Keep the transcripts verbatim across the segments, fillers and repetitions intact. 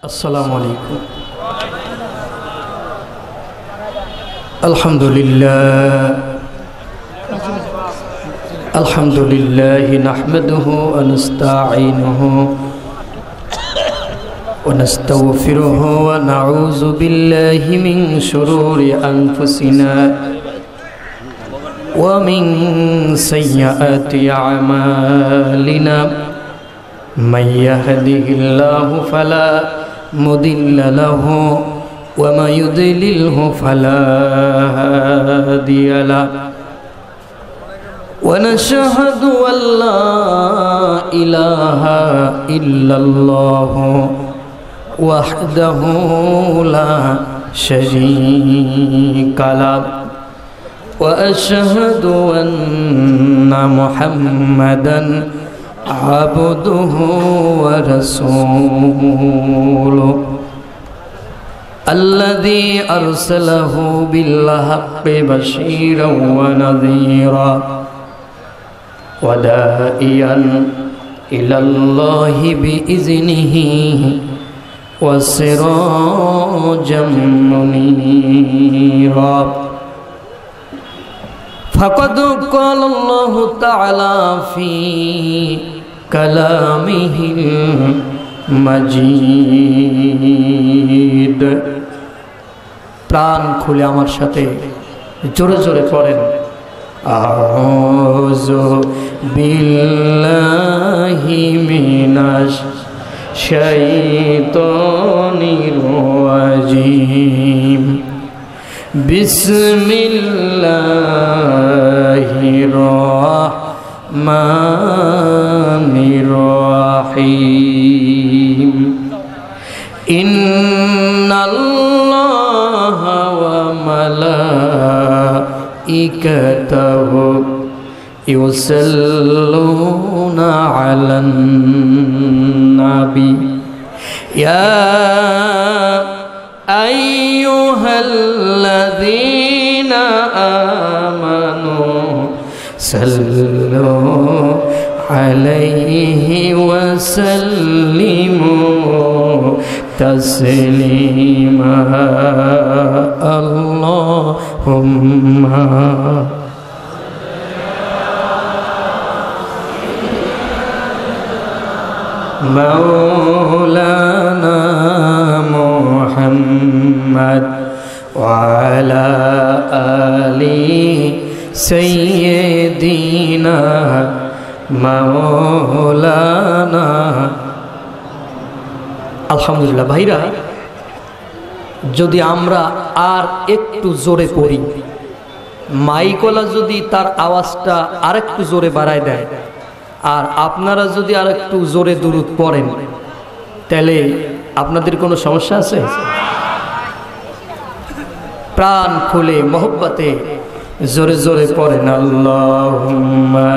আসসালামু আলাইকুম। আলহামদুলিল্লাহ আলহামদুলিল্লাহ নাহমাদুহু ওয়া নাস্তাঈনুহু ওয়া নাস্তাগফিরুহু ওয়া নাউযু বিল্লাহি মিন শুরুরি আনফুসিনা ওয়া মিন সাইয়্যাতি আমালিনা من يهده الله فلا مضل له ومن يضلله فلا هادي له ونشهد أن لا إله إلا الله وحده لا شريك له وأشهد أن محمدا عبده ورسوله الذي أرسله بالحق بشيرا ونذيرا وداعيا إلى الله بإذنه وسراجا منيرا فقد قال الله تعالى في كلامه المجيد প্রাণ খুলে আমার সাথে জোরে জোরে পড়েন আউযু বিল্লাহি মিনাশ শাইতানির রাজিম বিসমিল্লাহির রাহমানির রাহিম ইন্নাল্লাহা ওয়া মালাইকাতাহু ইউসাল্লুনা আলান নাবী ইয়া আইয়ুহাল্লাযীনা আমানু সাল্লু আলাইহি ওয়া সাল্লিমু তাসলিমা আল্লাহুম্মা মাওলানা মুহাম্মদ ওয়া আলা আলি সাইয়্যিদিনা মাওলানা। আলহামদুলিল্লাহ। ভাইরা, যদি আমরা আর একটু জোরে পড়ি, মাইকওয়ালা যদি তার আওয়াজটা আর একটু জোরে বাড়ায় দেয়, আর আপনারা যদি আর একটু জোরে দুরূদ পড়েন, তাহলে আপনাদের কোনো সমস্যা আছে? প্রাণ খুলে মহব্বতে জোরে জোরে পড়েন আল্লাহুম্মা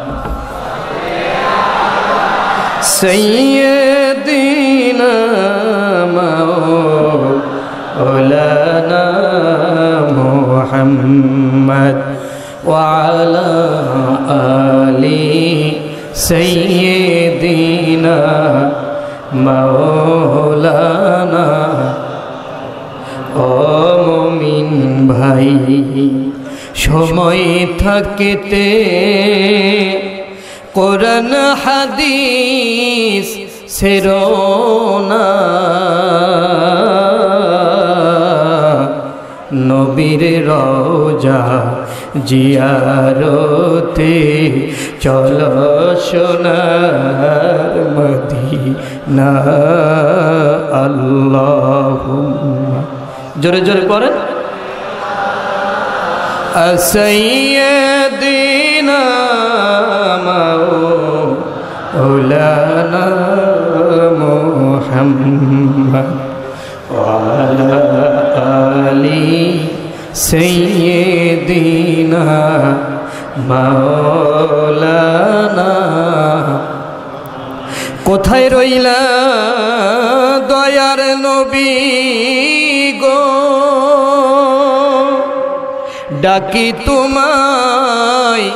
সাইয়্যিদিনা মাওলানা মুহাম্মদ ওয়া আলা আলি সাইয়্যিদিনা মাওলানা। ও মুমিন ভাই, সময় থাকতে কোরআন হাদিস ছেড়ো না, নবীর রওজা জিয়ারতে চলো সোনার মদিনা। আল্লাহুম্মা, জোরে জোরে পড়েন, সাইয়্যিদিনা মাওলানা মুহাম্মদ ওয়া আলা আলি সাইয়্যিদিনা মাওলানা। কোথায় রইলা দয়ার নবী গো, ডাকি তোমায়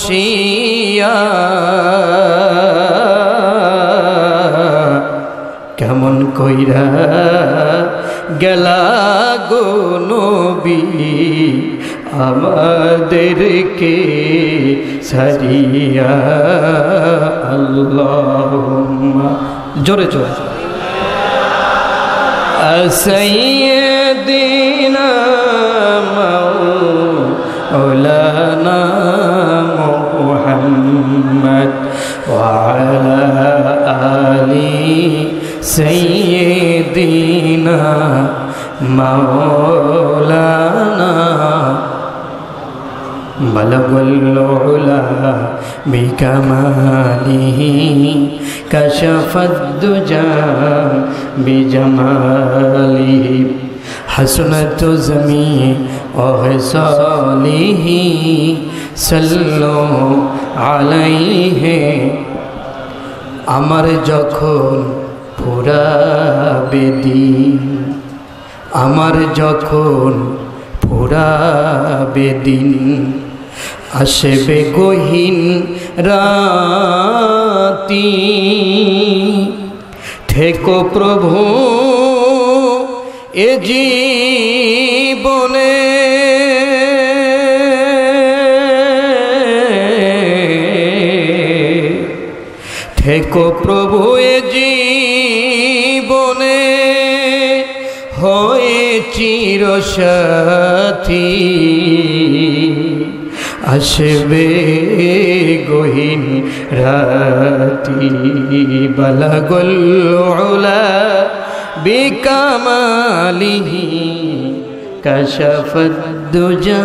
বসিয়া কেমন কইরা গেলা গো নবী আমাদেরকে সারিয়া আল্লাহুম্মা জোরে জোরে সাইয়্যিদিনা মাওলানা মুহাম্মদ ওয়া আলা আলি সাইয়্যিদিনা মাওলানা বলগুল উলা বিকামালিহি কাশাফাদ দুজা বিজামালিহি হাসনাত জামি ওহসালিহি সাল্লু আলাইহি আমার যখন ফুরাবে দিন আমার যখন ফুরাবে দিন আসবে গহীন রাতি থেকো প্রভু এ জীবনে থেকো প্রভু এ জীবনে হয়ে চিরসাথী আসবে গহীন রাতি বালাগুল উলা বিকামালিহি কাশাফাদ দুজা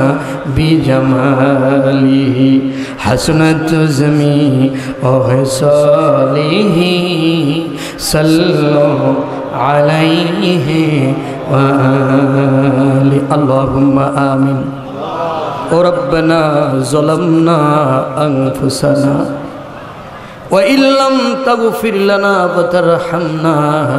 বিজামালিহি হাসনাত জামি ওহসালিহি সাল্লু আলাইহি ওয়া আলি আল্লাহুম্মা আমিন ও রব্বানা যালামনা আনফুসানা ওয়া ইল্লাম তাগফির লানা ওয়া তারহামনা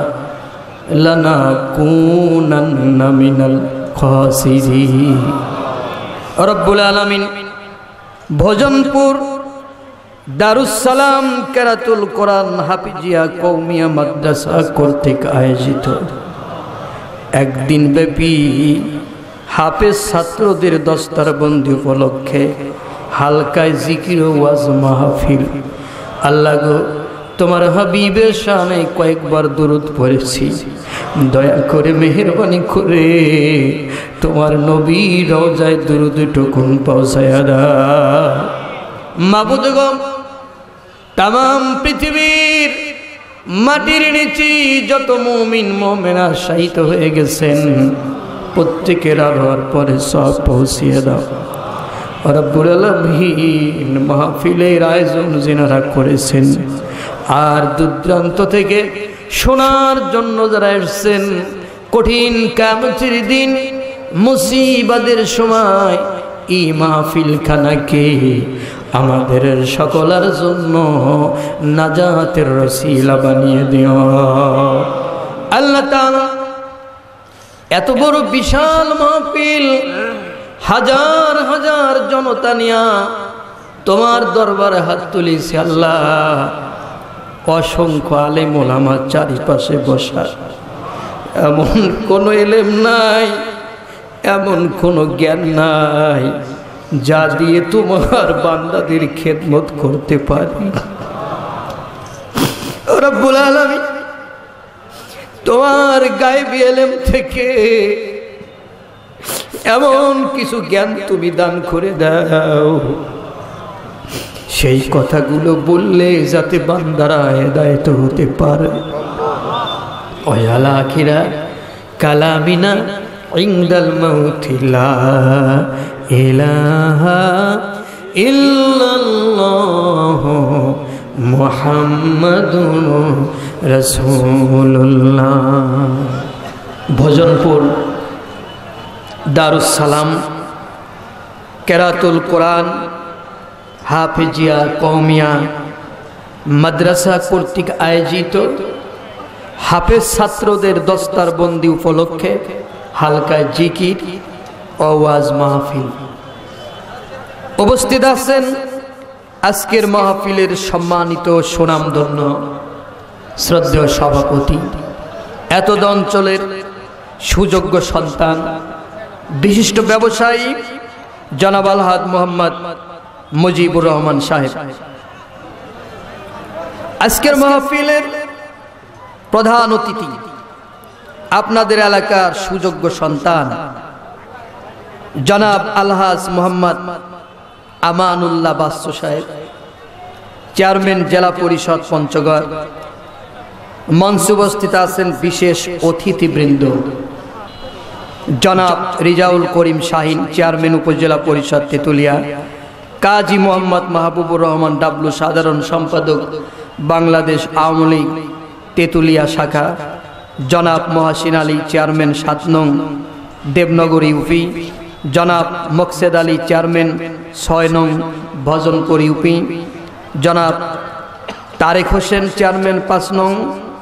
লানাকুনান্না মিনাল খাসিরিন রব্বুল আলামিন ভোজনপুর দারুস সালাম কেরাতুল কোরআন হাফিজিয়া কওমিয়া মাদ্রাসা কর্তৃক আয়োজিত একদিন ব্যাপী হাফেজ ছাত্রদের দস্তারবন্দি উপলক্ষে হালকায় জিকির ও ওয়াজ মাহফিল আল্লাহ গো তোমার হাবিবের শানে কয়েকবার দুরূদ পড়েছি দয়া করে মেহেরবানি করে তোমার নবী রওজায় দুরূদ টুকুন পৌঁছায়া দাও মাবুদ গো तमाम পৃথিবীর মাটির নিচে যত মুমিন মুমিনা শহীদ হয়ে গেছেন প্রত্যেকের আলোর পরে সব পৌঁছিয়ে দাও রব্বুল আলামিন মাহফিলের আয়োজন যিনারা করেছেন আর দূরদূরান্ত থেকে শোনার জন্য যারা এসেছেন কঠিন কিয়ামতের দিন মুসিবতের সময় এই মাহফিল খানাকে আমাদের সকলের জন্য নাজাতের রসিলা বানিয়ে দিও আল্লাহ তাআলা এত বড় বিশাল মাহফিল হাজার হাজার জনতা নিয়া তোমার দরবারে হাত তুলেছি আল্লাহ অসংখ্য আলেম ওলামা চারিপাশে বসা এমন কোনো ইলম নাই এমন কোনো জ্ঞান নাই যা দিয়ে তোমার বান্দাদের খেদমত করতে পারি রব্বুল আলামিন তোমার গায়েবী ইলম থেকে এমন কিছু জ্ঞান তুমি দান করে দাও সেই কথাগুলো বললে যাতে বান্দারা হেদায়েত হতে পারে ওয়ালা আখিরা কালামিনা ইনদাল মাউতি লা ইলাহা ইল্লাল্লাহ মুহাম্মাদুর রাসূলুল্লাহ ভোজনপুর দারুস সালাম কেরাতুল কোরআন হাফিজিয়া কওমিয়া মাদ্রাসা কর্তৃক আয়োজিত হাফেজ ছাত্রদের দস্তারবন্দি উপলক্ষে হালকায় জিকির ও ওয়াজ মাহফিল উপস্থিত আছেন আজকের মাহফিলের সম্মানিত সুনামধন্য শ্রদ্ধেয় সভাপতি, এতদ অঞ্চলের সুযোগ্য সন্তান, বিশিষ্ট ব্যবসায়ী জনাব আলহাজ মোহাম্মদ মুজিবুর রহমান সাহেব, আজকের মাহফিলের প্রধান অতিথি, আপনাদের এলাকার সুযোগ্য সন্তান জনাব আলহাজ মোহাম্মদ আমানুল্লাহ বাচ্চু সাহেব, চেয়ারম্যান জেলা পরিষদ পঞ্চগড়। মঞ্চে উপস্থিত আছেন বিশেষ অতিথিবৃন্দ জনাব রিজাউল করিম শাহিন, চেয়ারম্যান উপজেলা পরিষদ তেতুলিয়া, কাজী মোহাম্মদ মাহবুবুর রহমান ডাবলু, সাধারণ সম্পাদক বাংলাদেশ আওয়ামী লীগ তেতুলিয়া শাখা, জনাব মহাসিন আলী, চেয়ারম্যান সাত নং দেবনগর ইউপি, জনাব মকসেদ আলী, চেয়ারম্যান ছয় নং ভজনপুর ইউপি, জনাব তারেক হোসেন, চেয়ারম্যান পাঁচ নং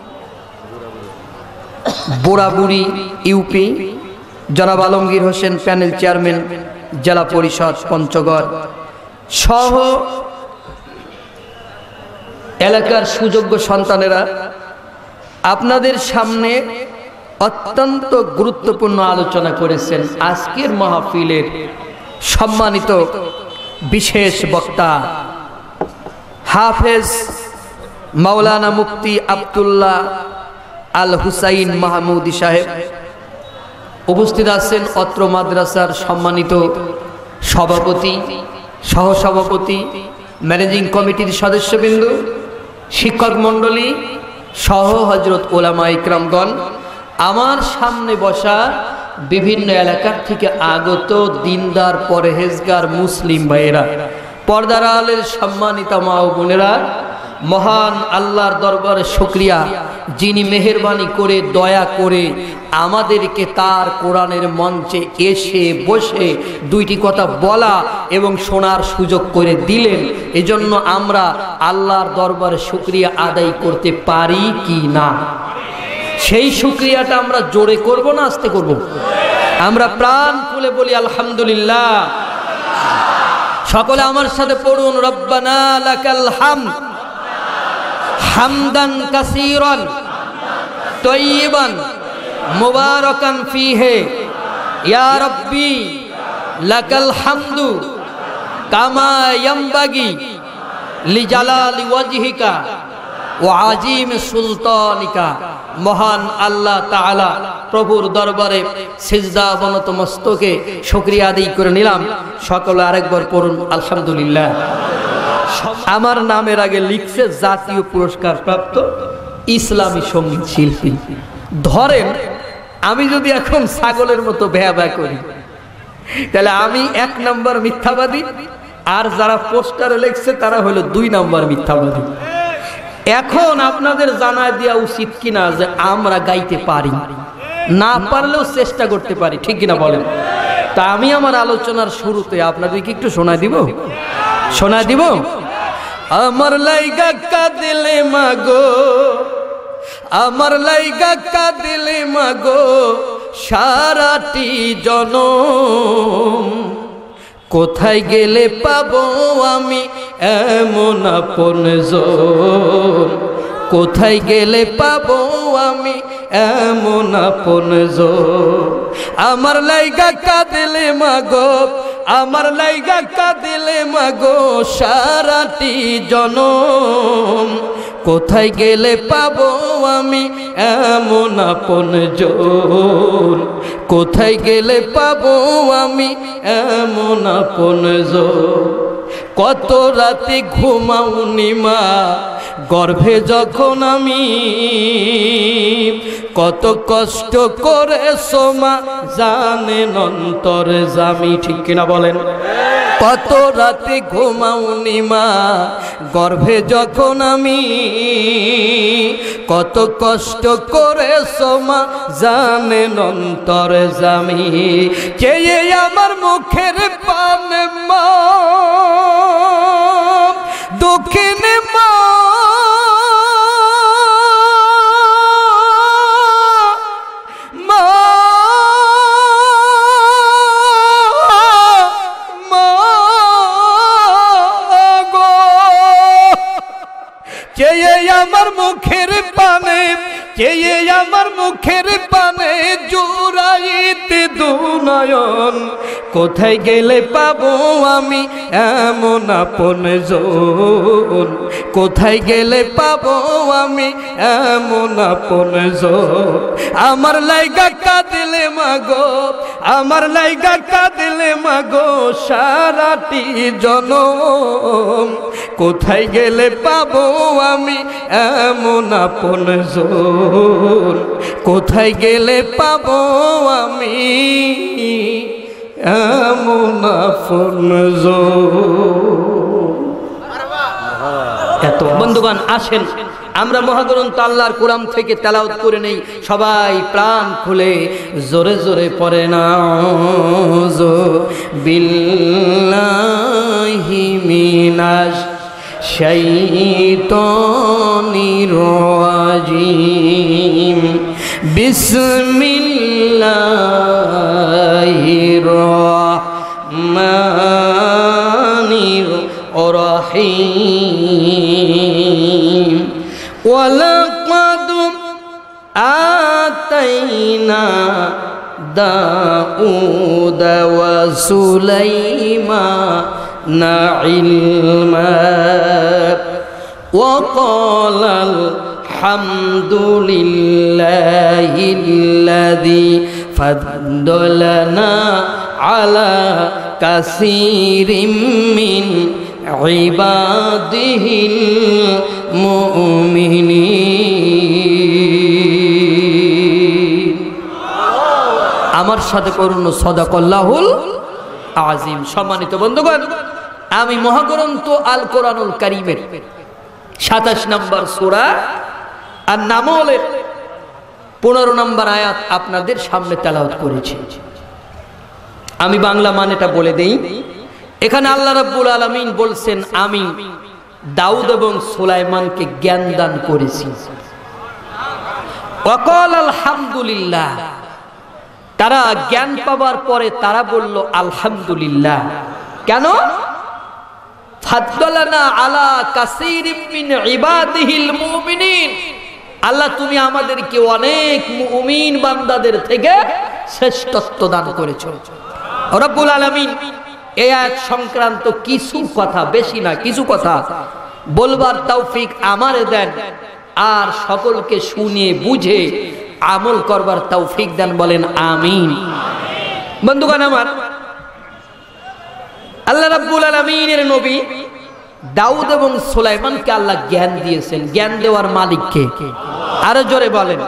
বোরাবুড়ি ইউপি, জনাব আলমগীর হোসেন, প্যানেল চেয়ারম্যান জেলা পরিষদ পঞ্চগড় সহ এলাকার সুযোগ্য সন্তানেরা, আপনাদের সামনে অত্যন্ত গুরুত্বপূর্ণ আলোচনা করেছেন আজকের মাহফিলের সম্মানিত বিশেষ বক্তা হাফেজ মাওলানা মুফতি আব্দুল্লাহ আল হুসাইন মাহমুদি সাহেব। উপস্থিত আছেন অত্র মাদ্রাসার সম্মানিত সভাপতি, সহসভাপতি, ম্যানেজিং কমিটির সদস্যবৃন্দ, শিক্ষক মণ্ডলী সহ হযরত ওলামা ইকরামগণ, আমার সামনে বসা বিভিন্ন এলাকার থেকে আগত দিনদার পরহেজগার মুসলিম ভাইয়েরা, পর্দার আলের সম্মানিত মা ও বোনেরা, মহান আল্লাহর দরবারে শুকরিয়া, যিনি মেহেরবানি করে দয়া করে আমাদেরকে তার কোরআনের মঞ্চে এসে বসে দুইটি কথা বলা এবং শোনার সুযোগ করে দিলেন। এজন্য আমরা আল্লাহর দরবারে শুকরিয়া আদায় করতে পারি কি না? সেই শুকরিয়াটা আমরা জোরে করব না আস্তে করব? আমরা প্রাণ খুলে বলি আলহামদুলিল্লাহ। সকলে আমার সাথে পড়ুন, রব্বানা লাকাল হামদ হামদান কাসীরান তাইয়িবান মুবারাকান ফীহি ইয়া রাব্বি লাকাল হামদু কামা ইয়ামবাগি লিজালালি ওয়াজহিকা ওয়া আযীম সুলতানিকা। মহান আল্লাহ তাআলা প্রভুর দরবারে সিজদা অবনত মস্তকে শুকরিয়া আদায় করে নিলাম। সকলে আরেকবার পড়ুন আলহামদুলিল্লাহ। আমার নামের আগে লিখছে জাতীয় পুরস্কার প্রাপ্ত ইসলামী সঙ্গীত শিল্পী। ধরেন আমি যদি এখন ছাগলের মতো ভ্যা ভ্যা করি, তাহলে আমি এক নম্বর মিথ্যাবাদী, আর যারা পোস্টারে লিখছে তারা হলো দুই নম্বর মিথ্যাবাদী। এখন আপনাদের জানায় দেওয়া উচিত কিনা যে আমরা গাইতে পারি, না পারলেও চেষ্টা করতে পারি, ঠিক কিনা বলেন? তা আমি আমার আলোচনার শুরুতে আপনাদেরকে একটু শোনায় দিব, শোনায় দিব। আমার লাইগা কাঁদিলে মাগো, আমার লাইগা কাঁদিলে মাগো সারাটি জনম, কোথায় গেলে পাবো আমি এমন আপনজন, কোথায় গেলে পাবো আমি এমন আপনজন। আমার লাইগা কাঁদিলে মাগো, আমার লাইগা কাঁদিলে মাগো সারাটি জনম, কোথায় গেলে পাবো আমি এমন আপনজন, কোথায় গেলে পাবো আমি এমন আপনজন। কত রাতে ঘুমাওনি মা গর্ভে যখন আমি, কত কষ্ট করে সোমা জানেন অন্তরে জামি, ঠিক কিনা বলেন? কত রাতে ঘুমাওনি মা গর্ভে যখন আমি, কত কষ্ট করে সোমা জানেন অন্তরে জামি। কে আমার মুখের পানে মা দক্ষিণে মা, মা মা গো, কে আমার মুখের পা চেয়ে আমার মুখের পানে জুড়াইতে দুনয়ন, কোথায় গেলে পাবো আমি এমন আপনজন, কোথায় গেলে পাবো আমি এমন আপনজন। আমার লাইগা কাঁদিলে মাগো, আমার লাইগা কাঁদিলে মাগো সারাটি জনম, কোথায় গেলে পাবো আমি এমন আপনজন, কোথায় গেলে পাবো আমি এমন আপনজন। এত বন্ধুগণ, আসেন আমরা মহাগ্রন্থ আল্লাহর কোরআন থেকে তেলাওয়াত করে নেই সবাই প্রাণ খুলে, জোরে জোরে পড়ে নাউযু বিল্লাহি মিনাশ শাইতানির রাজিম, বিসমিল্লাহির রহমানির রহিম। ওয়ালাকাদ আতাইনা দাউদা ওয়া সুলাইমানা ইলমা ওয়া ক্বালাল হামদুলিল্লাহিল্লাযী ফাদ্দালানা আলা কাসীরিম মিন ইবাদিহিল মুমিনিন। আমার সাথে করুন সাদাকাল্লাহুল আযীম। সম্মানিত বন্ধুগণ, আমি মহাগ্রন্থ আল কোরআনুল কারীমের সাতাশ নম্বর সূরা আন-নামলের পনেরো নম্বর আয়াত আপনাদের সামনে তেলাওয়াত করেছি। আমি বাংলা মানেটা বলে দেই। এখানে আল্লাহ রাব্বুল আলামিন বলছেন, আমি দাউদ এবং সুলাইমানকে জ্ঞান দান করেছি। ওয়াকাল আলহামদুলিল্লাহ, তারা জ্ঞান পাবার পরে তারা বলল আলহামদুলিল্লাহ। কেন? ফাদ্দালানা আলা কাসীরিম মিন ইবাদিহিল মুমিনিন, আল্লাহ তুমি আমাদেরকে অনেক মুমিন বান্দাদের থেকে শ্রেষ্ঠত্ব দান করেছো। রব্বুল আলামিন এই আয়াত সংক্রান্ত কিছু কথা, বেশি না কিছু কথা বলবার তৌফিক আমারে দেন, আর সকলকে শুনে বুঝে আমল করবার তৌফিক দেন, বলেন আমিন। বন্ধুগণ আমার, আল্লাহ রাব্বুল আলামিনের নবী দাউদ এবং সুলাইমানকে আল্লাহ জ্ঞান দিয়েছেন। জ্ঞান দেওয়ার মালিক কে? আরো জোরে বলেন।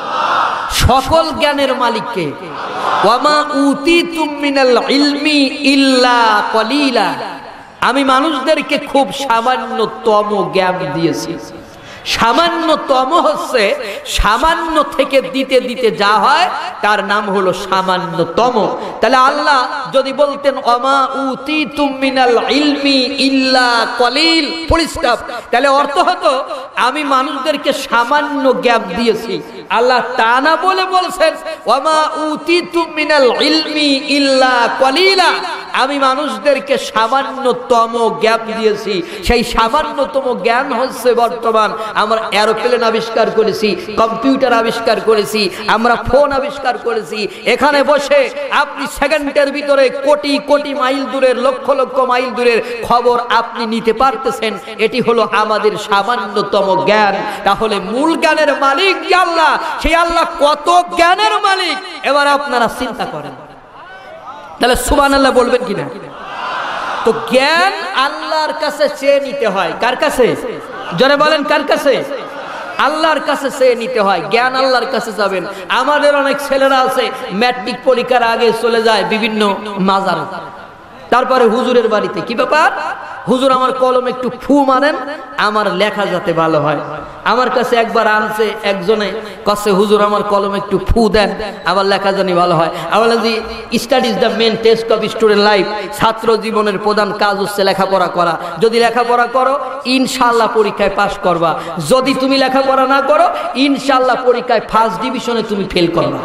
সকল জ্ঞানের মালিক কে? ওয়ামা উতিতুম মিনাল ইলমি ইল্লা কলিলা, আমি মানুষদেরকে খুব সামান্যতম জ্ঞান দিয়েছি। সামান্যতম হচ্ছে সামান্য থেকে দিতে দিতে যা হয় তার নাম হলো সামান্যতম। তাহলে আল্লাহ যদি বলতেন ওয়ামা উতিতুম মিনাল ইলমি ইল্লা কলিল, ফুল স্টপ, তাহলে অর্থ হতো আমি মানুষদেরকে সামান্য জ্ঞান দিয়েছি। আল্লাহ তা না বলে বলছেন ওয়ামা উতিতুম মিনাল ইলমি ইল্লা কলিলা, আমি মানুষদেরকে সামান্যতম জ্ঞান দিয়েছি। সেই সামান্যতম জ্ঞান হচ্ছে বর্তমান আমরা এরোপ্লেন আবিষ্কার করেছি, কম্পিউটার আবিষ্কার করেছি, আমরা ফোন আবিষ্কার করেছি। এখানে বসে আপনি সেকেন্ডের ভিতরে কোটি কোটি মাইল দূরের, লক্ষ লক্ষ মাইল দূরের খবর আপনি নিতে পারতেছেন। এটি হলো আমাদের সামান্যতম জ্ঞান। তাহলে মূল জ্ঞানের মালিক যে আল্লাহ, সেই আল্লাহ কত জ্ঞানের মালিক এবার আপনারা চিন্তা করেন। তাহলে সুবহানাল্লাহ বলবেন কিনা? তো জ্ঞান আল্লাহর কাছে চেয়ে নিতে হয়। কার কাছে? জোরে বলেন, কার কাছে? আল্লাহর কাছে চেয়ে নিতে হয়। জ্ঞান আল্লাহর কাছে যাবেন। আমাদের অনেক ছেলেরা আছে ম্যাট্রিক পরীক্ষার আগে চলে যায় বিভিন্ন মাজার, তারপরে হুজুরের বাড়িতে। কি ব্যাপার? হুজুর আমার কলম একটু ফু মারেন, আমার লেখা যাতে ভালো হয়। আমার কাছে একবার আনছে একজনে, কাছে হুজুর আমার কলম একটু ফু দেন, আবার লেখা জানি ভালো হয়। আবার study is the main test of student life, ছাত্র জীবনের প্রধান কাজ হচ্ছে লেখাপড়া করা। যদি লেখাপড়া করো ইনশাআল্লাহ পরীক্ষায় পাশ করবা, যদি তুমি লেখাপড়া না করো ইনশাআল্লাহ পরীক্ষায় ফার্স্ট ডিভিশনে তুমি ফেল করবা।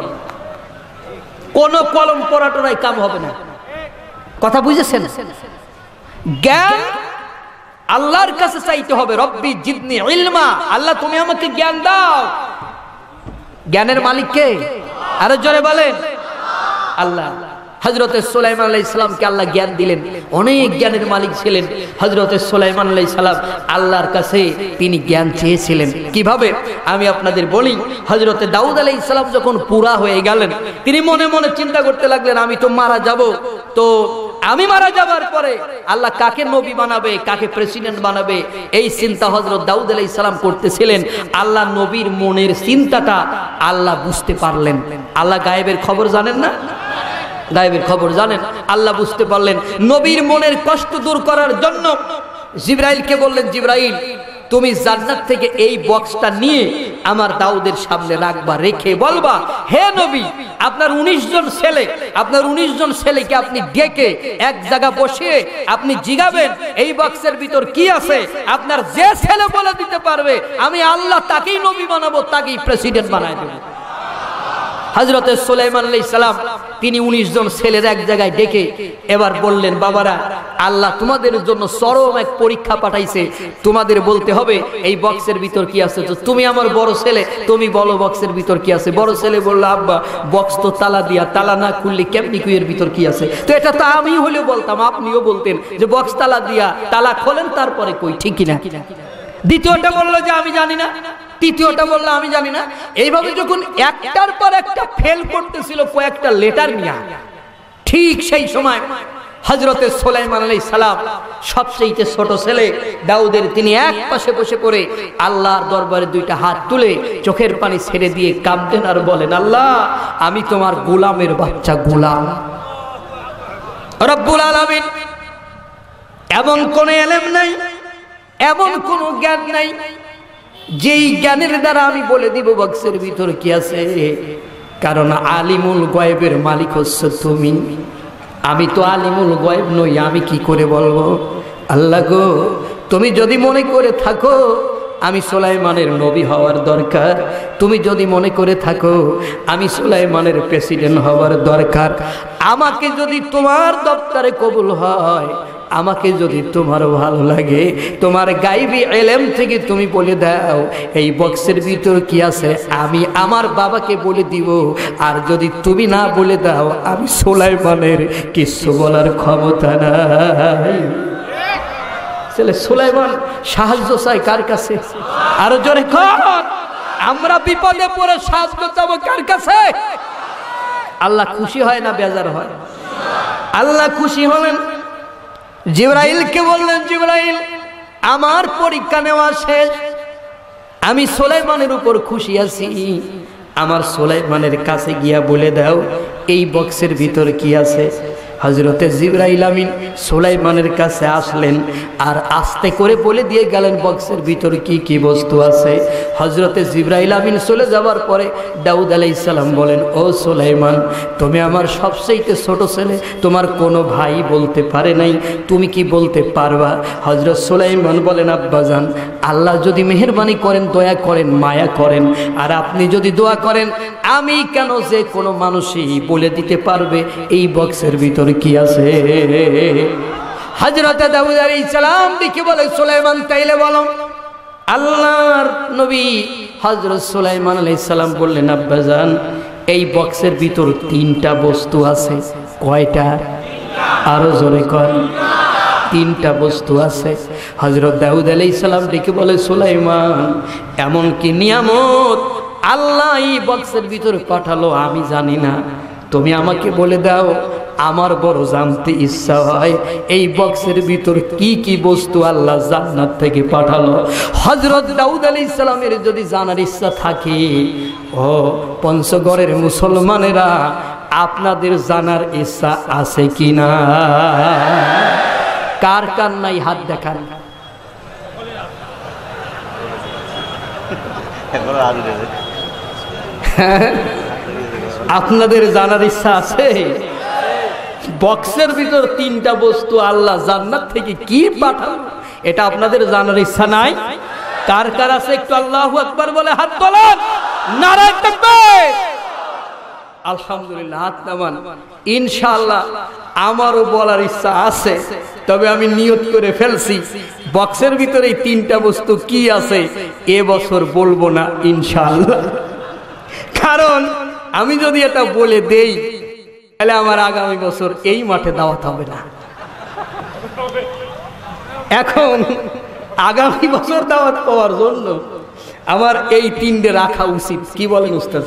কোনো কলম পড়াটোরাই কাম হবে না। কথা বুঝেছেন? জ্ঞান আল্লাহর কাছে চাইতে হবে। রব্বি জিদনি ইলমা, আল্লাহ তুমি আমাকে জ্ঞান দাও। জ্ঞানের মালিক কে? আরো জোরে বলেন আল্লাহ। হযরতে সুলাইমান আলাইহিস সালামকে আল্লাহ জ্ঞান দিলেন, অনেক জ্ঞানের মালিক ছিলেন হযরতে সুলাইমান আলাইহিস সালাম। আল্লাহর কাছে তিনি জ্ঞান চেয়েছিলেন কিভাবে আমি আপনাদের বলি। হযরতে দাউদ আলাইহিস সালাম যখন পুরা হয়ে গেলেন, তিনি মনে মনে চিন্তা করতে লাগলেন আমি তো মারা যাব, তো আমি মারা যাবার পরে আল্লাহ কাকে নবী বানাবে, কাকে প্রেসিডেন্ট বানাবে, এই চিন্তা হযরত দাউদ আলাইহিস সালাম করতেছিলেন। আল্লাহ নবীর মনের চিন্তাটা আল্লাহ বুঝতে পারলেন। আল্লাহ গায়েবের খবর জানেন না? গায়েবের খবর জানেন। আল্লাহ বুঝতে পারলেন, নবীর মনের কষ্ট দূর করার জন্য জিবরাইলকে বললেন, জিবরাইল তুমি জান্নাত থেকে এই বক্সটা নিয়ে আমার দাউদের সামনে রাখবা, রেখে বলবা হে নবী আপনার উনিশ জন ছেলে, আপনার উনিশ জন ছেলেকে আপনি ডেকে এক জায়গা বসিয়ে আপনি জিগাবেন এই বক্সের ভিতর কি আছে। আপনার যে ছেলে বলে দিতে পারবে আমি আল্লাহ তাকেই নবী বানাবো, তাকেই প্রেসিডেন্ট বানায় দেব। হযরতে সুলাইমান আলাইহিস সালাম তিনি উনিশ জন ছেলের এক জায়গায় ডেকে এবার বললেন, বাবারা আল্লাহ তোমাদের জন্য চরম এক পরীক্ষা পাঠাইছে, তোমাদের বলতে হবে এই বক্সের ভিতর কি আছে। তো তুমি আমার বড় ছেলে, তুমি বলো বক্সের ভিতর কি আছে। বড় ছেলে বলল, আব্বা বক্স তো তালা দিয়া, তালা না খুললে কেমনি কি এর ভিতর কি আছে। তো এটা তো আমি হলেও বলতাম, আপনিও বলতেন যে বক্স তালা দিয়া, তালা খোলেন তারপরে কই, ঠিক কিনা? দ্বিতীয়টা বললো যে আমি জানি না, তৃতীয়টা বললো আমি জানি না। এইভাবে যখন একটার পর একটা ফেল করতেছিল কয়েকটা লেটার নিয়ে, ঠিক সেই সময় হযরতে সুলাইমান আলাইহিস সালাম সবচেয়ে ছোট ছেলে দাউদের তিনি এক পাশে বসে পড়ে আল্লাহর দরবারে দুইটা হাত তুলে চোখের পানি ছেড়ে দিয়ে কাঁদতেন আর বলেন, আল্লাহ আমি তোমার গোলামের বাচ্চা, গোলাম। রব্বুল আলামিন এমন কোন ইলম নাই, এমন কোন জ্ঞান নাই যেই জ্ঞানের দ্বারা আমি বলে দিব বক্সের ভিতর কি আছে। কারণ আলিমুল গায়বের মালিক হচ্ছে তুমি, আমি তো আলিমুল গায়ব নই, আমি কি করে বলবো। আল্লাহ গো তুমি যদি মনে করে থাকো আমি সুলাইমানের নবী হওয়ার দরকার, তুমি যদি মনে করে থাকো আমি সুলাইমানের প্রেসিডেন্ট হওয়ার দরকার, আমাকে যদি তোমার দপ্তরে কবুল হয়, আমাকে যদি তোমার ভালো লাগে, তোমার গায়বী ইলম থেকে তুমি বলে দাও এই বক্সের ভিতর কি আছে, আমি আমার বাবাকে বলে দিব। আর যদি তুমি না বলে দাও আমি সুলাইমানের কিছু বলার ক্ষমতা নাই। ছেলে সুলাইমান সাহায্য চাই কার কাছে? আরো জোরে কর। আমরা বিপদে পড়ে সাহায্য চাবো কার কাছে? আল্লাহ খুশি হয় না বেজার হয়? আল্লাহ খুশি হলেন। জিবরাইলকে বললেন, জিবরাইল আমার পরীক্ষা নেওয়া শেষ, আমি সুলাইমানের উপর খুশি আছি, আমার সুলাইমানের কাছে গিয়া বলে দাও এই বক্সের ভিতর কি আছে। হযরতে জিবরাইল আমিন সুলাইমানের কাছে আসলেন আর আস্তে করে বলে দিয়ে গেলেন বক্সের ভিতর কি কি বস্তু আছে। হযরতে জিবরাইল আমিন চলে যাওয়ার পরে দাউদ আলাইহিস সালাম বলেন, ও সুলাইমান তুমি আমার সবচেয়ে ছোট ছেলে, তোমার কোনো ভাই বলতে পারে নাই, তুমি কি বলতে পারবা? হযরত সুলাইমান বলেন, আব্বাজান আল্লাহ যদি মেহেরবানি করেন, দয়া করেন, মায়া করেন, আর আপনি যদি দোয়া করেন, আমি কেন যে কোনো মানুষই বলে দিতে পারবে এই বক্সের ভিতর কি আছে। হযরত দাউদ আলাইহিস সালাম দেখে বলে, সুলাইমান তাইলে বলো। আল্লাহর নবী হযরত সুলাইমান আলাইহিস সালাম বললেন, আব্বাজান এই বক্সের ভিতর তিনটা বস্তু আছে। কয়টা? আরো জোরে কর। তিনটা বস্তু আছে। হযরত দাউদ আলাইহিস সালাম ডেকে বলে, সুলাইমান এমন কি নিয়ামত আল্লাহ এই বক্সের ভিতর পাঠালো আমি জানি না, তুমি আমাকে বলে দাও, আমার বড় জানতে ইচ্ছা হয় এই বক্সের ভিতর কি কি বস্তু আল্লাহ জান্নাত থেকে পাঠালো। হযরত দাউদ আলাইহিস সালামের যদি জানার ইচ্ছা থাকে, ও পঞ্চগড়ের মুসলমানেরা আপনাদের জানার ইচ্ছা আছে কিনা? কার কার নাই হাত দেখান। আপনাদের জানার ইচ্ছা আছে বক্সের ভিতর তিনটা বস্তু আল্লাহ জান্নাত থেকে কি পাঠালো, এটা আপনাদের জানার ইচ্ছা নাই? কার কার আছে একটু আল্লাহু আকবার বলে হাত তোলেন। নারায়ে তাকবীর। আলহামদুলিল্লাহ, হাত নামান। ইনশাআল্লাহ আমারও বলার ইচ্ছা আছে, তবে আমি নিয়ত করে ফেলছি বক্সের ভিতরে এই তিনটা বস্তু কি আছে এ বছর বলবো না ইনশাআল্লাহ। কারণ আমি যদি এটা বলে দেই তাহলে আমার আগামী বছর এই মাঠে দাওয়াত হবে না। এখন আগামী বছর দাওয়াত পাওয়ার জন্য আমার এই তিনটে রাখা উচিত। কি বলেন উস্তাদ?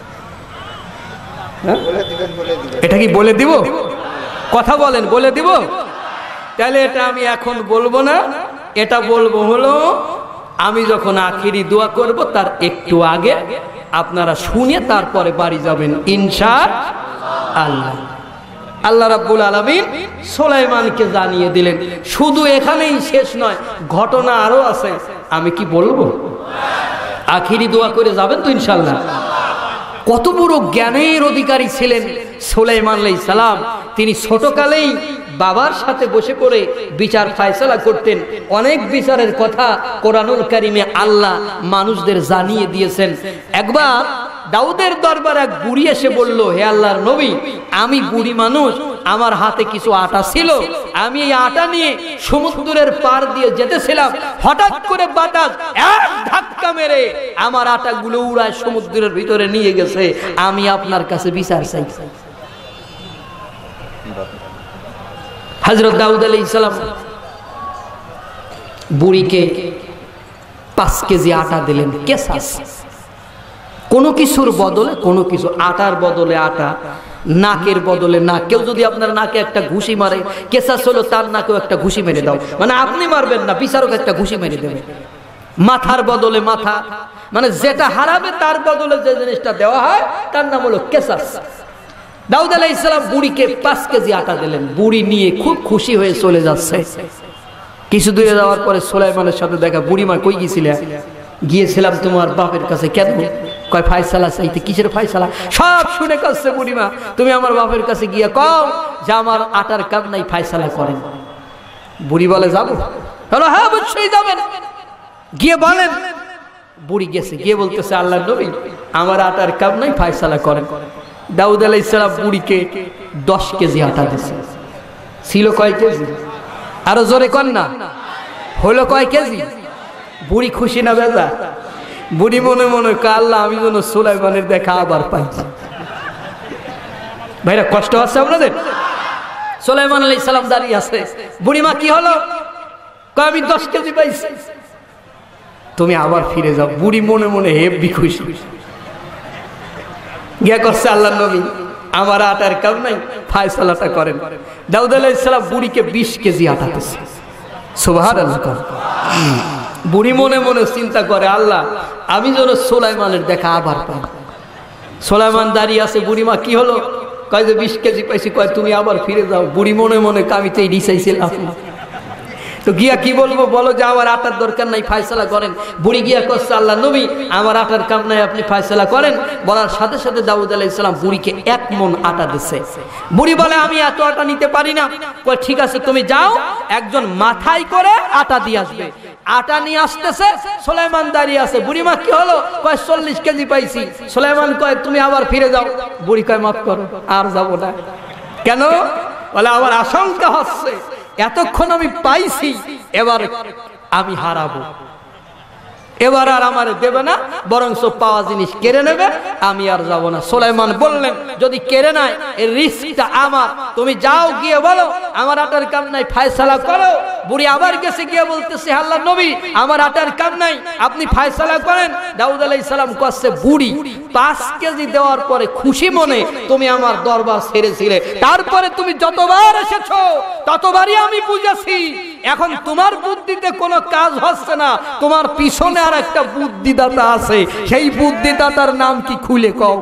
এটা কি বলে দিব? কথা বলেন, বলে দিব? তাহলে এটা আমি এখন বলবো না, এটা বলবো হলো আমি যখন আখিরি দোয়া করব তার একটু আগে। আপনারা শুনে তারপরে বাড়ি যাবেন ইনশাআল্লাহ। আল্লাহ রাব্বুল আলামিন সুলাইমানকে জানিয়ে দিলেন। শুধু এখানেই শেষ নয়, ঘটনা আরো আছে। আমি কি বলবো? আখিরি দোয়া করে যাবেন তো ইনশাআল্লাহ। কত বড় জ্ঞানের অধিকারী ছিলেন সুলাইমান আলাইহিস সালাম। তিনি ছোটকালেই বাবার সাথে বসে করে বিচার ফায়সালা করতেন। অনেক বিচারের কথা কোরআনুল কারিমে আল্লাহ মানুষদের জানিয়ে দিয়েছেন। একবার দাউদের দরবারে এক বুড়ি এসে বলল, হে আল্লাহর নবী, আমি বুড়ি মানুষ, আমার হাতে কিছু আটা ছিল, আমি এই আটা নিয়ে সমুদ্রের পার দিয়ে যেতেছিলাম, হঠাৎ করে বাতাস এক ধাক্কা মেরে আমার আটাগুলো উড়ায় সমুদ্রের ভিতরে নিয়ে গেছে, আমি আপনার কাছে বিচার চাই। হযরত দাউদ আলাইহিস সালাম বুড়িকে পাঁচ কেজি আটা দিলেন, কেসাস। কোনো কিছুর বদলে কোনো কিছু, আটার বদলে আটা, নাকের বদলে নাক। কেউ যদি আপনার নাকে একটা ঘুষি মারে, কেসাস হলো তার নাকেও একটা ঘুষি মেরে দাও, মানে আপনি মারবেন না, বিচারক একটা ঘুষি মেরে দেবে। মাথার বদলে মাথা, মানে যেটা হারাবে তার বদলে যে জিনিসটা দেওয়া হয় তার নাম হলো কেসাস। দাউদ আলাইহিস সালাম বুড়িকে পাঁচ কেজি আটা দিলেন। বুড়ি নিয়ে খুব খুশি হয়ে চলে যাচ্ছে। কিছু দূরে যাওয়ার পরে সুলাইমানের সাথে দেখা। বুড়িমা, কই গিয়েছিলে? গিয়েছিলাম তোমার বাপের কাছে। কেন? কয় ফায়সালা চাইতে। কিসের ফায়সালা? সব শুনে কাছে বুড়িমা, তুমি আমার বাপের কাছে গিয়ে কও যে আমার আটার কাম নাই, ফায়সালা করেন। বুড়ি বলে যাবো? হলো হ্যাঁ, অবশ্যই যাবেন, গিয়ে বলেন। বুড়ি গেছে, গিয়ে বলতেছে, আল্লাহর নবী, আমার আটার কাম নাই, ফায়সালা করেন। দাউদ আলাইহিস সালাম বুড়িকে দশ কেজি আটা দিয়েছে। ছিল কয় কেজি? আরো জোরে কর না, হলো কয় কেজি? বুড়ি খুশি না বেজা? বুড়ি মনে মনে কয়, আল্লাহ, আমি যেন সুলাইমানের দেখা আবার পাই। ভাইরা, কষ্ট হচ্ছে আপনাদের? সুলাইমান আলাইহিস সালাম দাঁড়িয়ে আছে। বুড়িমা, কি হলো? কয়, আমি দশ কেজি পাইছি। তুমি আবার ফিরে যাও। বুড়ি মনে মনে হেব্বি খুশি। গিয়া করছে, আল্লাহর নবী, আমার আটার কাম নাই, ফায়সালাটা করেন। দাউদ আলাইহিস সালাম বুড়িকে বিশ কেজি আটা দিয়েছে। সুবহানাল্লাহ। বুড়ি মনে মনে চিন্তা করে, আল্লাহ, আমি যেন সুলাইমানের দেখা আবার পাই। সুলাইমান দাঁড়িয়ে আছে। বুড়িমা, কি হলো? কয় যে বিশ কেজি পাইছি। কয়, তুমি আবার ফিরে যাও। বুড়ি মনে মনে কামিতে ডিসাইছিলাম, তো গিয়া কি বলবো বলো, যে আমার আটার দরকার নাই, ফায়সালা করেন। বুড়ি গিয়া করছে, আল্লাহ নবী, আমার আটার কাম নাই, আপনি ফায়সালা করেন। বলার সাথে সাথে দাউদ আলাইহিস সালাম বুড়িকে এক মন আটা দিছে। বুড়ি বলে, আমি এত আটা নিতে পারি না। কয়, ঠিক আছে, তুমি যাও, একজন মাথায় করে আটা দিয়ে আসবে। আটা নিয়ে আসতেছে, সুলাইমান দাঁড়িয়ে আছে। বুড়িমা, কি হলো? কয়, চল্লিশ কেজি পাইছি। সুলাইমান কয়, তুমি আবার ফিরে যাও। বুড়ি কয়, মাফ করো, আর যাবো না। কেন? বলে, আমার আশঙ্কা হচ্ছে এতক্ষণ আমি পাইছি, এবার আমি হারাবো, এবার আর আমার দেবে না, বরং সব পাওয়া জিনিস কেড়ে নেবে, আমি আর যাব না। সুলাইমান বললেন, যদি কেড়ে নেয় এর রিস্কটা আমার, তুমি যাও, গিয়ে বলো আমার আটার কাম নাই, ফায়সালা করো। বুড়ি আবার গেছে, গিয়ে বলতেছে, আল্লাহর নবী, আমার আটার কাম নাই, আপনি ফায়সালা করেন। দাউদ আলাইহিস সালাম কচ্ছে, বুড়ি, পাঁচ কেজি দেওয়ার পরে খুশি মনে তুমি আমার দরবার ছেড়েছিলে, তারপরে তুমি যতবার এসেছো ততবারই আমি বুঝেছি এখন তোমার বুদ্ধিতে কোনো কাজ হচ্ছে না, তোমার পিছনে আর একটা বুদ্ধিদাতা আছে, সেই বুদ্ধিদাতার নাম কি খুলে কও।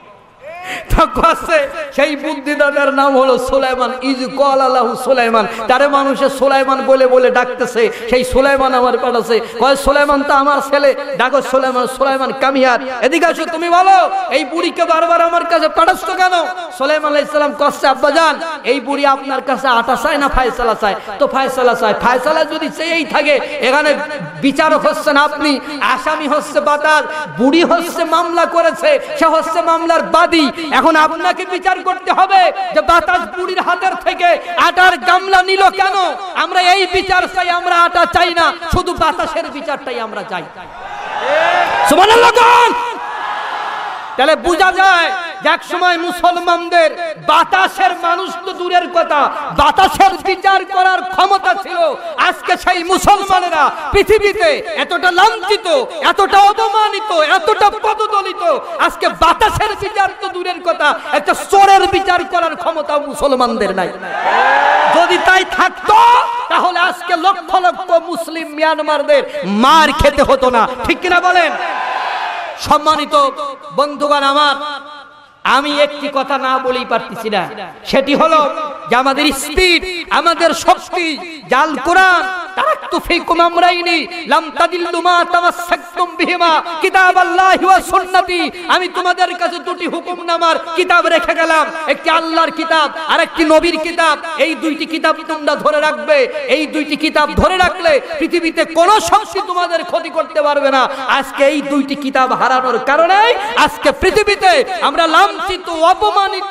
সেই বুদ্ধিদাতার নাম হলো সুলাইমান। ইজ কল আল্লাহু সুলাইমান, তারে মানুষে সুলাইমান বলে বলে ডাকতেছে। সেই সুলাইমান আমার পাঠাছে, কয় সুলাইমান তো আমার ছেলে, ডাকো সুলাইমান। সুলাইমান কামিয়ার, এদিকে আসো, তুমি বলো এই বুড়িকে বারবার আমার কাছে পাঠাচ্ছ কেন? সুলাইমান আলাইহিস সালাম কচ্ছে, আব্বাজান, এই বুড়ি আপনার কাছে আটা চায় না ফায়সালা চায়? তো ফায়সালা চায়। ফায়সালা যদি চেয়েই থাকে, এখানে বিচারক হচ্ছেন আপনি, আসামি হচ্ছে বাতাস, বুড়ি হচ্ছে মামলা করেছে, সে হচ্ছে মামলার বাদী। এখন আপনাকে বিচার করতে হবে যে বাতাস বুড়ির হাতের থেকে আটার গামলা নিল কেন। আমরা এই বিচার চাই, আমরা আটা চাই না, শুধু বাতাসের বিচারটাই আমরা চাই। সুবহানাল্লাহ। তাহলে বোঝা যায় যে এক সময় মুসলমানদের বাতাসের মানুষ তো দূরের কথা, বাতাসের বিচার করার ক্ষমতা ছিল। আজকে সেই মুসলমানেরা পৃথিবীতে এতটা লাঞ্ছিত, এতটা অপমানিত, এতটা পদদলিত, আজকে বাতাসের বিচার তো দূরের কথা, একটা চোরের বিচার করার ক্ষমতা মুসলমানদের নাই। যদি তাই থাকতো তাহলে আজকে লক্ষ লক্ষ মুসলিম মিয়ানমারদের মার খেতে হতো না, ঠিক কিনা বলেন? সম্মানিত বন্ধুগণ আমার, আমি একটি কথা না বলেই পারতেছি না, সেটি হলো যে আমাদের স্পিড, আমাদের শক্তি, জাল কোরআন তারাক্তু ফিকুম আমরাইনি লাম তাদিল্লু মা তামাসসাকতুম বিহিমা কিতাবাল্লাহি ওয়া সুন্নতি। আমি তোমাদের কাছে দুটি হুকুমনামার কিতাব রেখে গেলাম, একটি আল্লাহর কিতাব আর একটি নবীর কিতাব। এই দুইটি কিতাব তোমরা ধরে রাখবে। এই দুইটি কিতাব ধরে রাখলে পৃথিবীতে কোনো শক্তি তোমাদের ক্ষতি করতে পারবে না। আজকে এই দুইটি কিতাব হারানোর কারণে আজকে পৃথিবীতে আমরা লাঞ্ছিত, অপমানিত,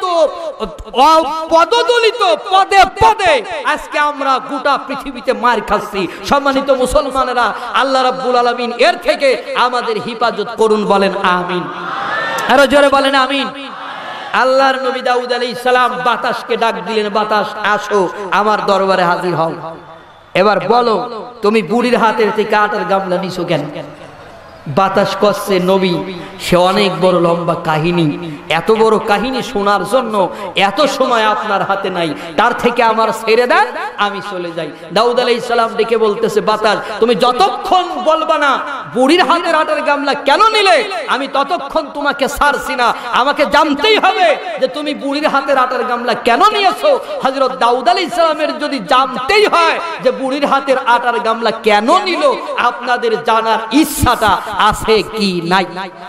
পদদলিত, পদে পদে আজকে আমরা গোটা পৃথিবীতে মার খাচ্ছি। সম্মানিত মুসলমানেরা, আল্লাহ রাব্বুল আলামিন এর থেকে আমাদের হিফাজত করুন, বলেন আমিন। আরো জোরে বলেন আমিন। আল্লাহর নবী দাউদ আলাইহিস সালাম বাতাসকে ডাক দিলেন, বাতাস আসো আমার দরবারে হাজির হও। এবার বলো, তুমি বুড়ির হাতের থেকে আটার গামলা নিছো কেন? বাতাস করছে নবী, সে অনেক বড় লম্বা কাহিনী, এত বড় কাহিনী শোনার জন্য এত সময় আপনার হাতে নাই, তার থেকে আমার ছেড়ে দেন, আমি চলে যাই। দাউদ আলাইহিস সালাম ডেকে বলতেছে, বাতাস তুমি যতক্ষণ বলবা না বুড়ির হাতের আটার গামলা কেন নিলে, আমি ততক্ষণ তোমাকে ছাড়ছি না। আমাকে জানতেই হবে যে তুমি বুড়ির হাতের আটার গামলা কেন নিয়েছো। হযরত দাউদ আলাইহিস সালামের যদি জানতেই হয় যে বুড়ির হাতের আটার গামলা কেন নিল, আপনাদের জানার ইচ্ছাটা আছে কি নাই,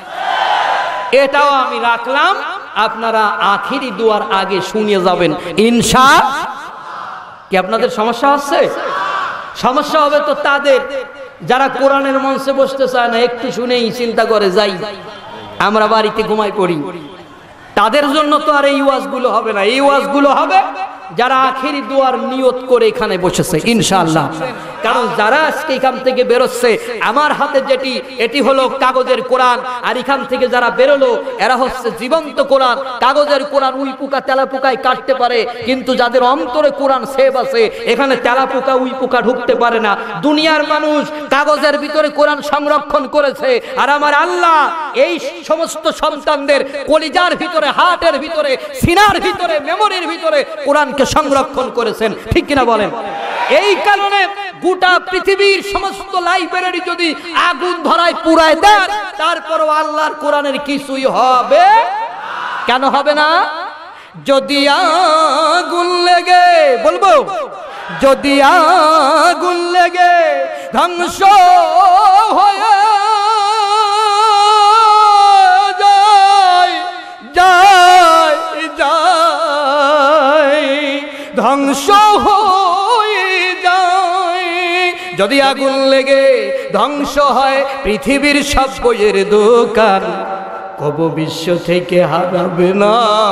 এটাও আমি রাখলাম। আপনারা আখিরি দুয়ার আগে শুনিয়ে যাবেন ইনশাআল্লাহ। কি আপনাদের সমস্যা হচ্ছে? সমস্যা হবে তো তাদের যারা কোরআনের মঞ্চে বসতে চায় না, একটু শুনেই চিন্তা করে যাই আমরা বাড়িতে ঘুমাই পড়ি। তাদের জন্য তো আর এই ওয়াজগুলো হবে না। এই ওয়াজগুলো হবে যারা আখিরি দুয়ার নিয়ত করে এখানে বসেছে ইনশাআল্লাহ। কারণ যারা আজকে এখান থেকে বেরোচ্ছে, আমার হাতে যেটি, এটি হলো কাগজের কোরআন, আর এখান থেকে যারা বেরোলো এরা হচ্ছে জীবন্ত কোরআন। কাগজের কোরআন উই পোকা তেলা পোকায় কাটতে পারে, কিন্তু যাদের অন্তরে কোরআন সেভ আছে, এখানে তেলা পোকা উই পোকা ঢুকতে পারে না। দুনিয়ার মানুষ কাগজের ভিতরে কোরআন সংরক্ষণ করেছে, আর আমার আল্লাহ এই সমস্ত সন্তানদের কলিজার ভিতরে, হার্টের ভিতরে, সিনার ভিতরে, মেমোরির ভিতরে কোরআন সংরক্ষণ করেছেন, ঠিক কিনা বলেন? এই কারণে গোটা পৃথিবীর সমস্ত লাইব্রেরি যদি আগুন ধরায় পুরায় দেন, তারপরও আল্লাহর কোরআনের কিছুই হবে কেন হবে না? যদি আগুন লেগে, বলবো যদি আগুন লেগে ধ্বংস হয়ে যায়, যায় যায় ধ্বংস হয়ে যায়, যদি আগুন লেগে ধ্বংস হয় পৃথিবীর সব বইয়ের দোকান, কবু বিশ্ব থেকে হারাবে না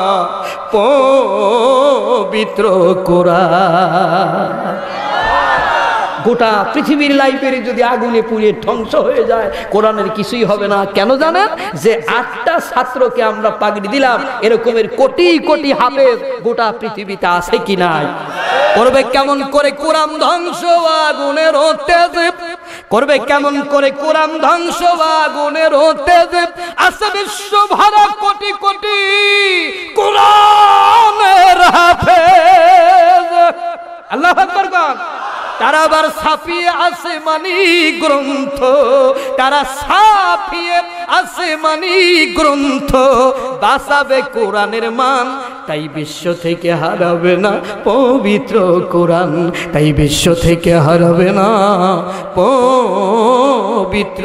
পবিত্র কোরআন। গোটা পৃথিবীর লাইব্রেরি যদি আগুনে পুড়িয়ে ধ্বংস হয়ে যায়, কোরআনের কিছুই হবে না। কেন জানেন? যে আটটা ছাত্রকে আমরা পাগড়ি দিলাম, এরকমের কোটি কোটি হাফেজ গোটা পৃথিবীতে আছে কি নাই? করবে কেমন করে কোরআন ধ্বংস আগুনের তেজে, করবে কেমন করে কোরআন ধ্বংস আগুনের তেজে, আছে বিশ্ব ভরা কোটি কোটি কোরআনের হাফেজ। আল্লাহু আকবার কোন? তারা আবার ছাপিয়ে আসমানি গ্রন্থ, তারা ছাপিয়ে আসমানি গ্রন্থ, বাঁচাবে কোরআনের মান, তাই বিশ্ব থেকে হারাবে না পবিত্র কোরআন, তাই বিশ্ব থেকে হারাবে না পবিত্র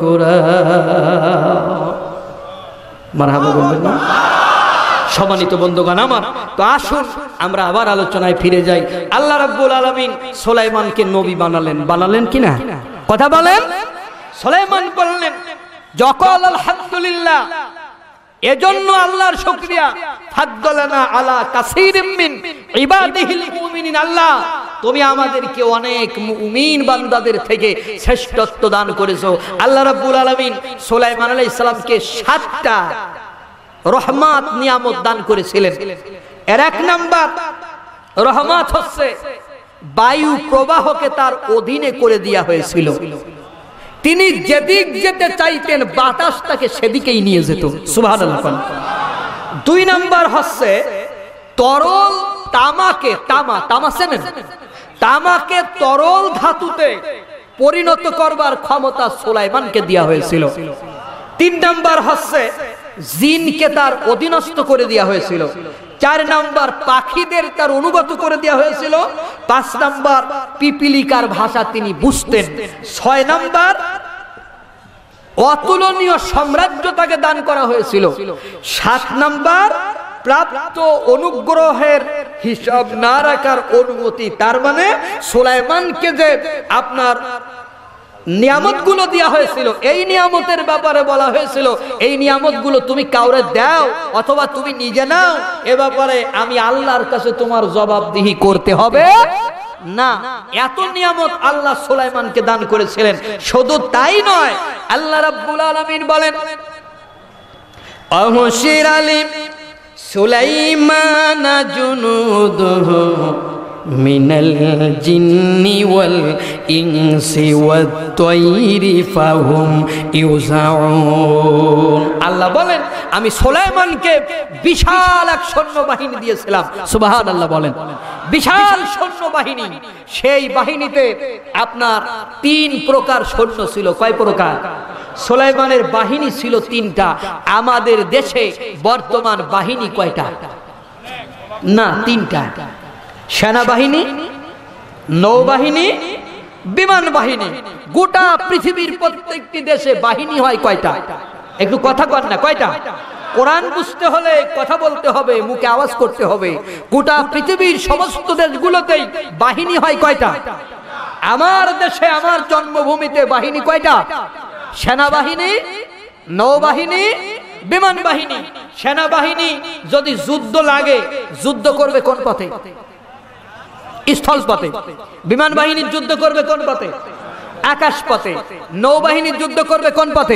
কোরআন। মারহাবা বলবেন না? সম্মানিত বন্ধুগণ আমার, তো আসুন আমরা আবার আলোচনায় ফিরে যাই। আল্লাহ রাব্বুল আলামিন সুলাইমানকে নবী বানালেন, বানালেন কিনা কথা বলেন? সুলাইমান বললেন যকাল আলহামদুলিল্লাহ, এজন্য আল্লাহর শুকরিয়া, ফাদ্দালানা আলা কাসীরিম মিন ইবাদিহিল মুমিনিন, আল্লাহ তুমি আমাদেরকে অনেক মুমিন বান্দাদের থেকে শ্রেষ্ঠত্ব দান করেছো। আল্লাহ রাব্বুল আলামিন সুলাইমান আলাইহিস সালামকে সাতটা রহমত নিয়ামত দান করেছিলেন। এর এক নাম্বার রহমত হচ্ছে বায়ু প্রবাহকে তার অধীনে করে দেয়া হয়েছিল। তিনি যেদিক যেতে চাইতেন বাতাস তাকে সেদিকেই নিয়ে যেত। সুবহানাল্লাহ। দুই নাম্বার হচ্ছে তরল তামাকে, তামা তামা চেনেন, তামাকে তরল ধাতুতে পরিণত করবার ক্ষমতা সুলাইমানকে দেয়া হয়েছিল। তিন নাম্বার হচ্ছে জিনকে তার অধীনস্থ করে দেয়া হয়েছিল। চার নাম্বার পাখিদের তার অনুগত করে দেয়া হয়েছিল। পাঁচ নাম্বার পিপিলিকার ভাষা তিনি বুঝতেন। ছয় নাম্বার অতুলনীয় সাম্রাজ্য তাকে দান করা হয়েছিল। সাত নাম্বার প্রাপ্ত অনুগ্রহের হিসাব না রাখার অনুমতি। তার মানে সুলাইমানকে যে আপনার নিয়ামতগুলো দেওয়া হয়েছিল, এই নিয়ামতের ব্যাপারে বলা হয়েছিল এই নিয়ামতগুলো তুমি কাউরে দাও অথবা তুমি নিজে নাও, এ ব্যাপারে আমি আল্লাহর কাছে তোমার জবাবদিহি করতে হবে না। এত নিয়ামত আল্লাহ সুলাইমানকে দান করেছিলেন। শুধু তাই নয়, আল্লাহ রাব্বুল আলামিন বলেন আহশির আলিম সুলাইমান জুনুদুহু মিনাল জিন্নি ওয়াল ইনসি ওয়াত তায়রি ফাহুম ইউজাউন। আল্লাহ বলেন আমি সুলাইমানকে বিশাল এক সৈন্যবাহিনী দিয়েছিলাম। সুবহানাল্লাহ বলেন বিশাল সৈন্যবাহিনী। সেই বাহিনীতে আপনার তিন প্রকার সৈন্য ছিল। কয় প্রকার? সুলাইমানের বাহিনী ছিল তিনটা। আমাদের দেশে বর্তমান বাহিনী কয়টা? না, তিনটা। সেনাবাহিনী, নৌবাহিনী, বিমান বাহিনী। গোটা পৃথিবীর প্রত্যেকটি দেশে বাহিনী হয় কয়টা? একটু কথা কন না, কয়টা? কোরআন বুঝতে হলে কথা বলতে হবে, মুখে আওয়াজ করতে হবে। গোটা পৃথিবীর সমস্ত দেশগুলোতেই বাহিনী হয় কয়টা? আমার দেশে, আমার জন্মভূমিতে বাহিনী কয়টা? সেনাবাহিনী, নৌবাহিনী, বিমান বাহিনী। সেনাবাহিনী যদি যুদ্ধ লাগে, যুদ্ধ করবে কোন পথে? স্থল পথে। বিমান বাহিনী যুদ্ধ করবে কোন পথে? আকাশ পথে। নৌবাহিনী যুদ্ধ করবে কোন পথে?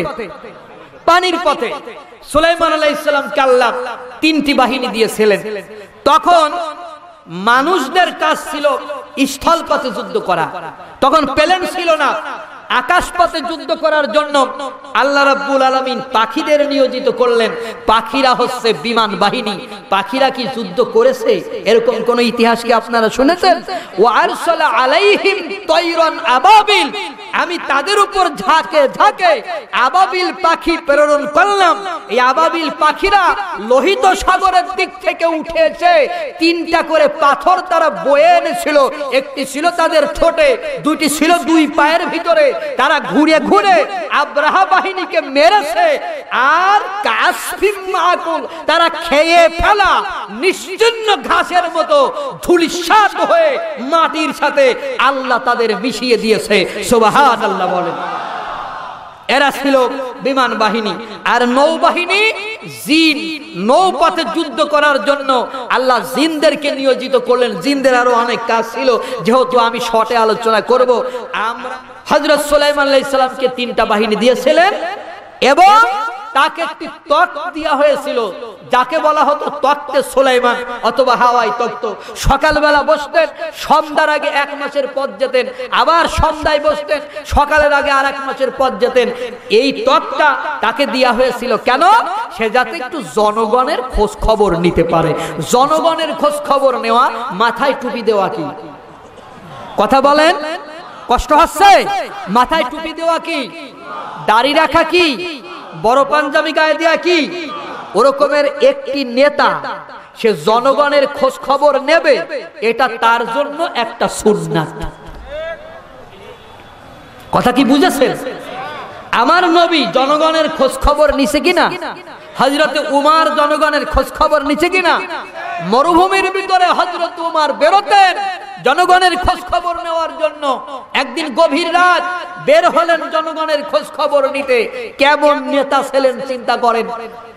পানির পথে। সুলাইমান আলাইহিস সালামকে আল্লাহ তিনটি বাহিনী দিয়েছিলেন। তখন মানুষদের কাজ ছিল স্থল পথে যুদ্ধ করা। তখন প্লেন ছিল না। আকাশ পথে যুদ্ধ করার জন্য আল্লাহ রাব্বুল আলামিন পাখিদের নিয়োজিত করলেন। পাখিরা হচ্ছে বিমান বাহিনী। পাখিরা কি যুদ্ধ করেছে? এরকম কোন ইতিহাস কি আপনারা শুনেছেন? ওয়া আরসালা আলাইহিম তায়রান আবাবিল। আমি তাদের উপর ঝাঁকে ঝাঁকে আবাবিল পাখি প্রেরণ করলাম। এই আবাবিল পাখিরা লোহিত সাগরের দিক থেকে উঠেছে। তিনটা করে পাথর তারা বয়ে এনেছিল। একটি ছিল তাদের ঠোঁটে, দুইটি ছিল দুই পায়ের ভিতরে। তারা ঘুরে ঘুরে আব্রাহা বাহিনীকে মেরেছে। আর কাসফিম মাকুল, তারা খেয়ে ফেলা নিশ্চিহ্ন ঘাসের মতো ধূলিসাৎ হয়ে মাটির সাথে আল্লাহ তাদের মিশিয়ে দিয়েছে। সুবহানাল্লাহ বলেন। এরা ছিল বিমান বাহিনী। আর নৌবাহিনী জিন, নৌপথে যুদ্ধ করার জন্য আল্লাহ জিনদেরকে নিয়োজিত করলেন। জিনদের আরো অনেক কাজ ছিল, যেহেতু আমি শর্টে আলোচনা করব। আমরা হযরত সুলাইমান আলাইহিস সালামকে তিনটা বাহিনী দিয়েছিলেন এবং তাকে একটি তখ্ত দেওয়া হয়েছিল, যাকে বলা হতো তখ্তে সুলাইমান অথবা হাওয়াই তখ্ত। সকালবেলা বসতেন, সন্ধ্যার আগে এক মাসের পথ যেতেন, আবার সন্ধ্যায় বসতেন, সকালের আগে আর এক মাসের পথ যেতেন। এই তখ্তটা তাকে দেওয়া হয়েছিল কেন? সে যাতে একটু জনগণের খোঁজ খবর নিতে পারে। জনগণের খোঁজ খবর নেওয়া, মাথায় টুপি দেওয়া কি? কথা বলেন, কষ্ট হচ্ছে? মাথায় টুপি দেওয়া কি? দাড়ি রাখা কি? বড় পাঞ্জাবি গায়ে দেওয়া কি? ওরকমের একটি নেতা, সে জনগণের খোঁজ খবর নেবে, এটা তার জন্য একটা সুন্নাত। কথা কি বুঝেছেন? আমার নবী জনগণের খোঁজ খবর নিছে কিনা? হযরত উমর জনগণের খোঁজ খবর নিছে কিনা? মরুভূমির ভিতরে হযরত উমর বেরোতেন জনগণের খোঁজ খবর নেওয়ার জন্য। একদিন গভীর রাত বের হলেন জনগণের খোঁজ খবর নিতে। কেমন নেতা ছিলেন চিন্তা করেন।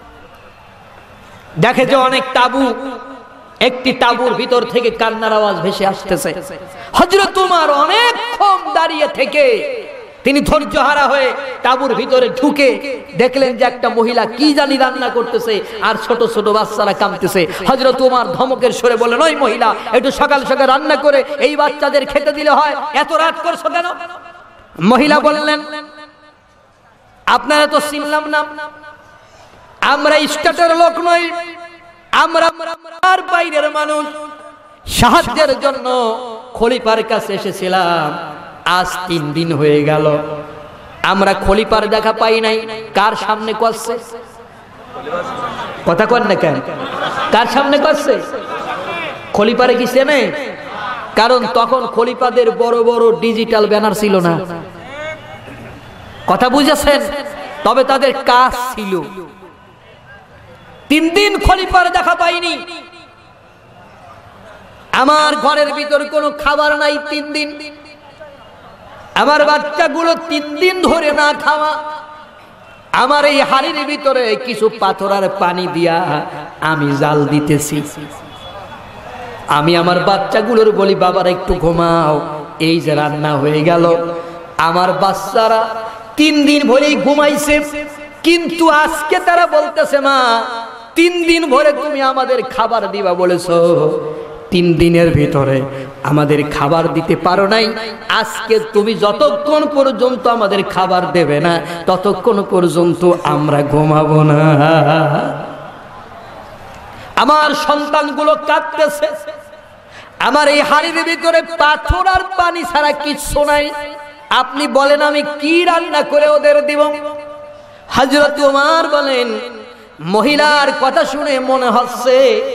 দেখে যে অনেক তাবু, একটি তাবুর ভিতর থেকে কান্নার আওয়াজ ভেসে আসতেছে। হযরত উমর অনেকক্ষণ দাঁড়িয়ে থেকে তিনি ধৈর্যহারা হয়ে তাঁবুর ভিতরে ঢুকে দেখলেন যে একটা মহিলা কি জানি রান্না করতেছে আর ছোট ছোট বাচ্চারা কাঁদতেছে। হযরত ওমর ধমকের সুরে বললেন, ওই মহিলা, একটু সকাল সকাল রান্না করে এই বাচ্চাদের খেতে দিলে হয়, এত রাত করছো কেন? মহিলা বললেন, আপনারা তো চিনলাম না, আমরা স্টেটের লোক নই, আমরা আর বাইরের মানুষ, সাহায্যের জন্য খলিফার কাছে এসেছিলাম। আজ তিন দিন হয়ে গেল, আমরা খলিফার দেখা পাই নাই। কার সামনে করছে কথা কন না কেন? কার সামনে করছে? খলিফারে কি চেনে? কারণ তখন খলিফাদের বড় বড় ডিজিটাল ব্যানার ছিল না, কথা বুঝেছেন? তবে তাদের কাজ ছিল। তিন দিন খলিফার দেখা পাইনি, আমার ঘরের ভিতর কোনো খাবার নাই তিন দিন, আমার বাচ্চাগুলো তিন দিন ধরে না খাওয়া, আমার এই হাড়ির ভিতরে কিছু পাথর আর পানি দিয়া আমি জাল দিতেছি। আমি আমার বাচ্চাগুলোর বলি, বাবারা একটু ঘুমাও, এই যে রান্না হয়ে গেল। আমার বাচ্চারা তিন দিন ভরেই ঘুমাইছে, কিন্তু আজকে তারা বলতেছে, মা তিন দিন ভরে তুমি আমাদের খাবার দিবা বলেছো, তিন দিনের ভিতরে আমাদের খাবার দিতে পারো নাই, আজকে তুমি যতক্ষণ পর্যন্ত আমাদের খাবার দেবে না ততক্ষণ পর্যন্ত আমরা ঘুমাবো না। আমার সন্তানগুলো কাঁদতেছে, আমার এই হাড়ির ভিতরে পাথর আর পানি ছাড়া কিচ্ছু নাই, আপনি বলেন আমি কি রান্না করে ওদের দিব? হযরত ওমর বলেন, মহিলার কথা শুনে মনে হচ্ছে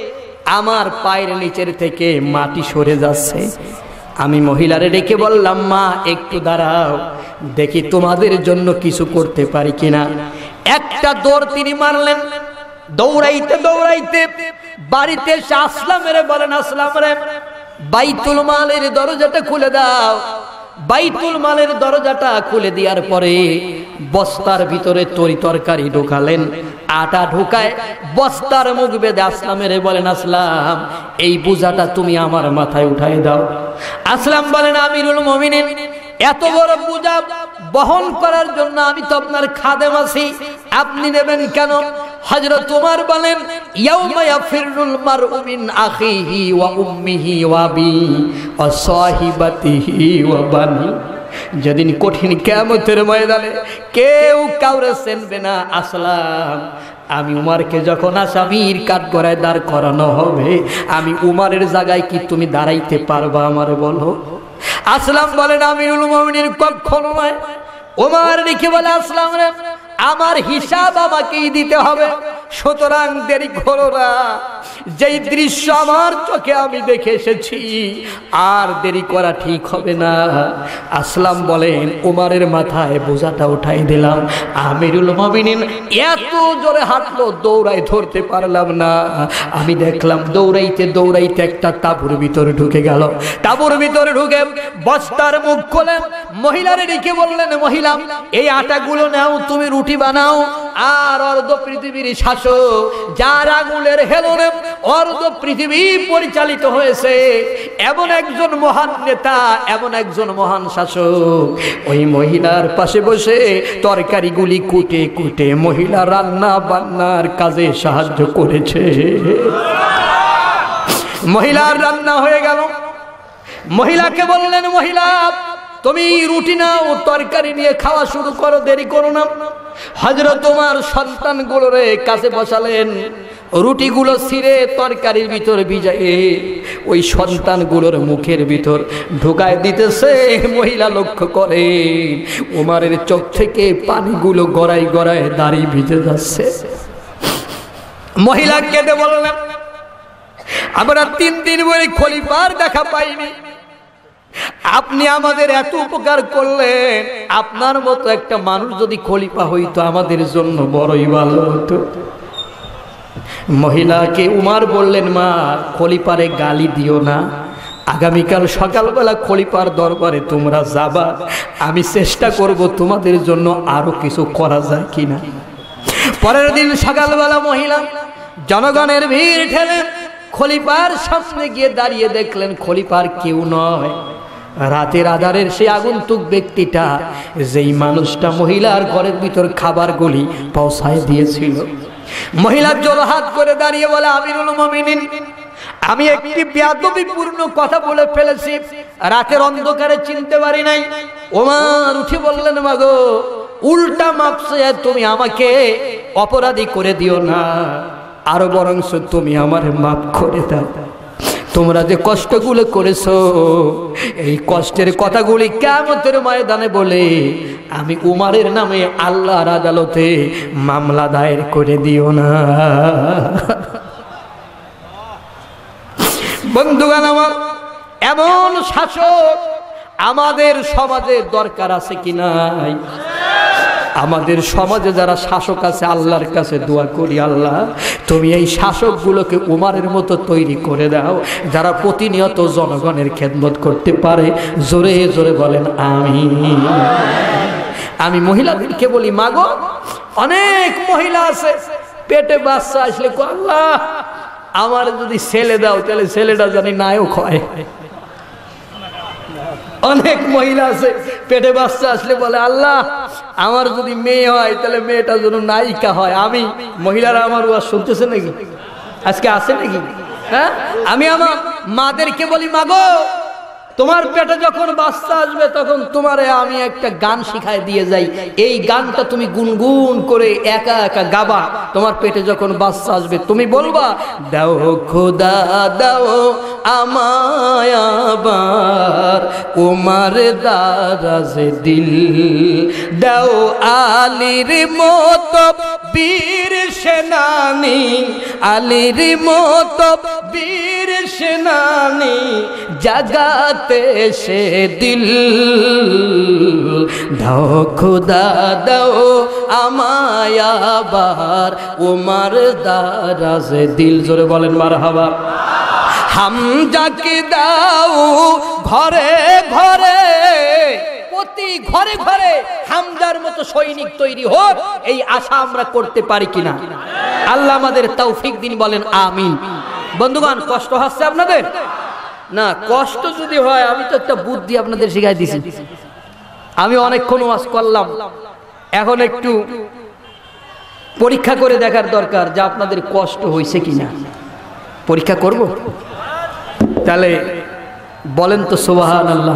আমার পায়ের নিচের থেকে মাটি সরে যাচ্ছে। আমি মহিলারে ডেকে বললাম, মা একটু দাঁড়াও, দেখি তোমাদের জন্য কিছু করতে পারি কিনা। একটা দৌড় তিনি মারলেন, দৌড়াইতে দৌড়াইতে বাড়িতে এসে আসলামের বলেন, আসলাম রে, বাইতুল মালের দরজাটা খুলে দাও। বাইতুল মালের দরজাটা খুলে দেওয়ার পরে বস্তার ভিতরে তরি তরকারি ঢোকালেন, আটা ঢোকায় বস্তার মুখ বেঁধে আসলামের বলেন, আসলাম এই বোঝাটা তুমি আমার মাথায় উঠাই দাও। আসলাম বলেন, আমিরুল মুমিনিন, এত বড় বোঝা বহন করার জন্য আমি তো আপনার খাদেম আছি, আপনি নেবেন কেন? হযরত ওমর বলেন, ইয়াউমা ইয়াফিরুল মারউ মিন আখিহি ওয়া উম্মিহি ওয়া আবিহি ওয়া সাহিবাতিহি ওয়া বানি, যেদিন কঠিন কিয়ামতের ময়দানে কেউ কাউরে চিনবে না। আসলাম, আমি উমারকে যখন আসামির কাঠগড়ায় দাঁড় করানো হবে, আমি উমারের জায়গায় কি তুমি দাঁড়াইতে পারবা আমারে বলো? আসলাম বলেন, আমিরুল মুমিনিন কখনো নয়। ওমর লিখে বলে, আসলাম রে, আমার হিসাব আমাকেই দিতে হবে, সুতরাং দেরি করো না, যেই দৃশ্য আমার চোখে আমি দেখে এসেছি আর দেরি করা ঠিক হবে না। আসলাম বলেন, ওমরের মাথায় বোঝাটা উঠাই দিলাম। আমিরুল মুমিনিন এত জোরে হাঁটলো, দৌড়াই ধরতে পারলাম না। আমি দেখলাম দৌড়াইতে দৌড়াইতে একটা তাঁবুর ভিতরে ঢুকে গেল। তাঁবুর ভিতরে ঢুকে বস্তার মুখ খোলেন, মহিলারে ডেকে বললেন, মহিলা এই আটাগুলো নাও, তুমি রুটি বানাও। আর অর্ধ পৃথিবীর শাসক, যার আঙুলের হেলনে অর্ধ পৃথিবী পরিচালিত হয়েছে, এমন একজন মহান নেতা, এমন একজন মহান শাসক, ওই মহিলার পাশে বসে তরকারিগুলি কুটে কুটে মহিলা রান্না বান্নার কাজে সাহায্য করেছে। মহিলার রান্না হয়ে গেল। মহিলাকে বললেন, মহিলা তুমি রুটি নাও, তরকারি নিয়ে খাওয়া শুরু করো, দেরি করো না। হযরত ওমর সন্তানগুলোরে কাছে বসালেন, রুটিগুলো ছিঁড়ে তরকারির ভিতর ভিজায়ে ওই সন্তানগুলোর মুখের ভিতর ঢুকায় দিতেছে। মহিলা লক্ষ্য করে ওমরের চোখ থেকে পানিগুলো গড়াই গড়ায় দাঁড়িয়ে ভিজে যাচ্ছে। মহিলা কেঁদে বললেন, আমরা তিন দিন বলে খলিফার দেখা পাইনি, আপনি আমাদের এত উপকার করলেন, আপনার মতো একটা মানুষ যদি খলিফা হইতো আমাদের জন্য বড়ই ভালো হতো। মহিলাকে উমার বললেন, মা খলিফারে গালি দিও না, আগামীকাল সকালবেলা খলিফার দরবারে তোমরা যাবা, আমি চেষ্টা করব তোমাদের জন্য আরো কিছু করা যায় কিনা। পরের দিন সকালবেলা মহিলা জনগণের ভিড় ঠেলে খলিফার সামনে গিয়ে দাঁড়িয়ে দেখলেন খলিফার কেউ নয়, রাতের আধারের সেই আগন্তুক ব্যক্তিটা, যেই মানুষটা মহিলার ঘরের ভিতর খাবারগুলি পৌঁছায় দিয়েছিল, মহিলার জোড়হাত করে দাঁড়িয়ে বলে, আমিরুল মুমিনিন, আমি একটি বেয়াদবিপূর্ণ কথা বলে ফেলেছি, রাতের অন্ধকারে চিনতে পারি নাই। ওমর উঠে বললেন, মাগো, উল্টা মাপছে তুমি আমাকে অপরাধী করে দিও না, আরো বরংস তুমি আমার মাফ করে দাও। তোমরা যে কষ্টগুলো করেছো, এই কষ্টের কথাগুলি কিয়ামতের ময়দানে বলে আমি উমারের নামে আল্লাহর আদালতে মামলা দায়ের করে দিও না। বন্ধুগণ আমার, এমন শাসক আমাদের সমাজে দরকার আছে কি নাই? আমাদের সমাজে যারা শাসক আছে, আল্লাহর কাছে দোয়া করি, আল্লাহ তুমি এই শাসকগুলোকে উমারের মতো তৈরি করে দাও, যারা প্রতিনিয়ত জনগণের খেদমত করতে পারে। জোরে জোরে বলেন আমিন। আমি মহিলাদেরকে বলি, মাগো, অনেক মহিলা আছে পেটে বাচ্চা আসলে আল্লাহ আমার যদি ছেলে দাও, তাহলে ছেলেটা জানি নায়ক হয়। অনেক মহিলা আছে পেটে বাচ্চা আসলে বলে, আল্লাহ আমার যদি মেয়ে হয়, তাহলে মেয়েটা যেন নায়িকা হয়। আমি মহিলারা আমার ওয়াজ শুনতেছে নাকি? আজকে আছে নাকি? হ্যাঁ, আমি আমার মাদেরকে বলি, মাগো, তোমার পেটে যখন বাচ্চা আসবে, তখন তোমারে আমি একটা গান শিখাই দিয়ে যাই, এই গানটা তুমি গুনগুন করে একা একা গাবা। তোমার পেটে যখন বাচ্চা আসবে, তুমি বলবা, দাও খোদা দাও আমায় আবার উমার দারাজে দিল, দাও আলীর মতো বীর সেনানি, আলীর মতো বীর সেনানি জাগাতে সে দিল, দাও খোদা দাও আমায় আবার উমার দারাজে দিল। জোরে বলেন মারহাবা। হামজাকে দাও ঘরে ঘরে, প্রতি ঘরে ঘরে হামজার মতো সৈনিক তৈরি হোক, এই আশা আমরা করতে পারি কিনা? আল্লাহ আমাদের তৌফিক দিন, বলেন আমিন। বন্ধুগণ, কষ্ট হচ্ছে আপনাদের না? কষ্ট যদি হয়, আমি তো একটা বুদ্ধি আপনাদের শিখাই দিছি। আমি অনেকক্ষণ ওয়াজ করলাম, এখন একটু পরীক্ষা করে দেখার দরকার যে আপনাদের কষ্ট হয়েছে কিনা। পরীক্ষা করব? তাহলে বলেন তো সুবহানাল্লাহ।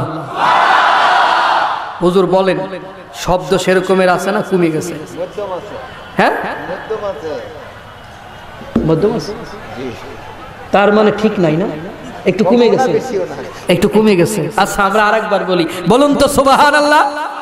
হুজুর বলেন, শব্দ সেরকমের আছে না কমে গেছে? হ্যাঁ, মধ্যম আছে। তার মানে ঠিক নাই না, একটু কমে গেছে, একটু কমে গেছে। আচ্ছা, আমরা আরেকবার বলি, বলুন তো সুবহানাল্লাহ।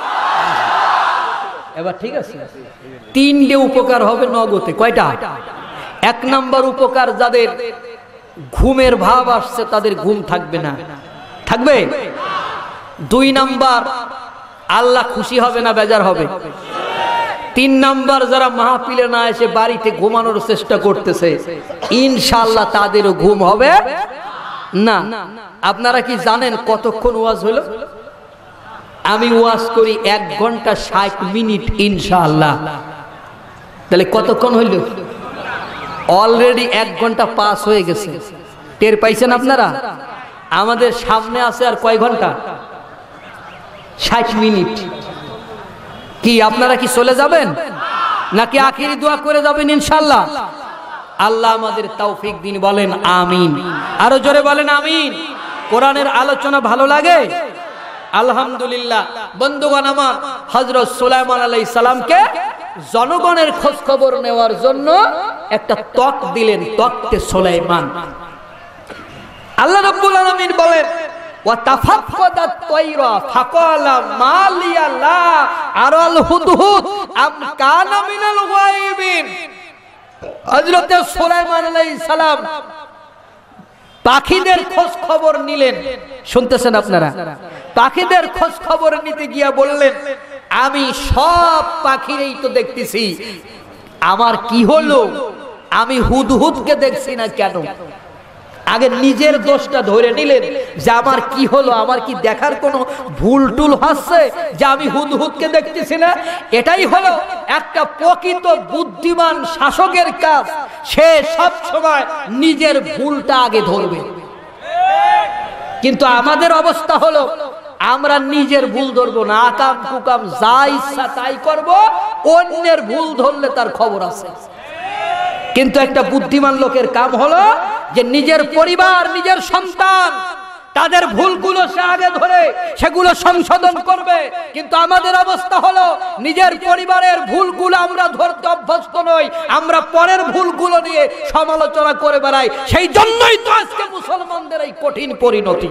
এবার ঠিক আছে। তিনটে উপকার হবে নগদে। কয়টা? এক নাম্বার উপকার, যাদের ঘুমের ভাব আসছে তাদের ঘুম থাকবে না, থাকবে। দুই নাম্বার, আল্লাহ খুশি হবে না বেজার হবে। তিন নাম্বার, যারা মাহফিলে না এসে বাড়িতে ঘুমানোর চেষ্টা করতেছে, ইনশাআল্লাহ তাদেরও ঘুম হবে না। আপনারা কি জানেন কতক্ষণ ওয়াজ হলো? আমি ওয়াজ করি এক ঘন্টা ষাট মিনিট ইনশাআল্লাহ। তাহলে কতক্ষণ হইল? অলরেডি এক ঘন্টা পাস হয়ে গেছে। টের পাইছেন আপনারা? আমাদের সামনে আছে আর কয় ঘন্টা? ষাট মিনিট। কি আপনারা কি চলে যাবেন নাকি আখিরি দোয়া করে যাবেন ইনশাআল্লাহ? আল্লাহ আমাদের তৌফিক দিন, বলেন আমিন। আরো জোরে বলেন আমিন। কোরআনের আলোচনা ভালো লাগে? আলহামদুলিল্লাহ। বন্ধুগণ আমার, হযরত সুলাইমান আলাইহিস সালামকে জনগণের খোঁজ খবর নেওয়ার জন্য একটা তক দিলেন, তকতে সুলাইমান। আল্লাহ রাব্বুল আলামিন বলেন, ওয়া তাফাক্কাদাত তায়রা ফাকালা মা লিয়া লা আরাল হুদহুদ আম কানা মিনাল গায়বিন। হযরত সুলাইমান আলাইহিস সালাম পাখিদের খোঁজ খবর নিলেন। শুনতেছেন আপনারা? পাখিদের খোঁজ খবর নিতে গিয়া বললেন, আমি সব পাখিরই তো দেখতেছি, আমার কি হলো? আমি হুদহুদকে দেখছি না কেন? আগে নিজের দোষটা ধরে নিলেন যে আমার কি হলো, আমার কি দেখার কোনো ভুল টুল হচ্ছে যে আমি হুদহুদকে দেখতেছি না? এটাই হলো একটা প্রকৃত বুদ্ধিমান শাসকের কাজ। সে সব সময় নিজের ভুলটা আগে ধরবে। কিন্তু আমাদের অবস্থা হলো, আমরা নিজের ভুল ধরবো না, আকাম কুকাম যা ইচ্ছা তাই করব, অন্যের ভুল ধরলে তার খবর আছে। কিন্তু একটা বুদ্ধিমান লোকের কাম হলো যে নিজের পরিবার, নিজের সন্তান, তাদের ভুলগুলো সে আগে ধরে সেগুলো সংশোধন করবে। কিন্তু আমাদের অবস্থা হলো নিজের পরিবারের ভুলগুলো আমরা ধরতে অভ্যস্ত নই, আমরা পরের ভুলগুলো নিয়ে সমালোচনা করে বেড়াই। সেই জন্যই তো আজকে মুসলমানদের এই কঠিন পরিণতি।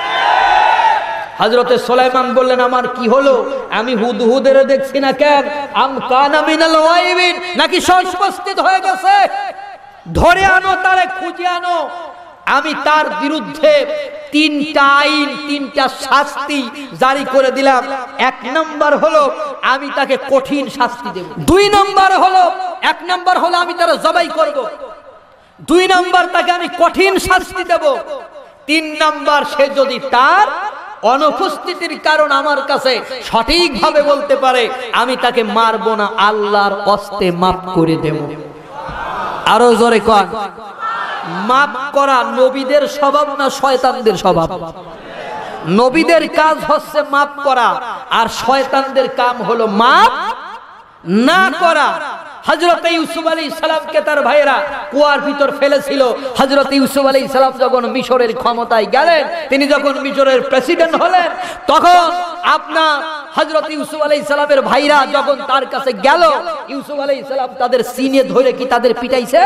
হযরতে সুলাইমান বললেন, আমার কি হলো? আমি হুদহুদের দেখছি না কেন? আম কানা মিনাল গায়বিন, নাকি সংস্পষ্টিত হয়ে গেছে? ধরে আনো, তারে খুঁজে আনো। আমি তার বিরুদ্ধে তিনটা আইন, তিনটা শাস্তি জারি করে দিলাম। এক নাম্বার হলো আমি তাকে কঠিন শাস্তি দেব। দুই নাম্বার হলো, এক নাম্বার হলো আমি তার জবাই করব। দুই নাম্বার তাকে আমি কঠিন শাস্তি দেব। তিন নাম্বার সে যদি তার অনুপস্থিতির কারণ আমার কাছে সঠিকভাবে বলতে পারে, আমি তাকে মারবো না, আল্লাহর ওয়াস্তে মাফ করে দেব। আরো জোরে কোন। মাফ করা নবীদের স্বভাব না শয়তানদের স্বভাব? নবীদের কাজ হচ্ছে মাফ করা, আর শয়তানদের কাম হলো মাফ না করা। হযরত ইউসুফ আলাইহিস সালামকে তার ভাইয়েরা কুয়ার ভিতর ফেলেছিল। হযরত ইউসুফ আলাইহিস সালাম যখন মিশরের ক্ষমতায় গেলেন, তিনি যখন মিশরের প্রেসিডেন্ট হলেন, তখন আপনার হযরত ইউসুফ আলাইহিস সালামের ভাইরা যখন তার কাছে গেল, ইউসুফ আলাইহিস সালাম তাদের সিনে ধরে কি তাদের পিটাইছে?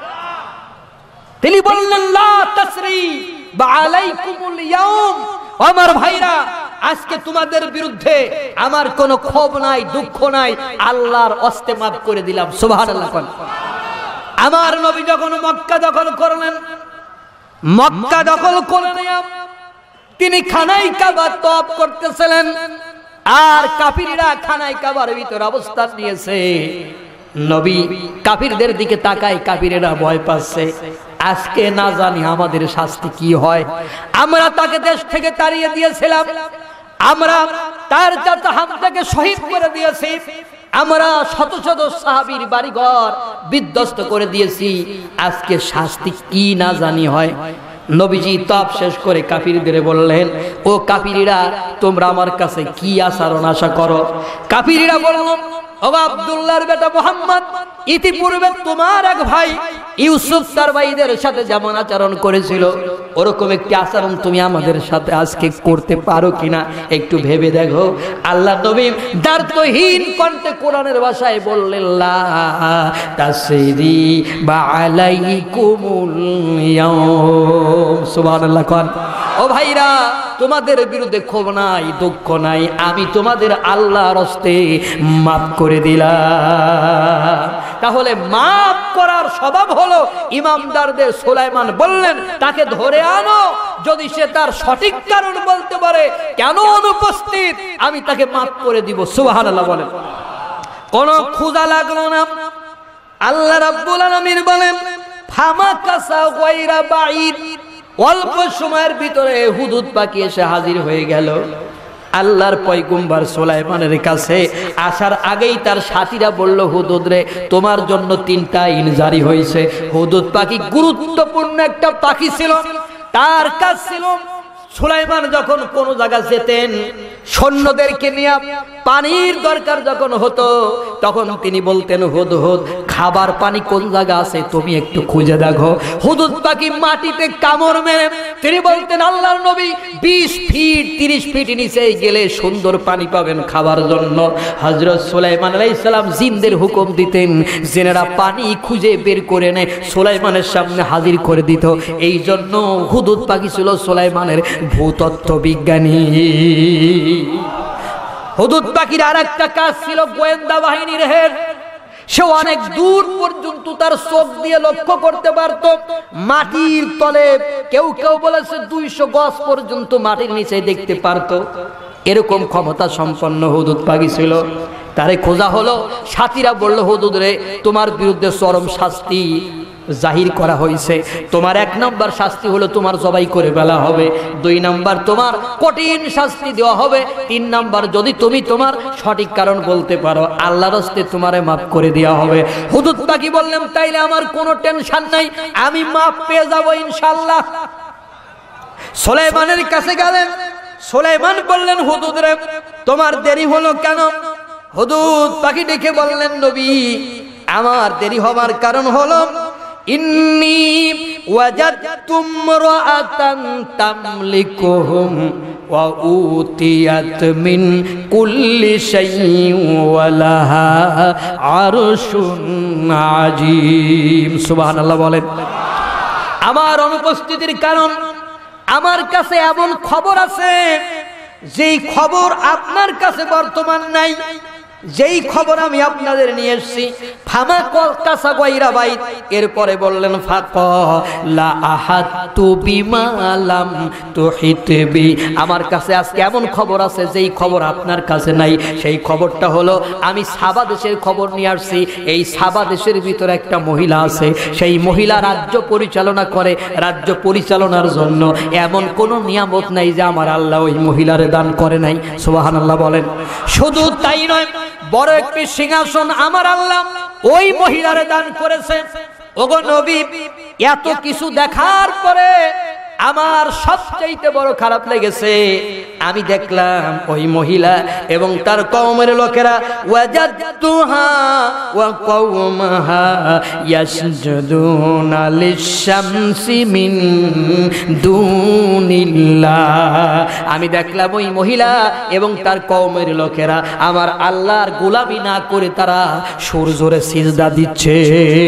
তিনি বললেন, লা তাসরিবা আলাইকুমুল ইয়াউম, আমার ভাইরা আজকে তোমাদের বিরুদ্ধে আমার কোনো ক্ষোভ নাই, দুঃখ নাই, আল্লাহর ওয়াস্তে মাফ করে দিলাম। সুবহানাল্লাহ। আমার নবী যখন মক্কা দখল করলেন, মক্কা দখল করে নিয়ে তিনি খানায় কাবা তওয়াফ করতেছিলেন, আর কাফিররা খানায় কাবার ভিতর অবস্থান নিয়েছে। নবী কাফিরদের দিকে তাকায়, কাফিরেরা ভয় পাচ্ছে। আজকে না জানি আমাদের শাস্তি কি হয়। আমরা তাকে দেশ থেকে তাড়িয়ে দিয়েছিলাম, আমরা তার চাচা হামজাকে শহীদ করে দিয়েছি, আমরা শত শত সাহাবীর বাড়িঘর বিধ্বস্ত করে দিয়েছি। আজকে শাস্তি কি না জানি হয়। নবীজি তওয়াফ শেষ করে কাফিরদের বললেন, ও কাফিররা, তোমরা আমার কাছে কি আচরণ আশা করো? কাফিররা বলল, ও আব্দুল্লাহর বেটা মুহাম্মদ, ইতিপূর্বে তোমার এক ভাই ইউসুফ তার ভাইদের সাথে যেমন আচরণ করেছিল, ওরকম একটি আচরণ তুমি আমাদের সাথে আজকে করতে পারো কিনা একটু ভেবে দেখো। আল্লাহ নবী দার্থহীন কণ্ঠে কোরআনের ভাষায় বললেন, লা তাসরিবা আলাইকুমুল ইয়াউম। সুবহানাল্লাহ। কোন ও ভাইরা, তোমাদের বিরুদ্ধে ক্ষোভ নাই, দুঃখ নাই, আমি তোমাদের আল্লাহর হস্তে মাফ করে দিলাম। তাহলে মাফ করার স্বভাব হলো ইমামদারদের। সুলাইমান বললেন, তাকে ধরে আনো, যদি সে তার সঠিক কারণ বলতে পারে কেন অনুপস্থিত, আমি তাকে মাফ করে দিব। সুবহানাল্লাহ বলেন। কোন খোঁজা লাগলো না। আল্লাহ রাব্বুল আলামিন বলেন, ফামাকাসা গায়রা বাঈদ, অল্প সময়ের ভিতরে হুদুদ পাখি এসে হাজির হয়ে গেল আল্লাহর পয়গম্বর সুলাইমানের কাছে। আসার আগেই তার সাথীরা বলল, হুদুদ রে, তোমার জন্য তিনটা আইন জারি হয়েছে। হুদুদ পাখি গুরুত্বপূর্ণ একটা পাখি ছিল, তার কাজ ছিল সুলাইমান যখন কোন জায়গা যেতেন, সৈন্যদেরকে নিয়ে পানির দরকার যখন হতো, তখন তিনি বলতেন, হুদহুদ, খাবার পানি কোন জায়গা আছে তুমি একটু খুঁজে দেখো। হুদুদ পাখি মাটিতে কামড় মেরে তিনি বলতেন, আল্লাহর নবী, বিশ ফিট তিরিশ ফিট নিচে গেলে সুন্দর পানি পাবেন খাবার জন্য। হযরত সুলাইমান আলাইহিস সালাম জিনদের হুকুম দিতেন, জিনেরা পানি খুঁজে বের করে এনে সুলাইমানের সামনে হাজির করে দিত। এই জন্য হুদুদ পাখি ছিল সুলাইমানের ভূতত্ত্ব বিজ্ঞানী। হুদুদ পাখির আর একটা কাজ ছিল গোয়েন্দা বাহিনীর হেড। সে অনেক দূর পর্যন্ত তার চোখ দিয়ে লক্ষ্য করতে পারত। মাটির তলে কেউ কেউ বলেছে দুইশো গজ পর্যন্ত মাটির নিচে দেখতে পারত। এরকম ক্ষমতা সম্পন্ন হুদুদ পাখি ছিল। তারে খোঁজা হলো, সাথীরা বলল, হুদুদ রে, তোমার বিরুদ্ধে চরম শাস্তি জাহির করা হয়েছে। তোমার এক নম্বর শাস্তি হলো তোমার জবাই করে ফেলা হবে, দুই নম্বর তোমার কঠিন শাস্তি দেওয়া হবে, তিন নম্বর যদি তুমি তোমার সঠিক কারণ বলতে পারো আল্লাহর হস্তে তোমারে মাফ করে দেওয়া হবে। হুদুদ পাখি বললেন, তাইলে আমার কোনো টেনশন নাই, আমি মাফ পেয়ে যাব ইনশাআল্লাহ। সুলাইমানের কাছে গেলেন। সুলাইমান বললেন, হুদুদ রে, তোমার দেরি হলো কেন? হুদুদ পাখি ডেকে বললেন, নবী, আমার দেরি হবার কারণ হলো ইন্নী ওয়াজাদতু ইমরাআতান তামলিকুহুম ওয়া উতিয়াত মিন কুল্লি শাইইন ওয়া লাহা আরশুন আযীম। সুবহানাল্লাহ বলেন। আমার অনুপস্থিতির কারণ, আমার কাছে এমন খবর আছে যেই খবর আপনার কাছে বর্তমান নাই, যেই খবর আমি আপনাদের নিয়ে এসেছি। ফামা কাসা গায়রা বাইত, এরপরে বললেন ফাকালা আহাতু বিমা লাম তুহিতবি, আমার কাছে আজকে এমন খবর আছে যেই খবর আপনার কাছে নাই। সেই খবরটা হলো আমি সাবা দেশের খবর নিয়ে আসছি। এই সাবা দেশের ভিতরে একটা মহিলা আছে, সেই মহিলা রাজ্য পরিচালনা করে। রাজ্য পরিচালনার জন্য এমন কোনো নিয়ামত নাই যে আমার আল্লাহ ওই মহিলারে দান করে নাই। সুবহানাল্লাহ বলেন। শুধু তাই নয়, বড় একটি সিংহাসন আমার আল্লাহ ওই মহিলারে দান করেছে। ওগো নবী, এত কিছু দেখার পরে আমার সবচেয়ে বড় খারাপ লেগেছে, আমি দেখলাম ওই মহিলা এবং তার কওমের লোকেরা ওয়াজাদতুহা ওয়া কওমাহা ইয়াসজুদুনা লিশ-শামসি মিন দুনিল্লাহ, আমি দেখলাম ওই মহিলা এবং তার কওমের লোকেরা আমার আল্লাহর গোলামি না করে তারা সূর্যরে সিজদা দিচ্ছে।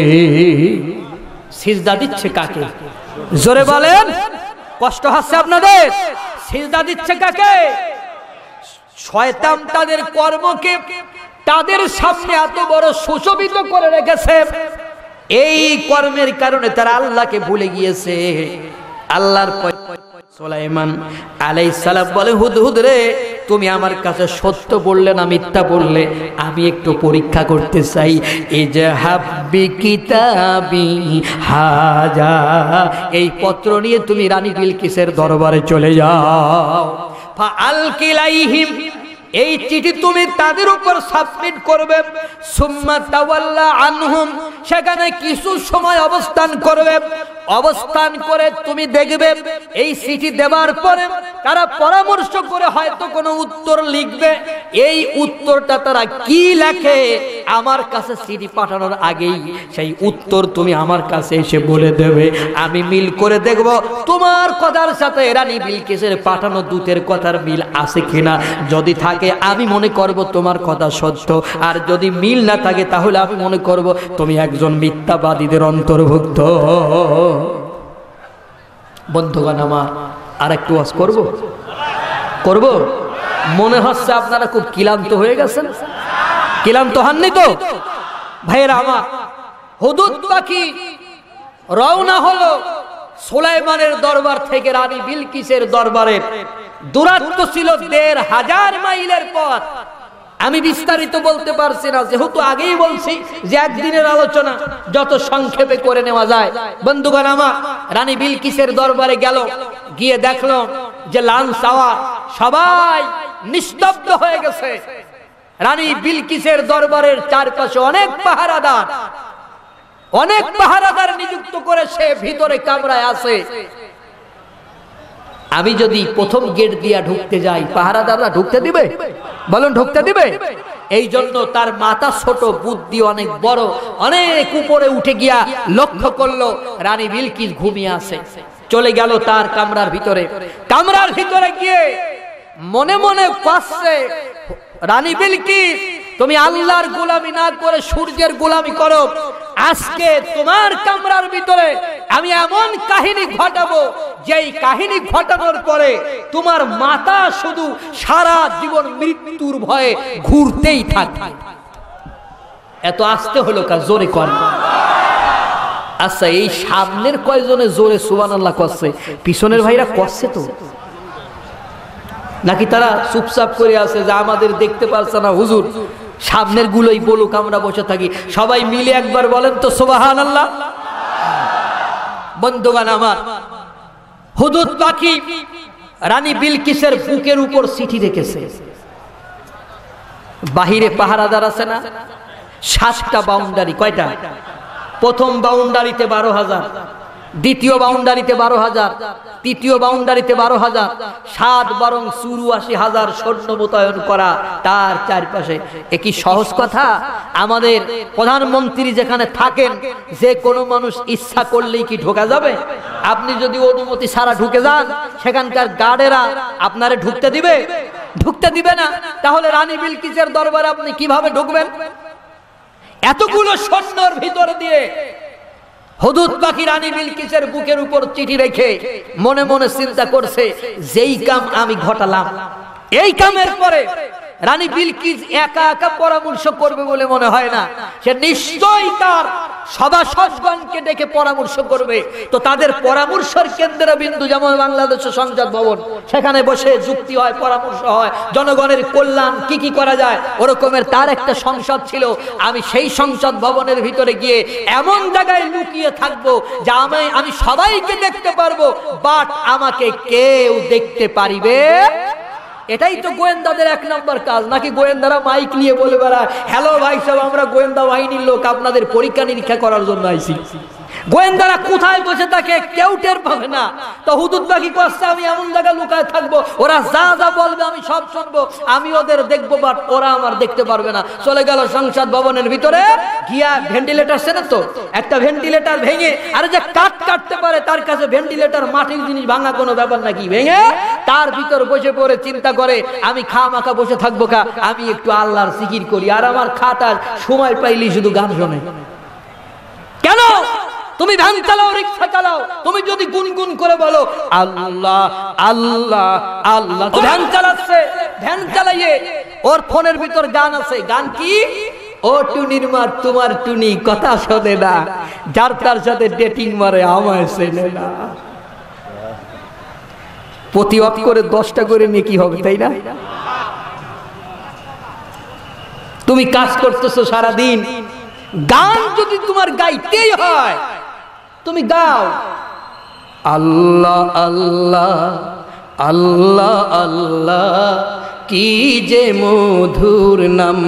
সিজদা দিচ্ছে কাকে? জোরে বলেন, কষ্ট হচ্ছে আপনাদের? সিজদা দিচ্ছে কাকে? শয়তান তাদের কর্মকে তাদের সামনে এত বড় সুশোভিত করে রেখেছে, এই কর্মের কারণে তারা আল্লাহকে ভুলে গিয়েছে। আল্লাহর সুলাইমান আলাইহিস সালাম বলে, হুদহুদ রে, তুমি আমার কাছে সত্য বললে না মিথ্যা বললে আমি একটু পরীক্ষা করতে চাই। ইজহাব বিকিতাবি হাজা, এই পত্র নিয়ে তুমি রানী বিলকিসের দরবারে চলে যাও। ফাআলকিলাইহিম, এই চিঠি তুমি তাদের উপর সাবমিট করবে। সুম্মা তাওয়াল্লা আনহুম, সেখানে কিছু সময় অবস্থান করবে। অবস্থান করে তুমি দেখবে এই চিঠি দেওয়ার পরে তারা পরামর্শ করে হয়তো কোনো উত্তর লিখবে। এই উত্তরটা তারা কি লেখে আমার কাছে চিঠি পাঠানোর আগেই সেই উত্তর তুমি আমার কাছে এসে বলে দেবে। আমি মিল করে দেখব তোমার কথার সাথে রানী বিলকিসের পাঠানো দূতের কথার মিল আছে কিনা। যদি থাকে আমি মনে করব তোমার কথা সত্য, আর যদি মিল না থাকে তাহলে আমি মনে করব তুমি একজন মিথ্যাবাদীদের অন্তর্ভুক্ত। বন্ধুগণ আমার, আর একটু ওয়াজ করব করব মনে হচ্ছে আপনারা খুব ক্লান্ত হয়ে গেছেন। ক্লান্ত হননি তো ভাইয়েরা আমার? হুদহুদ পাখি রওনা হলো সুলাইমানের দরবার থেকে রানী বিলকিসের দরবারে। দূরত্ব ছিল দেড় হাজার মাইলের পথ। আমি বিস্তারিত বলতে পারছি না, যেহেতু আগেই বলছি যে একদিনের আলোচনা যত সংক্ষেপে করে নেওয়া যায়। বন্ধুগণ আমার, রানী বিলকিসের দরবারে গেল, গিয়ে দেখলো যে লাঞ্ছাওয়া সবাই নিস্তব্ধ হয়ে গেছে। রানী বিলকিসের দরবারের চারপাশে অনেক পাহারাদার, অনেক পাহারাদার নিযুক্ত করে সে ভিতরে কামরায় আছে। আমি যদি প্রথম গেট দিয়া ঢুকতে যাই, পাহারাদাররা ঢুকতে দিবে? বলুন, ঢুকতে দিবে? এই জন্য তার মাথা ছোট, বুদ্ধি অনেক বড়। অনেক উপরে উঠে গিয়া লক্ষ্য করলো রানী বিলকিস ঘুমিয়ে আছে। চলে গেল তার কামরার ভিতরে। কামরার ভিতরে গিয়ে মনে মনে কষছে, রানী বিলকিস, তুমি আল্লাহর গোলামি না করে সূর্যের গোলামি করো। আজকে তোমার কামরার ভিতরে আমি এমন কাহিনী ঘটাবো, যেই কাহিনী ঘটানোর পরে তোমার মাথা শুধু সারা জীবন মৃত্যুর ভয়ে ঘুরতেই থাকবে। এত আসতে হলো কা? জোরে কর। আচ্ছা, এই সামনের কয়জনে জোরে সুবহানাল্লাহ করছে? পিছনের ভাইরা করছে তো নাকি তারা চুপচাপ করে আছে যে আমাদের দেখতে পারছে না হুজুর, সামনের গুলোই বলুক, আমরা বসে থাকি। সবাই মিলে একবার বলেন তো সুবহানাল্লাহ। বন্ধুগণ আমার, হুদহুদ পাখি রানী বিলকিসের বুকের উপর চিঠি রেখেছে। বাহিরে পাহারাদার আছে না? সাতটা বাউন্ডারি। কয়টা? প্রথম বাউন্ডারিতে বারো হাজার, দ্বিতীয় বাউন্ডারিতে বারো হাজার, তৃতীয় বাউন্ডারিতে বারো হাজার, সাত বরং চুরাশি হাজার সৈন্য মোতায়েন করা তার চারপাশে। এ কি সহজ কথা? আমাদের প্রধানমন্ত্রী যেখানে থাকেন, যে কোনো মানুষ ইচ্ছা করলেই কি ঢোকা যাবে? আপনি যদি অনুমতি ছাড়া ঢুকে যান, সেখানকার গার্ডেরা আপনারে ঢুকতে দিবে? ঢুকতে দিবে না। তাহলে রানী বিলকিসের দরবারে আপনি কিভাবে ঢুকবেন? এতগুলো সৈন্যর ভিতর দিয়ে হুদুদ পাখি রানী বিলকিসের বুকের উপর চিঠি রেখে মনে মনে চিন্তা করছে, যেই কাম আমি ঘটালাম, এই কামের পরে রানী বিলকিস একা একা পরামর্শ করবে বলে মনে হয় না। সে নিশ্চয়ই তার সভাসদগণকে ডেকে পরামর্শ করবে। তো তাদের পরামর্শের কেন্দ্রবিন্দু যেমন বাংলাদেশের সংসদ ভবন, সেখানে বসে যুক্তি হয়, পরামর্শ হয়, জনগণের কল্যাণ কি কি করা যায়, ওরকমের তার একটা সংসদ ছিল। আমি সেই সংসদ ভবনের ভিতরে গিয়ে এমন জায়গায় লুকিয়ে থাকবো যা আমি আমি সবাইকে দেখতে পারবো, বাট আমাকে কেউ দেখতে পারিবে। এটাই তো গোয়েন্দাদের এক নম্বর কাজ। নাকি গোয়েন্দারা মাইক নিয়ে বলে বেড়ায়, হ্যালো ভাই সাহেব, আমরা গোয়েন্দা বাহিনীর লোক, আপনাদের পরীক্ষা নিরীক্ষা করার জন্য আইছি। গোয়েন্দারা কোথায় বসে থাকে কেউ টের পাবে না। তো হুদুদ পাখি করছে, আমি এমন জায়গায় লুকায় থাকবো, ওরা যা যা বলবে আমি সব শুনবো, আমি ওদের দেখবো, বাট ওরা আমার দেখতে পারবে না। চলে গেল সংসদ ভবনের ভিতরে গিয়া ভেন্টিলেটার ছিল তো, একটা ভেন্টিলেটার ভেঙে, আরে যে কাঠ কাটতে পারে তার কাছে ভেন্টিলেটার মাটির জিনিস ভাঙা কোনো ব্যাপার নাকি, ভেঙে তার ভিতর বসে পড়ে চিন্তা করে, আমি খা মাখা বসে থাকবো কা, আমি একটু আল্লাহর জিকির করি। আর আমার খাটার সময় পাইলি শুধু গান শোনে। কেন? তুমি ভ্যান চালাও, রিক্সা চালাও, তুমি যদি গুনগুন করে বলো আল্লাহ আল্লাহ আল্লাহ, ভ্যান চালাচ্ছে, ভ্যান চালাইয়ে ওর ফোনের ভিতর গান আছে। গান কি? ও টুনির মার তোমার টুনি কথা শোনে না, যার তার সাথে ডেটিং মারে আমায় চেনে না। প্রতি অফ করে দশটা করে নিয়ে কি হবে, তাই না? তুমি কাজ করতেছো সারাদিন, গান যদি তোমার গাইতেই হয় তুমি গাও, আল্লাহ আল্লাহ আল্লাহ আল্লাহ কি যে মধুর নাম,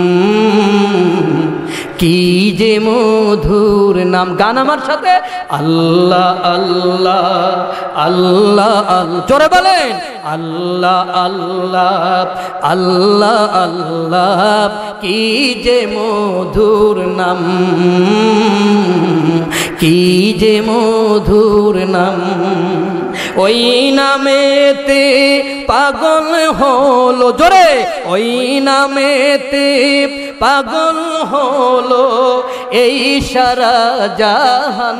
কি যে মধুর নাম। গান আমার সাথে, আল্লাহ আল্লাহ আল্লাহ আল্লাহ, জোরে বলেন, আল্লাহ আল্লাহ আল্লাহ আল্লাহ কি যে মধুর নাম, কি যে মধুর নাম। ওই নামেতে পাগল হলো, জোরে, ওই নামেতে পাগল হলো এই সারা জাহান।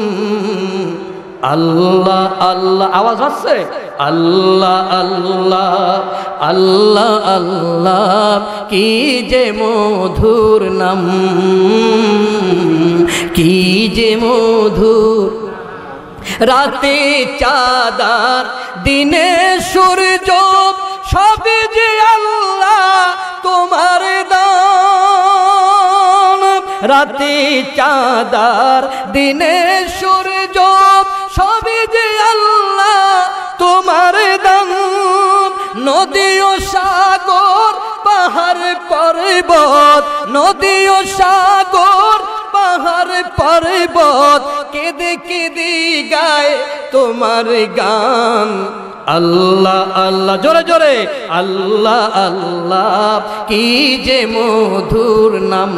আল্লাহ আল্লাহ, আওয়াজ আসছে, আল্লাহ আল্লাহ আল্লাহ আল্লাহ কি যে মধুর নাম, কি যে মধুর। রাতে চাঁদার দিনে সূর্য সবই যে আল্লাহ তোমার দান। রাতে চাঁদার দিনে সূর্য সবই যে আল্লাহ তোমার দান। নদী ও সাগর পাহাড় পর্বত, নদী ও সাগর পাহাড় পর্বত কেঁদে কেঁদে গায় তোমার গান। আল্লাহ আল্লাহ, জোরে জোরে, আল্লাহ আল্লাহ কি যে মধুর নাম,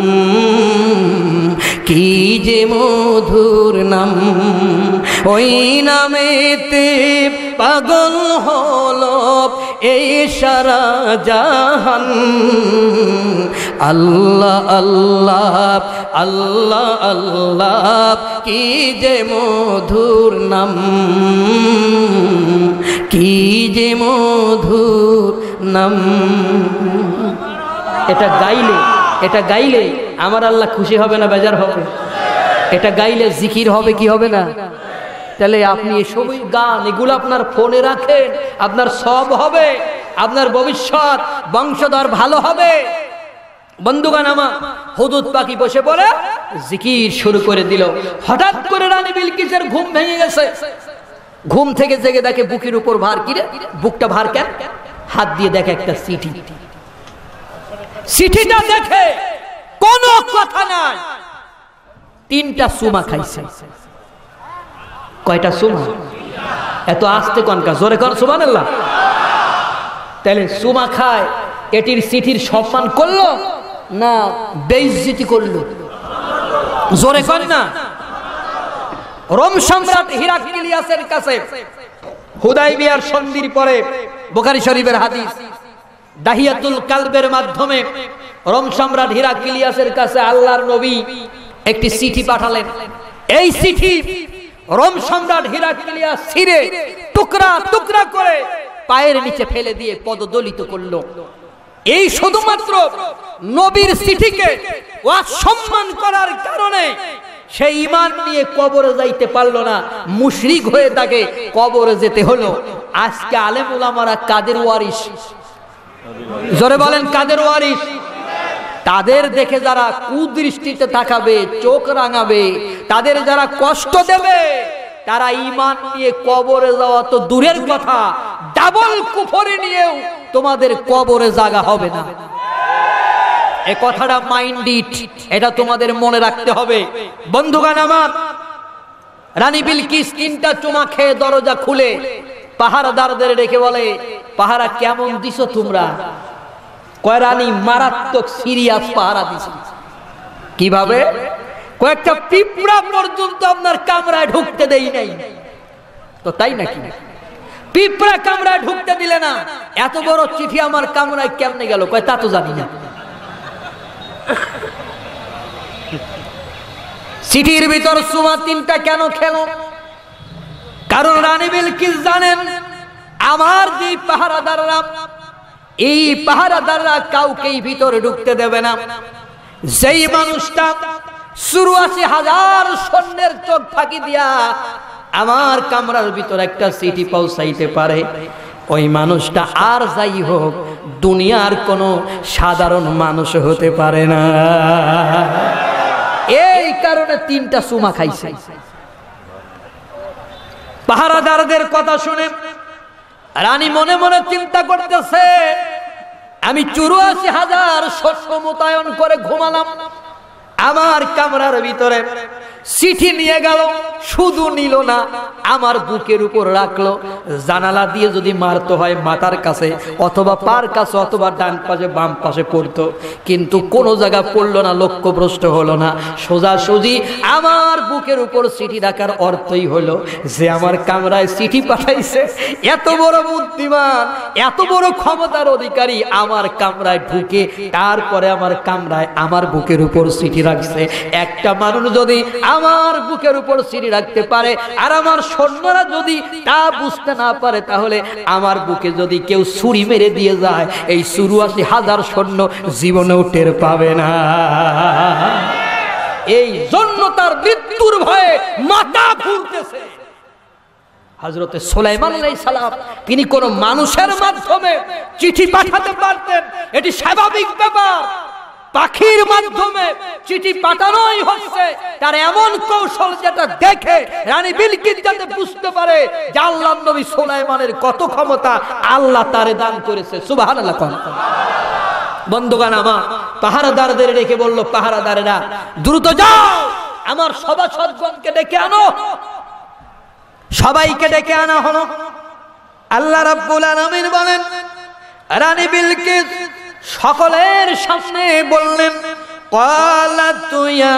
কি যে মধুর নাম। ওই নামেতে পাগল হলো এই সারা জাহান। আল্লাহ আল্লাহ আল্লাহ আল্লাহ কি যে মধুর নাম, কি যে মধুর নাম। এটা গাইলে, এটা গাইলে আমার আল্লাহ খুশি হবে না বেজার হবে? এটা গাইলে জিকির হবে কি হবে না? তাহলে আপনি এসবই গান, এগুলো আপনার ফোনে রাখেন, আপনার সব হবে, আপনার ভবিষ্যৎ বংশধর ভালো হবে। বন্ধুগণ আমার, হুদুদ পাখি বসে পড়ে জিকির শুরু করে দিল। হঠাৎ করে রানী বিলকিসের ঘুম ভেঙে গেছে। ঘুম থেকে জেগে দেখে বুকের উপর ভার। কিরে বুকটা ভার কেন? হাত দিয়ে দেখে একটা চিঠি। চিঠিটা দেখে কোনো কথা নাই, তিনটা চুমা খাইছে। কয়টা সুমা? এত আস্তে কনকা, জোরে কর সুবহানাল্লাহ। তাহলে সুমা খায়, এটির চিঠির সম্মান করলো না বেইজ্জতি করলো? জোরে কর না। রোম সম্রাট হিরাক্লিয়াসের কাছে হুদাইবিয়ার সন্ধির পরে, বুখারী শরীফের হাদিস, দাহিয়াতুল কালবের মাধ্যমে রোম সম্রাট হিরাক্লিয়াসের কাছে আল্লাহর নবী একটি চিঠি পাঠালেন। এই চিঠি রোম সম্রাট হিরাক্লিয়াস ছিঁড়ে টুকরা টুকরা করে পায়ের নিচে ফেলে দিয়ে পদদলিত করলো। এই শুধুমাত্র নবীর চিঠিকে অসম্মান করার কারণে সে ঈমান নিয়ে কবরে যাইতে পারলো না, মুশরিক হয়ে তাকে কবরে যেতে হলো। আজকে আলেম উলামারা কাদের ওয়ারিস? জোরে বলেন কাদের ওয়ারিস? তাদের দেখে যারা কুদৃষ্টিতে তাকাবে, চোখ রাঙাবে, তাদের যারা কষ্ট দেবে, তারা ঈমান নিয়ে কবরে যাওয়া তো দূরের কথা, ডাবল কুফরি নিয়েও তোমাদের কবরে জায়গা হবে না। এই কথাটা মাইন্ড ইট, এটা তোমাদের মনে রাখতে হবে। বন্ধুগণ আমার, রানী বিলকিস তিনটা চুমা খেয়ে দরজা খুলে পাহারাদারদের ডেকে বলে, পাহারা কেমন দিছো তোমরা? কয় রানী মারাত্মক সিরিয়াস পাহারা দিছি। কিভাবে? কয়েকটা পিঁপড়া পর্যন্ত আপনার কামরায় ঢুকতে দেই নাই। তো তাই নাকি? পিঁপড়া কামরায় ঢুকতে দিলে না, এত বড় চিঠি আমার কামরায় কেমনে গেল? কয় তা তো জানি না। চিঠির ভিতর সুমা তিনটা কেন খেলো? কারণ রানী বিলকিস জানেন আমার যে পাহারাদাররা, এই পাহারাদাররা কাউকেই ভিতরে ঢুকতে দেবে না। যেই মানুষটা চুরাশি হাজার সৈন্যের চোখ ফাঁকি দিয়া আমার কামরার ভিতর একটা চিঠি পৌঁছাইতে পারে, ওই মানুষটা আর যাই হোক দুনিয়ার কোনো সাধারণ মানুষ হতে পারে না। এই কারণে তিনটা সুমা খাইছে। পাহারাদারদের কথা শুনে রানী মনে মনে চিন্তা করতেছে, আমি চুরাশি হাজার সৈন্য মোতায়েন করে ঘুমালাম, আমার কামরার ভিতরে চিঠি নিয়ে গেল, শুধু নিল না আমার বুকের উপর রাখলো। জানালা দিয়ে যদি মারতে হয় মাথার কাছে অথবা পার কাছে অথবা ডান পাশে বাম পাশে পড়তো, কিন্তু কোনো জায়গা পড়লো না, লক্ষ্যভ্রষ্ট হলো না, সোজাসুজি আমার বুকের উপর চিঠি রাখার অর্থই হলো যে আমার কামরায় চিঠি পাঠাইছে। এত বড় বুদ্ধিমান, এত বড় ক্ষমতার অধিকারী আমার কামরায় ঢুকে তারপরে আমার কামরায় আমার বুকের উপর চিঠি রাখছে। একটা মানুষ যদি আমার বুকের উপর চিঠি রাখতে পারে আর আমার সৈন্যরা যদি তা বুঝতে না পারে, তাহলে আমার বুকে যদি কেউ ছুরি মেরে দিয়ে যায়, এই চুরাশি হাজার সৈন্য জীবনেও টের পাবে না। এই জন্য তার মৃত্যুর ভয়ে মাথা ঘুরতেছে। হযরতে সুলাইমান আলাইহিস সালাম তিনি কোন মানুষের মাধ্যমে চিঠি পাঠাতে পারতেন, এটি স্বাভাবিক ব্যাপার। পাখির মাধ্যমে চিঠি পাঠানোই হচ্ছে তার এমন কৌশল, যেটা দেখে রানী বিলকিস যাতে বুঝতে পারে যে আল্লাহর নবী সুলাইমানের কত ক্ষমতা আল্লাহ তারে দান করেছে। সুবহানাল্লাহ। বন্ধুগণ আমার, পাহারাদারদের ডেকে বলল, পাহারাদারেরা দ্রুত যাও, আমার সভাসদগণকে ডেকে আনো। সবাইকে ডেকে আনা হলো। আল্লাহ রাব্বুল আলামিন বলেন, রানী বিলকিস সকলের সামনে বললেন, قالت يا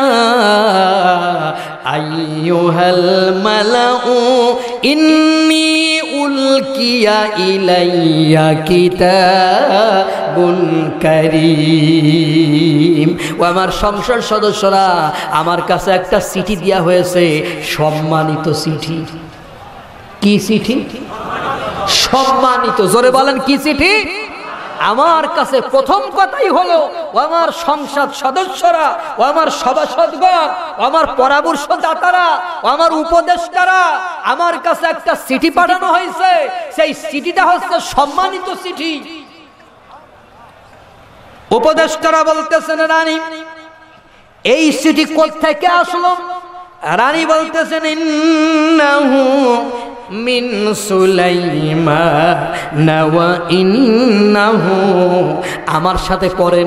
أيها الملأ إني ألقي إلي كتاب كريم। ও আমার সংসদ সদস্যরা, আমার কাছে একটা চিঠি দেয়া হয়েছে, সম্মানিত চিঠি। কি চিঠি? সম্মানিত। জোরে বলেন কি চিঠি? আমার কাছে প্রথম কথাই হলো, ও আমার সংসদ সদস্যরা, ও আমার সভাসদগণ, ও আমার পরামর্শদাতারা, ও আমার উপদেষ্টারা, আমার কাছে একটা চিঠি পাঠানো হয়েছে। সেই চিঠিটা হচ্ছে সম্মানিত চিঠি। উপদেষ্টারা বলতেছেন, রানী এই চিঠি কোথা থেকে আসলো? রানী বলতেছেন, ইন্নাহু মিন সুলাইমান ওয়া ইন্নাহু, আমার সাথে পড়েন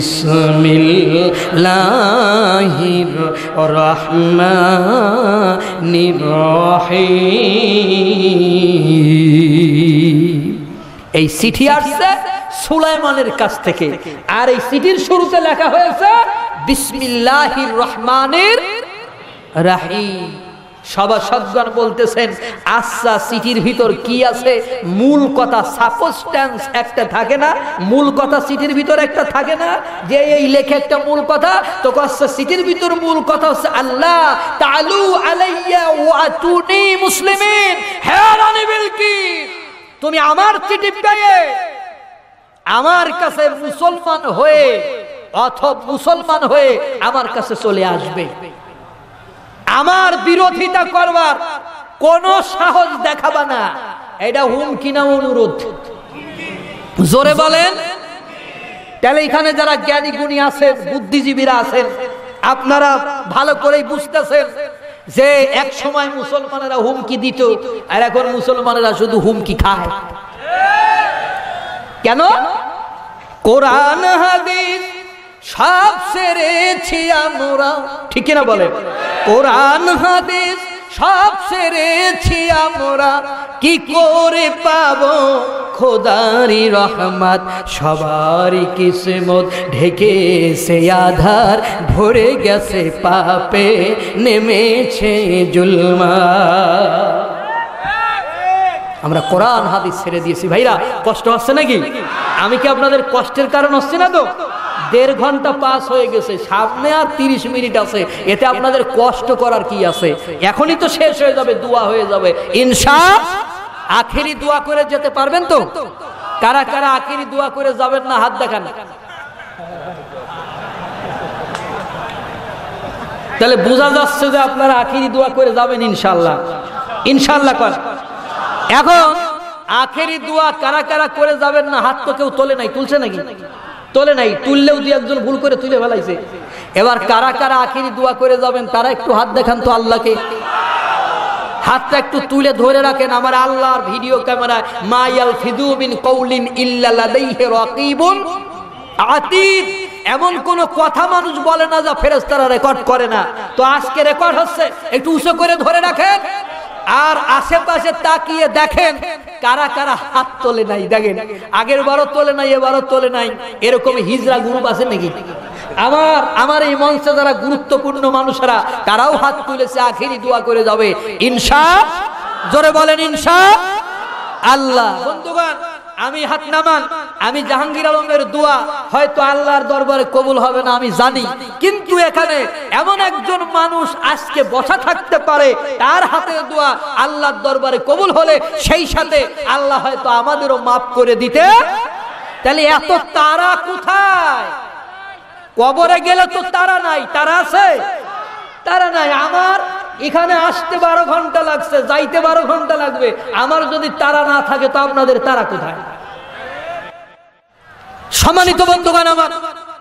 বিসমিল্লাহির রহমানির রহিম। এই চিঠি আসছে সুলাইমানের কাছ থেকে, আর এই চিঠির শুরুতে লেখা হয়েছে বিসমিল্লাহির রহমানির রহিম। সভাসদগণ বলতেছেন, আচ্ছা চিঠির ভিতর কি আছে? মূল কথা সাবস্ট্যান্স একটা থাকে না, মূল কথা চিঠির ভিতর একটা থাকে না, যে এই লেখে একটা মূল কথা। তো কচ্ছে চিঠির ভিতর মূল কথা হচ্ছে আল্লাহ তাআলু আলাইয়া ওয়াতুনি মুসলিমিন। হে রানী বিলকিস, তুমি আমার চিঠি পেয়ে আমার কাছে মুসলমান হয়ে অথবা মুসলমান হয়ে আমার কাছে চলে আসবে। আমার বিরোধিতা করবার কোন সাহস দেখাবা না। এটা হুমকি না অনুরোধ? জোরে বলেন। তাহলে এখানে যারা জ্ঞানী গুণী আছেন, বুদ্ধিজীবীরা আছেন, আপনারা ভালো করেই বুঝতেছেন যে এক সময় মুসলমানেরা হুমকি দিত, আর এখন মুসলমানেরা শুধু হুমকি খায়। কেন? কোরআন হাদিস সব ছেড়েছি আমরা, ঠিক না বলে? কোরআন হাদিস সব ছেড়েছি আমরা, কি করে পাবো খোদারি রহমত? সবারই কিসমত ঢেকেছে আধার, ভরে গেছে পাপে নেমেছে জুলমাত। আমরা কোরআন হাদিস ছেড়ে দিয়েছি। ভাইরা কষ্ট হচ্ছে নাকি? আমি কি আপনাদের কষ্টের কারণ হচ্ছে না তো? দেড় ঘন্টা পাস হয়ে গেছে, সামনে আর তিরিশ মিনিট আছে, এতে আপনাদের কষ্ট করার কি আছে? এখনই তো শেষ হয়ে যাবে, দোয়া হয়ে যাবে ইনশাআল্লাহ। আখেরি দোয়া করে যেতে পারবেন তো? কারা কারা আখেরি দোয়া করে যাবেন না হাত দেখান। তাহলে বোঝা যাচ্ছে যে আপনারা আখেরি দোয়া করে যাবেন ইনশাআল্লাহ। ইনশাআল্লাহ কর। এখন আখেরি দোয়া কারা কারা করে যাবেন না হাত তো কেউ তোলে নাই, তুলছে নাকি? তোলে নাই। তুললেও দুই একজন ভুল করে তুলে ফেলাইছে। এবার কারা কারা আখেরি দোয়া করে যাবেন তারা একটু হাত দেখান তো আল্লাহকে। হাতটা একটু তুলে ধরে রাখেন। আমার আল্লাহর ভিডিও ক্যামেরায় মা ইয়ালফিযু মিন কওলিন ইল্লা লাদাইহি রাকিবুন আতীদ, এমন কোন কথা মানুষ বলে না যা ফেরেশতারা রেকর্ড করে না। তো আজকে রেকর্ড হচ্ছে, একটু উঁচু করে ধরে রাখেন আর আশেপাশে তাকিয়ে দেখেন কারা কারা হাত তোলে নাই। দেখেন আগের বারও তোলে নাই, এবারও তোলে নাই। এরকম হিজরা গ্রুপ আছে নাকি? আমার আমার এই মঞ্চে যারা গুরুত্বপূর্ণ মানুষেরা তারাও হাত তুলেছে, আখেরি দোয়া করে যাবে ইনশাআল্লাহ। জোরে বলেন ইনশাআল্লাহ। বন্ধুগণ আমি হাত নামান, আমি জাহাঙ্গীর আলমের দোয়া হয়তো আল্লাহর দরবারে কবুল হবে না আমি জানি, কিন্তু এখানে এমন একজন মানুষ আজকে বসা থাকতে পারে, তার হাতের দোয়া আল্লাহর দরবারে কবুল হলে সেই সাথে আল্লাহ হয়তো আমাদেরও মাফ করে দিতে। তাহলে এত তারা কোথায়? কবরে গেলে তো তারা নাই, তারা আছে? তারা নাই। আমার এখানে আসতে বারো ঘন্টা লাগছে, যাইতে বারো ঘন্টা লাগবে। আমার যদি তারা না থাকে তো আপনাদের তারা কোথায়? সম্মানিত বন্ধুগণ আমার,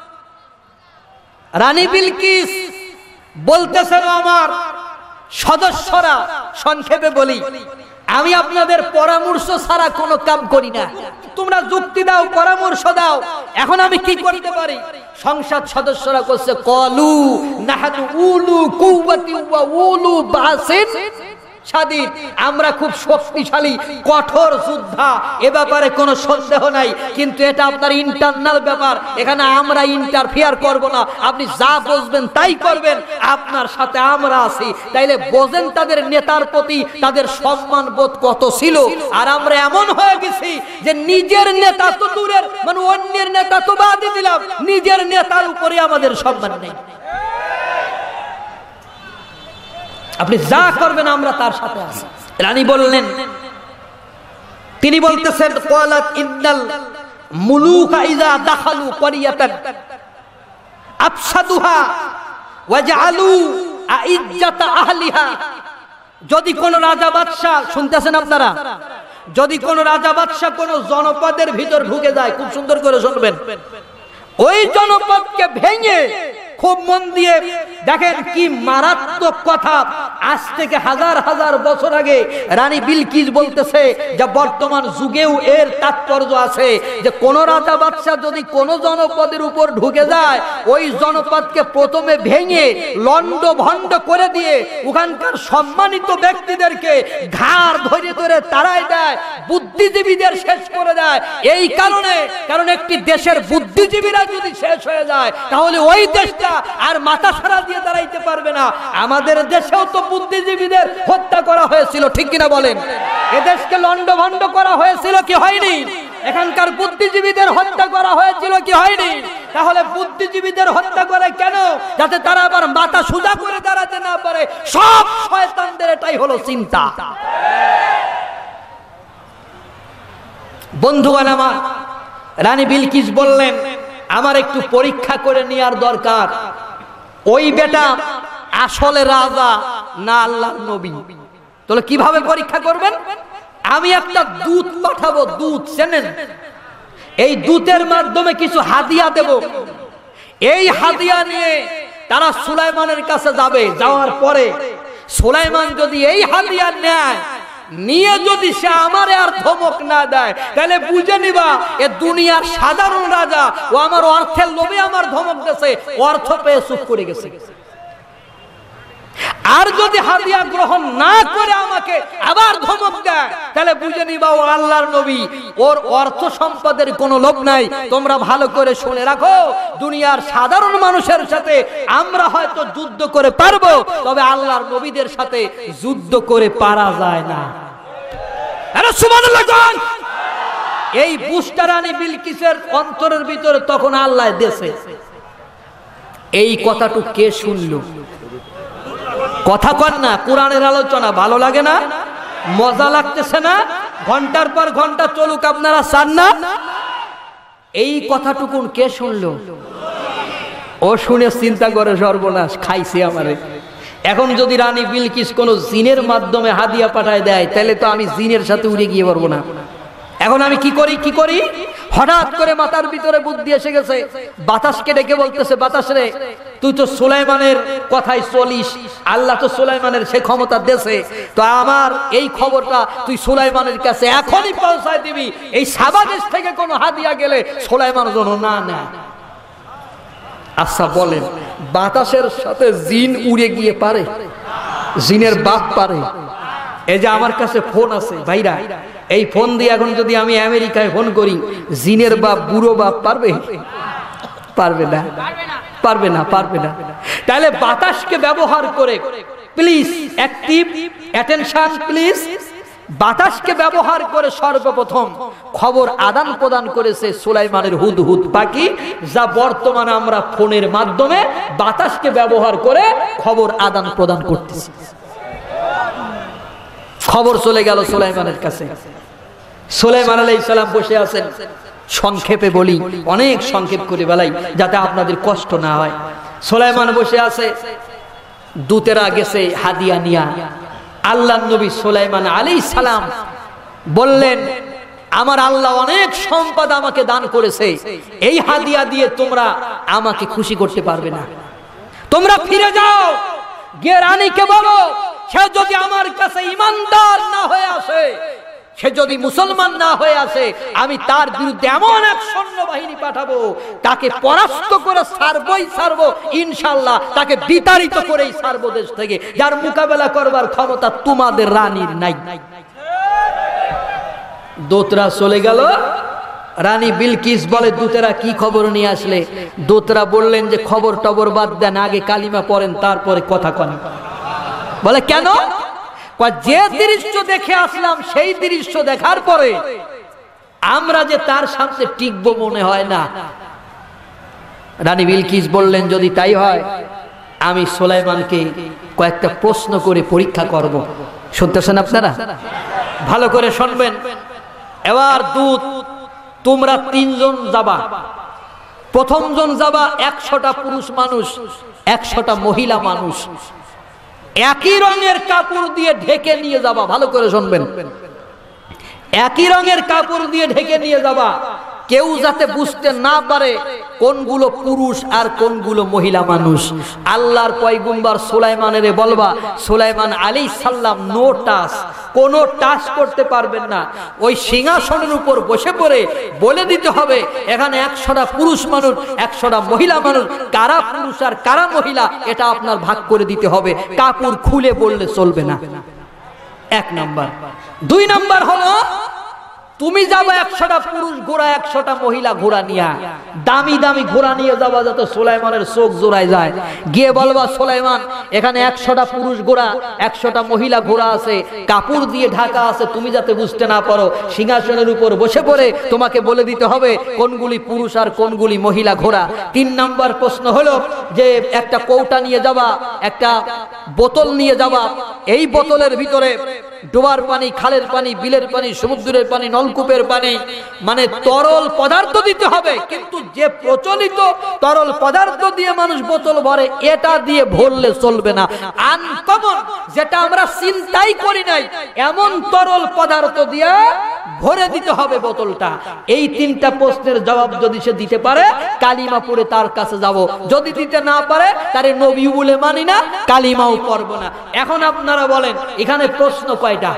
রানী বিলকিস বলতেছেন আমার সদস্যরা, সংক্ষেপে বলি, আমি আপনাদের পরামর্শ ছাড়া কোনো কাম করি না। তোমরা যুক্তি দাও, পরামর্শ দাও, এখন আমি কি করতে পারি? সংসদ সদস্যরা করছে কলু নাহানু উলু কুওয়াতি ওয়া উলু বাসিন শাদীদ, আমরা খুব শক্তিশালী, কঠোর যোদ্ধা, এ ব্যাপারে কোনো সন্দেহ নাই। কিন্তু এটা আপনার ইন্টারনাল ব্যাপার, এখানে আমরা ইন্টারফিয়ার করব না। আপনি যা বুঝবেন তাই করবেন, আপনার সাথে আমরা আছি। তাইলে বোঝেন তাদের নেতার প্রতি তাদের সম্মান বোধ কত ছিল। আর আমরা এমন হয়ে গেছি যে নিজের নেতা তো দূরের, মানে অন্যের নেতা তো বাদই দিলাম, নিজের নেতার উপরে আমাদের সম্মান নেই। আপনি যা করবেন আমরা তার সাথে আছি। রানী বললেন, তিনি বলতেছেন ক্বালাত ইন্নাল মুলুকা ইযা দাখালু ক্বরিয়াতান আফসাদুহা ওয়া জাআলু আইজ্জাতা আহলিহা। যদি কোন রাজা বাদশা, শুনতেছেন আপনারা, যদি কোন রাজা বাদশা কোন জনপদের ভিতর ঢুকে যায়, খুব সুন্দর করে শুনবেন, ওই জনপদকে ভেঙে, খুব মন দিয়ে দেখেন কি মারাত্মক কথা। আজ থেকে হাজার হাজার বছর আগে রানী বিলকিস বলতেছে যে বর্তমান যুগেও এর তাৎপর্য আছে, যে কোন রাজা বাদশা যদি কোন জনপদের উপর ঢুকে যায়, ওই জনপদকে প্রথমে ভেঙে লন্ড ভন্ড করে দিয়ে ওখানকার সম্মানিত ব্যক্তিদেরকে ঘাড় ধরে ধরে তাড়ায় দেয়, বুদ্ধিজীবীদের শেষ করে দেয়। এই কারণে, কারণ একটি দেশের বুদ্ধিজীবীরা যদি শেষ হয়ে যায় তাহলে ওই দেশটা আর মাথা ছাড়া দিয়ে দাঁড়াইতে পারবে না। আমাদের দেশেও তো বুদ্ধিজীবীদের হত্যা করা হয়েছিল, ঠিক কিনা বলেন? এদেশকে লন্ড ভন্ড করা হয়েছিল কি হয়নি? এখানকার বুদ্ধিজীবীদের হত্যা করা হয়েছিল কি হয়নি? তাহলে বুদ্ধিজীবীদের হত্যা করে কেন? যাতে তারা আবার মাথা সোজা করে দাঁড়াতে না পারে। সব শয়তানদের এটাই হলো চিন্তা। বন্ধুগণ আমার, রানী বিলকিস বললেন আমার একটু পরীক্ষা করে নেওয়ার দরকার, ওই বেটা আসলে রাজা না আল্লাহর নবী। তাহলে কিভাবে পরীক্ষা করবেন? আমি একটা দূত পাঠাবো, দূত চেনেন? এই দূতের মাধ্যমে কিছু হাদিয়া দেব। এই হাদিয়া নিয়ে তারা সুলাইমানের কাছে যাবে। যাওয়ার পরে সুলাইমান যদি এই হাদিয়া নেয়, নিয়ে যদি সে আমারে আর ধমক না দেয়, তাহলে বুঝে নিবা এ দুনিয়ার সাধারণ রাজা, ও আমার অর্থের লোভে আমার ধমক দিয়েছে, অর্থ পেয়ে চুপ করে গেছে। আর যদি হাদিয়া গ্রহণ না করে আমাকে আবার ধমক দেয়, তাহলে বুঝে নিবা ও আল্লাহর নবী, ওর অর্থ সম্পদের কোনো লোভ নাই। তোমরা ভালো করে শুনে রাখো, দুনিয়ার সাধারণ মানুষের সাথে আমরা হয়তো যুদ্ধ করে পারবো, তবে আল্লাহর নবীদের সাথে যুদ্ধ করে পারা যায় না। আরে সুবহানাল্লাহ! এই বুঝটা রানী বিলকিসের অন্তরের ভিতরে তখন আল্লাহ দেশে। এই কথাটুকু কে শুনলো? কথা কন না, কোরআনের আলোচনা ভালো লাগে না? মজা লাগতেছে না? ঘন্টার পর ঘন্টা চলুক, আপনারা চান না? এই কথাটুকুন কে শুনলো? ও শুনে চিন্তা করে সর্বনাশ, খাইছে আমারে। এখন যদি রানী বিলকিস কোন জিনের মাধ্যমে হাদিয়া পাঠায় দেয়, তাহলে তো আমি জিনের সাথে উড়ে গিয়ে পারবো না। এখন আমি কি করি কি করি হঠাৎ করে মাথার ভিতরে বুদ্ধি এসে গেছে। বাতাসকে ডেকে বলতেছে, বাতাস রে, তুই তো সুলাইমানের কথাই চলিস, আল্লাহ তো সুলাইমানের সে ক্ষমতা দেশে, তো আমার এই খবরটা তুই সুলাইমানের কাছে এখনই পৌঁছায় দিবি। এই সাবা দেশ থেকে কোনো হাদিয়া গেলে সুলাইমান যেন না নেয়। আচ্ছা বলেন, বাতাসের সাথে জিন উড়ে গিয়ে পারে? জিনের বাপ পারে? এই যে আমার কাছে ফোন আছে ভাইরা, এই ফোন দিয়ে এখন যদি আমি আমেরিকায় ফোন করি, জিনের বাপ বুড়ো বাপ পারবে? পারবে না, পারবে না, পারবে না। তাহলে বাতাসকে ব্যবহার করে, প্লিজ অ্যাক্টিভ অ্যাটেনশন প্লিজ, বাতাসকে ব্যবহার করে সর্বপ্রথম খবর আদান প্রদান করেছে সুলাইমানের হুদহুদ পাখি, যা বর্তমানে আমরা ফোনের মাধ্যমে বাতাসকে ব্যবহার করে খবর আদান প্রদান করতেছি। খবর চলে গেল সুলাইমানের কাছে। সুলাইমান আলাইহিস সালাম বসে আছেন। সংক্ষেপে বলি, অনেক সংক্ষেপ করে বেলাই যাতে আপনাদের কষ্ট না হয়। সুলাইমান বসে আছে, দূতেরা গেছে হাদিয়া নিয়া। আল্লাহর নবী সুলাইমান আলাইহিস সালাম বললেন, আমার আল্লাহ অনেক সম্পদ আমাকে দান করেছে, এই হাদিয়া দিয়ে তোমরা আমাকে খুশি করতে পারবে না। তোমরা ফিরে যাও, গিয়ে রানীকে বলো, সে যদি আমার কাছে ইমানদার না হয়ে আসে, সে যদি মুসলমান না হয়ে আসে, আমি তার বিরুদ্ধে এমন এক সৈন্যবাহিনী পাঠাবো, তাকে পরাস্ত করে ছাড়বই ছাড়বো, ইনশাআল্লাহ তাকে বিতাড়িত করেই ছাড়বো দেশ থেকে, যার মোকাবেলা করবার ক্ষমতা তোমাদের রানীর নাই। দূতরা চলে গেল। রানী বিলকিস বলে, দূতেরা কি খবর নিয়ে আসলে? দূতরা বললেন যে খবর টবর বাদ দেন, আগে কালিমা পড়েন, তারপরে কথা কন। বলে কেন? যে দৃশ্য দেখে আসলাম সেই দৃশ্য দেখার পরে আমরা যে তার সামনে টিকবো মনে হয় না। রানী বিলকিস বললেন, যদি তাই হয় আমি সুলাইমানকে কয়েকটা প্রশ্ন করে পরীক্ষা করব। শুনতেছেন আপনারা? ভালো করে শুনবেন। এবার দূত, তোমরা তিনজন যাবা। প্রথম জন যাবা একশোটা পুরুষ মানুষ, একশোটা মহিলা মানুষ, একই রঙের কাপড় দিয়ে ঢেকে নিয়ে যাবা। ভালো করে শুনবেন, একই রঙের কাপড় দিয়ে ঢেকে নিয়ে যাবা। কেউ যাতে বুঝতে না পারে কোনগুলো পুরুষ আর কোনগুলো মহিলা মানুষ। আল্লাহর পয়গম্বর সুলাইমানের বলবা, সুলাইমান আলাইহিস সালাম নো টাচ, কোনো টাচ করতে পারবেন না। ওই সিংহাসনের উপর বসে পড়ে বলে দিতে হবে এখানে একশোটা পুরুষ মানুষ, একশোটা মহিলা মানুষ, কারা পুরুষ আর কারা মহিলা এটা আপনার ভাগ করে দিতে হবে। কাপড় খুলে বললে চলবে না, এক নাম্বার। দুই নাম্বার হলো তুমি যাবে একশোটা পুরুষ ঘোড়া, একশোটা মহিলা ঘোড়া নিয়ে, দামি দামি ঘোড়া নিয়ে যাবা যাতে সুলাইমানের চোখ জোড়ায় যায়। গিয়ে বলবা, সুলাইমান এখানে একশোটা পুরুষ ঘোড়া, একশোটা মহিলা ঘোড়া আছে, কাপড় দিয়ে ঢাকা আছে, তুমি যাতে বুঝতে না পারো সিংহাসনের উপর বসে পড়ে তোমাকে বলে দিতে হবে কোনগুলি পুরুষ আর কোনগুলি মহিলা ঘোড়া। তিন নাম্বার প্রশ্ন হলো যে একটা কৌটা নিয়ে যাবা, একটা বোতল নিয়ে যাবা, এই বোতলের ভিতরে ডোবার পানি, খালের পানি, বিলের পানি, সমুদ্রের পানি, নলকূপের পানি, মানে তরল পদার্থ দিতে হবে। কিন্তু যে প্রচলিত তরল পদার্থ দিয়ে মানুষ বোতল ভরে এটা দিয়ে ভরলে চলবে না। আনকমন, যেটা আমরা চিন্তাই করি নাই, এমন তরল পদার্থ দিয়ে ভরে দিতে হবে বোতলটা। এই তিনটা প্রশ্নের জবাব যদি সে দিতে পারে কালিমা পড়ে তার কাছে যাব। যদি দিতে না পারে তারে নবী বলে মানি না, কালিমাও পড়ব না। এখন আপনারা বলেন এখানে প্রশ্ন কয়টা?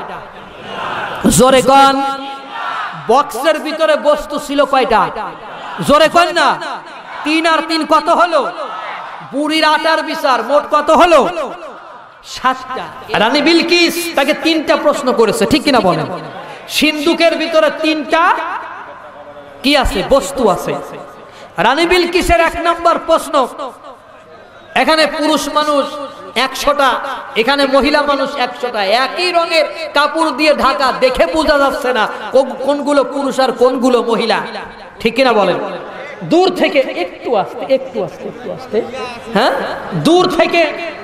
জোরে কোন। বক্সের ভিতরে বস্তু ছিল কয়টা? জোরে কোন না। তিন আর তিন কত হলো? বুড়ির আটার বিচার, মোট কত হলো? সাতটা। রানী বিলকিস তাকে তিনটা প্রশ্ন করেছে, ঠিক কিনা বলেন? সিন্ধুকের ভিতরে তিনটা কি আছে? বস্তু আছে। রানী বিলকিসের এক নম্বর প্রশ্ন, এখানে পুরুষ মানুষ একশোটা, এখানে মহিলা মানুষ একশোটা, একই রঙের কাপড় দিয়ে ঢাকা, দেখে বোঝা যাচ্ছে না কোনগুলো পুরুষ আর কোনগুলো মহিলা, ঠিক কিনা বলেন? দূর থেকে একটু আসতে, একটু আসতে, একটু আসতে, হ্যাঁ, দূর থেকে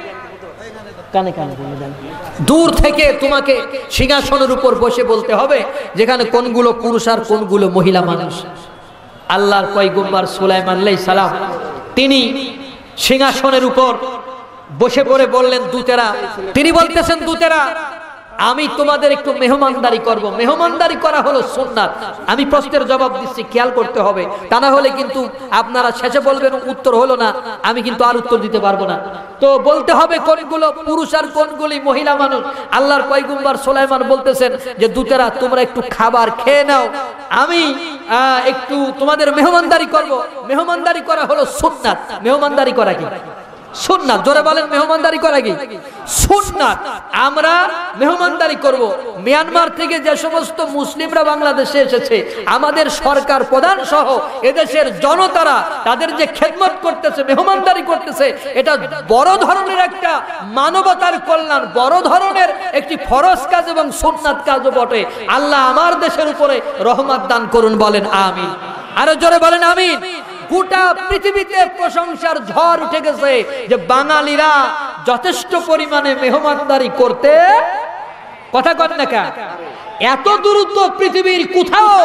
কানে কানে বলে দেন। দূর থেকে তোমাকে সিংহাসনের উপর বসে বলতে হবে যেখানে কোনগুলো পুরুষ আর কোনগুলো মহিলা মানুষ। আল্লাহর পয়গম্বর সুলাইমান আলাইহিস সালাম তিনি সিংহাসনের উপর বসে পড়ে বললেন দূতেরা, তিনি বলতেছেন দূতেরা আমি তোমাদের একটু মেহমানদারি করব। মেহমানদারি করা হলো সুন্নাত। আমি প্রশ্নের জবাব দিচ্ছি, খেয়াল করতে হবে, তা না হলে কিন্তু আপনারা শেষে বলবেন উত্তর হলো না, আমি কিন্তু আর উত্তর দিতে পারবো না। তো বলতে হবে কোনগুলো পুরুষ আর কোনগুলি মহিলা মানুষ। আল্লাহর পয়গম্বর সুলাইমান বলতেছেন যে দূতেরা তোমরা একটু খাবার খেয়ে নাও, আমি একটু তোমাদের মেহমানদারি করব। মেহমানদারি করা হলো সুন্নাত। মেহমানদারি করা কি সুন্নাত? জোরে বলেন, মেহমানদারি করা কি সুন্নাত? আমরা মেহমানদারি করব। মিয়ানমার থেকে যে সমস্ত মুসলিমরা বাংলাদেশে এসেছে, আমাদের সরকার প্রধান সহ এদেশের জনতারা তাদের যে খেদমত করতেছে, মেহমানদারি করতেছে, এটা বড় ধরনের একটা মানবতার কল্যাণ, বড় ধরনের একটি ফরজ কাজ এবং সুন্নাত কাজও বটে। আল্লাহ আমার দেশের উপরে রহমত দান করুন, বলেন আমিন। আরো জোরে বলেন আমিন। গোটা পৃথিবীতে প্রশংসার ঝড় উঠে গেছে যে বাঙালিরা যথেষ্ট পরিমাণে মেহমানদারি করতে, কথা কন না কা, এত দ্রুত পৃথিবীর কোথাও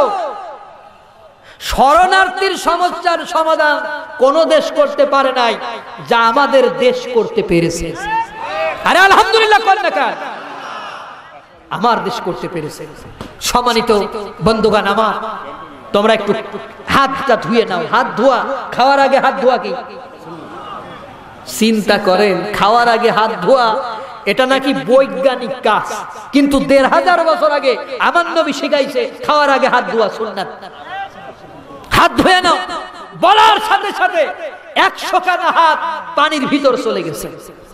শরণার্থীর সমস্যার সমাধান কোন দেশ করতে পারে নাই যা আমাদের দেশ করতে পেরেছে। আরে আলহামদুলিল্লাহ কন না কা, আমার দেশ করতে পেরেছে। সম্মানিত বন্ধুগণ আমার, তোমরা একটু হাতটা ধুয়ে নাও। হাত ধোয়া, খাওয়ার আগে হাত ধোয়া কি চিন্তা করেন? খাওয়ার আগে হাত ধোয়া এটা নাকি বৈজ্ঞানিক কাজ, কিন্তু দেড় হাজার বছর আগে আমার নবী শিখাইছে খাওয়ার আগে হাত ধোয়া সুন্নাত। হাত ধুয়ে নাও বলার সাথে সাথে একশো খানা হাত পানির ভিতর চলে গেছে।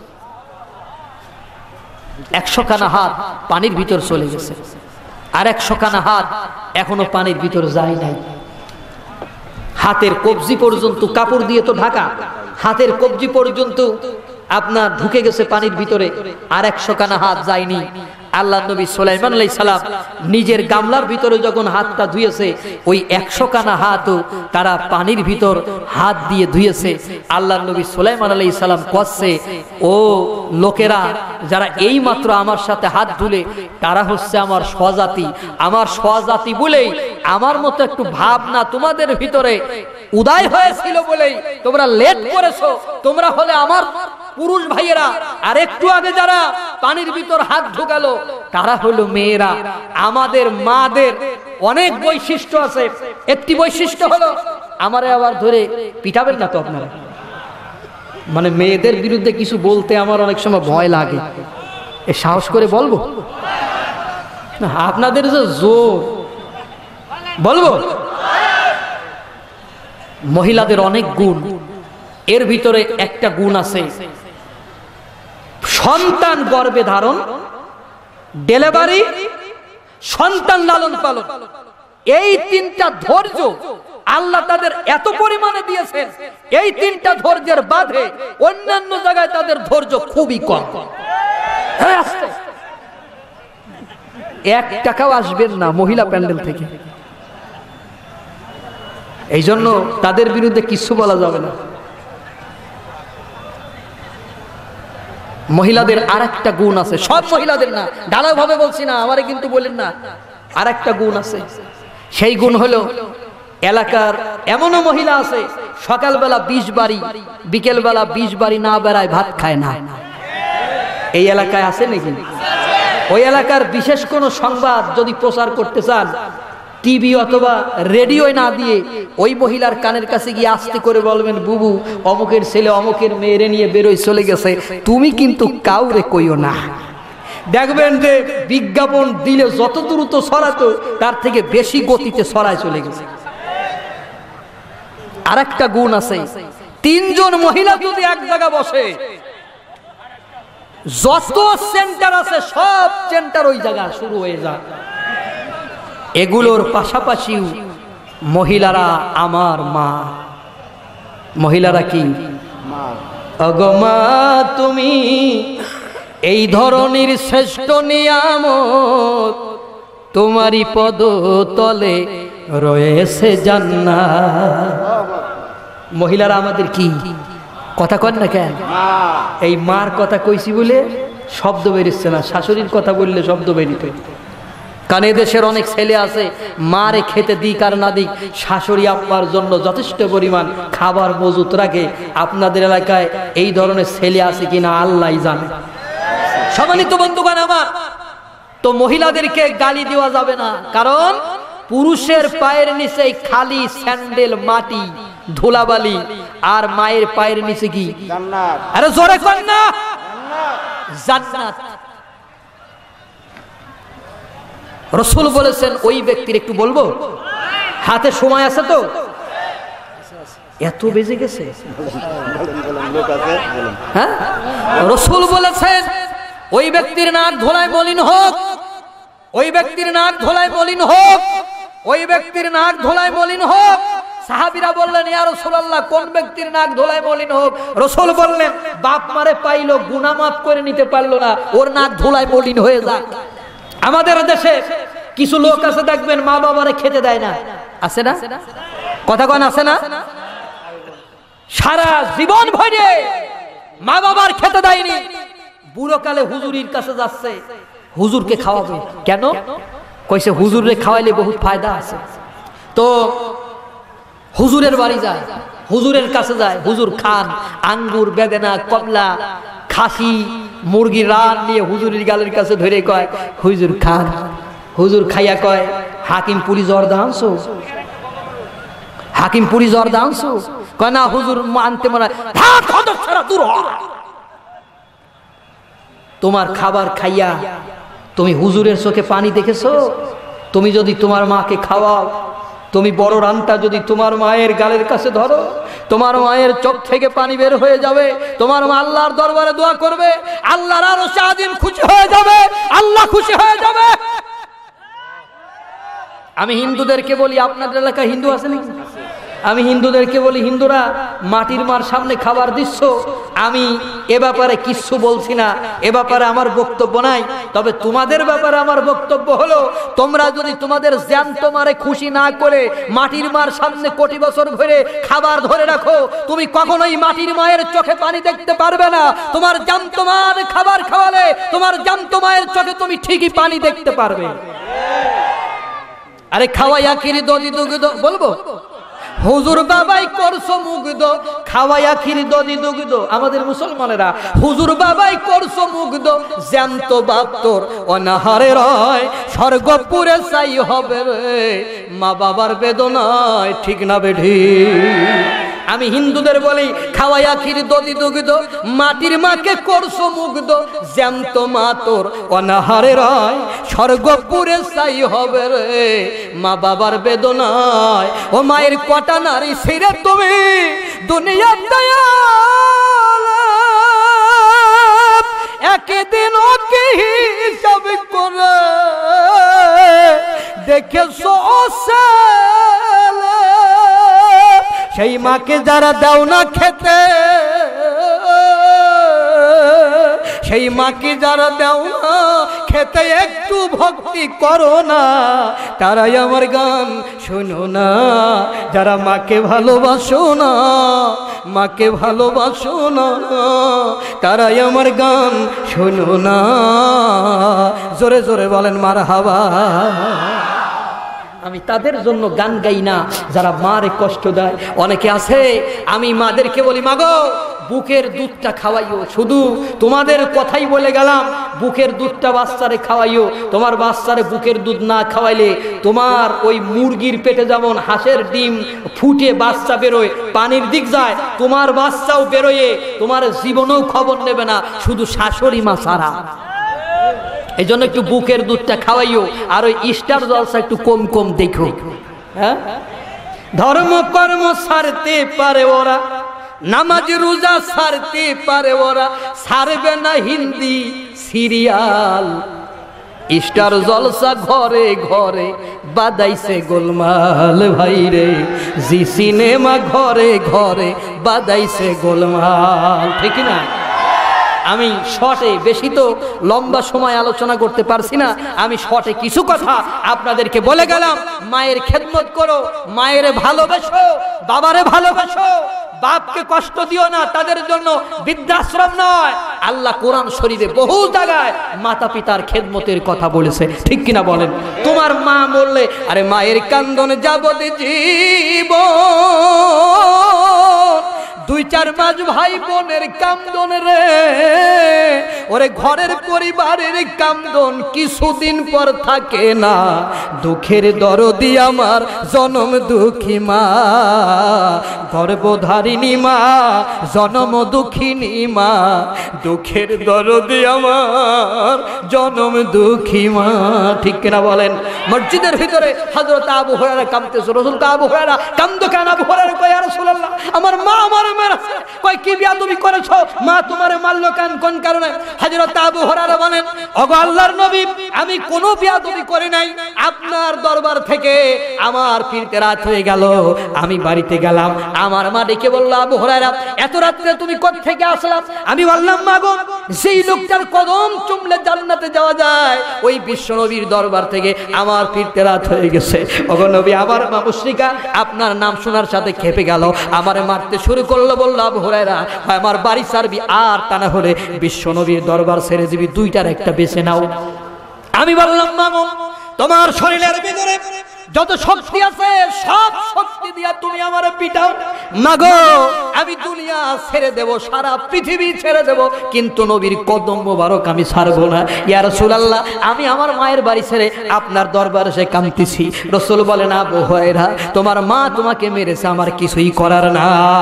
একশো খানা হাত পানির ভিতর চলে গেছে, আর একশো খানা হাত এখনো পানির ভিতর যায় নাই। হাতের কবজি পর্যন্ত কাপড় দিয়ে তো ঢাকা, হাতের কবজি পর্যন্ত আপনার ঢুকে গেছে পানির ভিতরে, আর একশো খানা হাত যায়নি। আল্লাহ নবী সুলাইমান আলাইহিস সালাম নিজের গামলার ভিতরে যখন হাতটা ধুয়েছে, ওই একশো খানা হাতও তারা পানির ভিতর হাত দিয়ে ধুয়েছে। আল্লাহ নবী সুলাইমান আলাইহিস সালাম কচ্ছে, ও লোকেরা যারা এই মাত্র আমার সাথে হাত ধুলে, তারা হচ্ছে আমার স্বজাতি। আমার স্বজাতি বলেই, আমার মতো একটু ভাবনা তোমাদের ভিতরে উদয় হয়েছিল বলেই তোমরা লেট করেছো। তোমরা হলে আমার পুরুষ ভাইয়েরা, আর একটু আগে যারা পানির ভিতর হাত ঢোকালো তারা হলো মেয়েরা। আমাদের মাদের অনেক বৈশিষ্ট্য আছে। একটি বৈশিষ্ট্য হলো, আমারে আবার ধরে পিটাবেন না তো আপনারা, মানে মেয়েদের বিরুদ্ধে কিছু বলতে আমার অনেক সময় ভয় লাগে, এ সাহস করে বলবো না? আপনাদের যে জোর, বলবো। মহিলাদের অনেক গুণ, এর ভিতরে একটা গুণ আছে সন্তান গর্ভে ধারণ, ডেলিভারি, সন্তান লালন পালন। এই তিনটা ধৈর্য আল্লাহ তাদের এত পরিমাণে দিয়েছেন, এই তিনটা ধৈর্যের বাঁধে অন্যান্য জায়গায় তাদের ধৈর্য খুবই কম। এক টাকাও আসবেন না মহিলা প্যান্ডেল থেকে, এই জন্য তাদের বিরুদ্ধে কিছু বলা যাবে না। মহিলাদের আর একটা গুণ আছে, সব মহিলাদের না, ঢালাও ভাবে বলছি না, আমারে কিন্তু বলেন না। আর একটা গুণ আছে, সেই গুণ হলো এলাকার এমনও মহিলা আছে সকালবেলা বিশ বাড়ি, বিকেল বেলা বিশ বাড়ি না বেড়ায় ভাত খায় না। এই এলাকায় আছে নাকি? ওই এলাকার বিশেষ কোনো সংবাদ যদি প্রচার করতে চান, টিভি অথবা রেডিও না দিয়ে ওই মহিলার কানের কাছে গিয়ে আস্তে করে বলবেন, বুবু অমুকের ছেলে অমুকের মেয়েরে নিয়ে বেরোয় চলে গেছে, তুমি কিন্তু কাউরে কইও না। দেখবেন যে বিজ্ঞাপন দিলে যত দ্রুত ছড়াতো তার থেকে বেশি গতিতে ছড়ায় চলে গেছে। আর একটা গুণ আছে, তিনজন মহিলা যদি এক জায়গা বসে, যত সেন্টার আছে সব সেন্টার ওই জায়গা শুরু হয়ে যায়। এগুলোর পাশাপাশিও মহিলারা আমার মা। মহিলারা কি ওগো মা, তুমি এই ধরনের শ্রেষ্ঠ নিয়ামত, তোমারই পদ তলে রয়েছে জান্নাত। মহিলারা আমাদের কি কথা কন না কেন? এই মার কথা কইছি বলে শব্দ বেরিচ্ছে না, শাশুড়ির কথা বললে শব্দ বেরিত। কারণ এদেশের অনেক ছেলে আছে, মারে খেতে দিক আর না দিক, শাশুড়ি আব্বার জন্য যথেষ্ট পরিমাণ খাবার মজুত রাখে। আপনাদের এলাকায় এই ধরনের ছেলে আছে কিনা আল্লাহ জানে। সম্মানিত বন্ধুগণ আমার, তো মহিলাদেরকে গালি দেওয়া যাবে না, কারণ পুরুষের পায়ের নিচে খালি স্যান্ডেল, মাটি, ধুলাবালি, আর মায়ের পায়ের নিচে কি জান্নাত। আরে জোরে কর না, জান্নাত। রাসূল বলেছেন ওই ব্যক্তির, একটু বলবো, হাতে সময় আছে তো? এত বেজে গেছে। হ্যাঁ, রাসূল বলেছেন ওই ব্যক্তির নাক ধোলায় মলিন হোক, ওই ব্যক্তির নাক ধোলায় মলিন হোক, ওই ব্যক্তির নাক ধোলায় মলিন হোক। সাহাবীরা বললেন, ইয়া রাসূলুল্লাহ, কোন ব্যক্তির নাক ধোলায় মলিন হোক? রাসূল বললেন, বাপ মারে পাইলো, গুনাহ মাফ করে নিতে পারলো না, ওর নাক ধোলায় মলিন হয়ে যাক। আমাদের দেশে কিছু লোক আছে দেখবেন মা বাবারে খেতে দেয় না, আছে না? কথা কোন আছে না? সারা জীবন ভরে মা বাবার খেতে দেয়নি, বুড়ো কালে হুজুরির কাছে যাচ্ছে, হুজুরকে খাওয়াবে। কেন? কইছে হুজুরে খাওয়াইলে বহুত ফায়দা আছে। তো হুজুরের বাড়ি যায়, হুজুরের কাছে যায়, হুজুর খান আঙ্গুর, বেদেনা, কমলা, খাসি, মুরগি রান নিয়ে হুজুরের গালের কাছে ধরে কয়, হুজুর খান। হুজুর খাইয়া কয়, হাকিম পুরি জর্দা আনছো? হাকিম পুরি জর্দা আনছো? কয় না হুজুর, আনতে মনে হয়। তোমার খাবার খাইয়া তুমি হুজুরের চোখে পানি দেখেছো? তুমি যদি তোমার মাকে খাওয়াও, তুমি বড় রানটা যদি তোমার মায়ের গালের কাছে ধরো, তোমার মায়ের চোখ থেকে পানি বের হয়ে যাবে, তোমার মা আল্লাহর দরবারে দোয়া করবে, আল্লাহর আরশে আযীম খুশি হয়ে যাবে, আল্লাহ খুশি হয়ে যাবে। আমি হিন্দুদেরকে বলি, আপনাদের এলাকায় হিন্দু আছে নাকি? আমি হিন্দুদেরকে বলি, হিন্দুরা মাটির মার সামনে খাবার দিচ্ছ, আমি এ ব্যাপারে কিচ্ছু বলছি না, এ ব্যাপারে আমার বক্তব্য নাই। তবে তোমাদের ব্যাপারে আমার বক্তব্য হলো, তোমরা যদি তোমাদের জ্যান্ত মারে খুশি না করে মাটির মার সামনে কোটি বছর ধরে খাবার ধরে রাখো, তুমি কখনোই মাটির মায়ের চোখে পানি দেখতে পারবে না। তোমার জ্যান্ত মার খাবার খাওয়ালে তোমার জ্যান্ত মায়ের চোখে তুমি ঠিকই পানি দেখতে পারবে। আরে খাওয়াইয়া কিরি দদি দুগ্ধ বলবো, হুজুর বাবাই করছো মুগ্ধ খাওয়াইয়া ক্ষীর দধি দুগ্ধ। আমাদের মুসলমানেরা হুজুর বাবাই করছো মুগ্ধ জ্যান্ত বাপ তোর অনাহারে রয় স্বর্গপুরে চাই হবে রে মা বাবার বেদনায় ঠিক না বেঠি। আমি হিন্দুদের বলি খাওয়াইয়া ক্ষীর দধি দুগ্ধ মাটির মাকে করছো মুগ্ধ জ্যান্ত মা তোর অনাহারে রয় স্বর্গপুরে চাই হবে রে মা বাবার বেদনায়। ও মায়ের কটা নারী ছিঁড়ে তুমি দুনিয়ার দয়ালে একদিন ওকে হিসাব করে দেখেছো সেই মাকে যারা দাও না খেতে সেই মাকে যারা দাও না খেতে একটু ভক্তি করো না তারাই আমার গান শোনো না। যারা মাকে ভালোবাসো না মাকে ভালোবাসো না তারাই আমার গান শোনো না। জোরে জোরে বলেন মারহাবা। আমি তাদের জন্য গান গাই না যারা মারে কষ্ট দেয়। অনেকে আছে আমি মাদেরকে বলি মাগো বুকের দুধটা খাওয়াইও, শুধু তোমাদের কথাই বলে গেলাম বুকের দুধটা বাচ্চারে খাওয়াইও। তোমার বাচ্চারে বুকের দুধ না খাওয়াইলে তোমার ওই মুরগির পেটে যেমন হাঁসের ডিম ফুটে বাচ্চা বেরোয় পানির দিক যায় তোমার বাচ্চাও বেরোয় তোমার জীবনেও খবর নেবে না শুধু শাশুড়ি মা ছাড়া। এই জন্য একটু বুকের দুধটা খাওয়াইও আর ওই স্টার জলসা একটু কম কম দেখো। হ্যাঁ ধর্ম কর্ম ছাড়তে পারে ওরা নামাজ রোজা ছাড়তে পারে ওরা ছাড়বে না হিন্দি সিরিয়াল। স্টার জলসা ঘরে ঘরে বাদাইছে গোলমাল ভাই রে জি সিনেমা ঘরে ঘরে বাদাইছে গোলমাল ঠিক না। আমি শর্টে বেশি তো লম্বা সময় আলোচনা করতে পারছি না আমি শর্টে কিছু কথা আপনাদেরকে বলে গেলাম। মায়ের খেদমত করো মায়ের ভালোবাসো বাবারে ভালোবাসো বাপকে কষ্ট দিও না তাদের জন্য বৃদ্ধাশ্রম নয়। আল্লাহ কোরআন শরীফে বহু জায়গায় মাতা পিতার খেদমতের কথা বলেছে ঠিক কিনা বলেন। তোমার মা বললে আরে মায়ের কান্দন যাবতে জীবন দুই চার মাস ভাই বোনের কান্দন রে ওরে ঘরের পরিবারের কান্দন কিছুদিন পর থাকে না। দুঃখের দরদি আমার জনম দুঃখী মা গর্ভধারিণী মা জনম দুঃখিনী মা দুঃখের দরদি আমার জনম দুঃখী মা ঠিক কিনা বলেন। মসজিদের ভিতরে হযরত আবু হুরায়রা কাঁদতেছে রাসূল আবু হুরায়রা কান্দো কেন? আবু হুরায়রা কয় ইয়া রাসূলুল্লাহ আমার মা আমার মেরেছে। কয় কি বিয়াদবি করেছো মা তোমারে মারলো কেন কোন কারণে? হযরত আবু হুরায়রা বলেন ওগো আল্লাহর নবী আমি কোনো বিয়াদবি করি নাই আপনার দরবার থেকে আমার ফিরতে রাত হয়ে গেল আমি বাড়িতে গেলাম আমার মা ডেকে বলল আবু হুরায়রা এত রাতে তুমি কোথা থেকে আসলা? আমি বললাম মা গো সেই লোকটার কদম চুমলে জান্নাতে যাওয়া যায় ওই বিশ্ব নবীর দরবার থেকে আমার ফিরতে রাত হয়ে গেছে। ওগো নবী আমার মা মুশরিকা আপনার নাম শোনার সাথে খেপে গেল আমারে মারতে শুরু করলো। বলল আবু হুরায়রা আমার বাড়ি ছাড়বি আর তা না হলে বিশ্ব নবীর দরবার ছেড়ে দিবি দুইটার একটা বেছে নাও। আমি বললাম মা গো তোমার শরীরের ভিতরে যত শক্তি আছে সব শক্তি দিয়া তুমি আমারে পিটাও মা গো আমি দুনিয়া ছেড়ে দেব সারা পৃথিবী ছেড়ে দেব কিন্তু নবীর কদম মোবারক আমি ছাড়বো না। ইয়া রাসূলুল্লাহ আমি আমার মায়ের বাড়ি ছেড়ে আপনার দরবারে এসে কাঁদতেছি। রাসূল বলেন আবু হুরায়রা তোমার মা তোমাকে মেরেছে আমার কিছুই করার না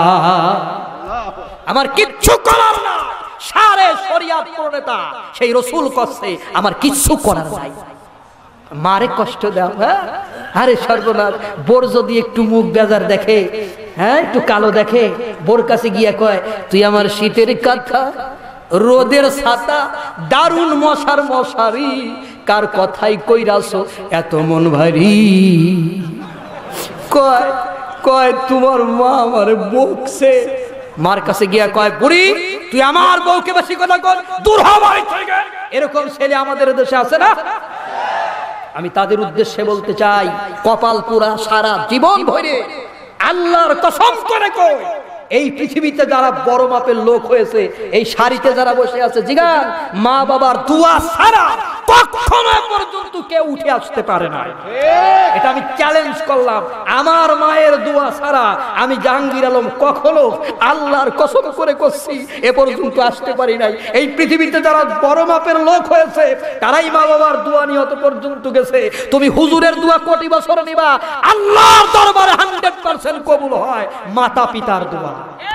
আমার কিচ্ছু করার না। সারে শরিয়াত প্রণেতা সেই রাসূল কচ্ছে আমার কিচ্ছু করার নাই। মারে কষ্ট দাও হ্যাঁ আরে সর্বনাশ। বোর যদি একটু মুখ বেজার দেখে হ্যাঁ একটু কালো দেখে বোর কাছে গিয়া কয় তুই আমার শীতের কাঁথা রোদের ছাতা দারুণ মশার মশারি কার কথাই কইরাছো এত মন ভারী। কয় কয় তোমার মা আমার বকছে। মার কাছে গিয়া কয় বুড়ি তুই আমার বউকে বেশি কথা কর দূর হ বাড়ি থেকে। এরকম ছেলে আমাদের দেশে আছে না? আমি তাদের উদ্দেশ্যে বলতে চাই কপাল পুরা সারা জীবন ভরে আল্লাহর কসম করে কই এই পৃথিবীতে যারা বড় মাপের লোক হয়েছে এই সারিতে যারা বসে আছে জিগান মা বাবার দোয়া ছাড়া কখনো পর্যন্ত কেউ উঠে আসতে পারে না। এটা আমি চ্যালেঞ্জ করলাম। আমার মায়ের দোয়া ছাড়া আমি জাহাঙ্গীর আলম কখনো আল্লাহর কসম করে করছি এ পর্যন্ত আসতে পারি নাই। এই পৃথিবীতে যারা বড় মাপের লোক হয়েছে তারাই মা বাবার দোয়া নিয়ে অত পর্যন্ত গেছে। তুমি হুজুরের দোয়া কোটি বছর নিবা, আল্লাহর দরবারে হান্ড্রেড পার্সেন্ট কবুল হয় মাতা পিতার দোয়া।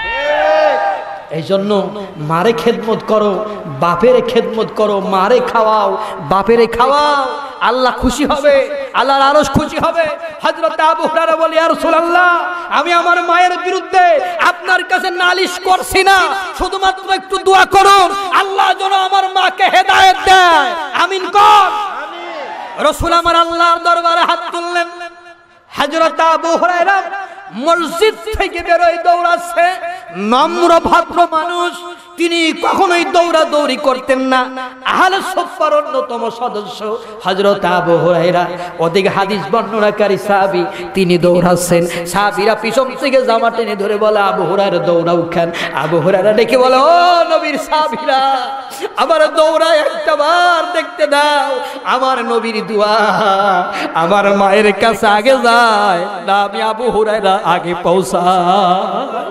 এই জন্য মারে খেদমত করো, বাপের খেদমত করো, মারে খাওয়াও, বাপেরে খাওয়াও, আল্লাহ খুশি হবে, আল্লাহর আরশ খুশি হবে। হযরত আবু হুরায়রা বলে, ইয়া রাসূলুল্লাহ, আমি আমার মায়ের বিরুদ্ধে আপনার কাছে নালিশ করছি না, শুধুমাত্র একটু দোয়া করুন আল্লাহ যেন আমার মাকে হেদায়েত দেয়। আমিন কর। রাসূল আমার আল্লাহর দরবারে হাত তুললেন। হযরত আবু হুরায়রা মসজিদ থেকে বেরোয় দৌড়াচ্ছে। নম্র ভদ্র মানুষ, তিনি কখনোই দৌড়াদৌড়ি করতেন না। আহলে সুফফার অন্যতম সদস্য হযরত আবু হুরায়রা, ওদিকে হাদিস বর্ণনাকারী সাহাবী, তিনি দৌড়াচ্ছেন। সাহাবীরা পিছন থেকে জামা টেনে ধরে বলে, আবু হুরায়রা দৌড়াও কেন? আবু হুরায়রা ডেকে বলে, ও নবীর সাহাবীরা, আমার দৌড়ায় একটা বার দেখতে দাও। আমার নবীর দোয়া আমার মায়ের কাছে আগে যায় না, আমি আবু হুরায়রা আগে পৌঁছাই।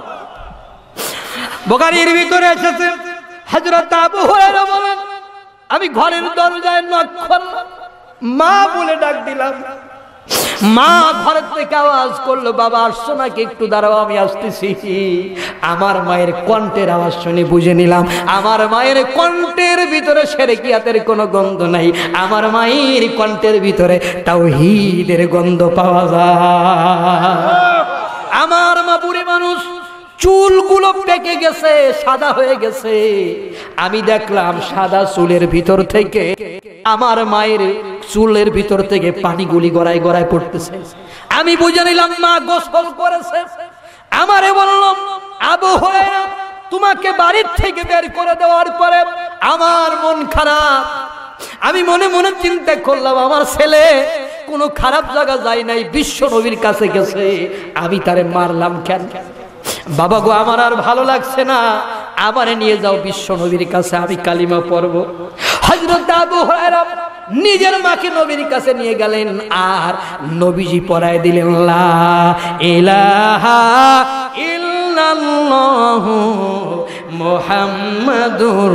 বুখারীর ভিতরে এসেছে, হযরত আবু হুরায়রা বলেন, আমি ঘরের দরজায় নক করলাম, মা বলে ডাক দিলাম। মা ঘরের থেকে আওয়াজ করলো, বাবা আসছো নাকি? একটু দাঁড়াও, আমি আসতেছি। আমার মায়ের কণ্ঠের আওয়াজ শুনে বুঝে নিলাম আমার মায়ের কণ্ঠের ভিতরে শিরকিয়াতের কোনো গন্ধ নাই, আমার মায়ের কণ্ঠের ভিতরে তাওহীদের গন্ধ পাওয়া যায়। আমার মা বুড়ি মানুষ, চুলগুলো পেকে গেছে, সাদা হয়ে গেছে। আমি দেখলাম সাদা চুলের ভিতর থেকে আমার মায়ের চুলের ভিতর থেকে পানিগুলি গড়ায় গড়ায় পড়তেছে। আমি বুঝে নিলাম মা গোসল করেছে। আমারে বললাম, আবু হুরায়রা, তোমাকে বাড়ির থেকে বের করে দেওয়ার পরে আমার মন খারাপ। আমি মনে মনে চিন্তা করলাম, আমার ছেলে কোনো খারাপ জায়গা যায় নাই, বিশ্ব নবীর কাছে গেছে, আমি তারে মারলাম কেন? বাবা গো, আমার আর ভালো লাগছে না, আমারে নিয়ে যাও বিশ্ব নবীর কাছে, আমি কালিমা পড়ব। হযরত আবু হুরায়রা নিজের মাকে নবীর কাছে নিয়ে গেলেন আর নবীজি পড়ায় দিলেন, লা ইলাহা ইল্লাল্লাহু মুহাম্মাদুর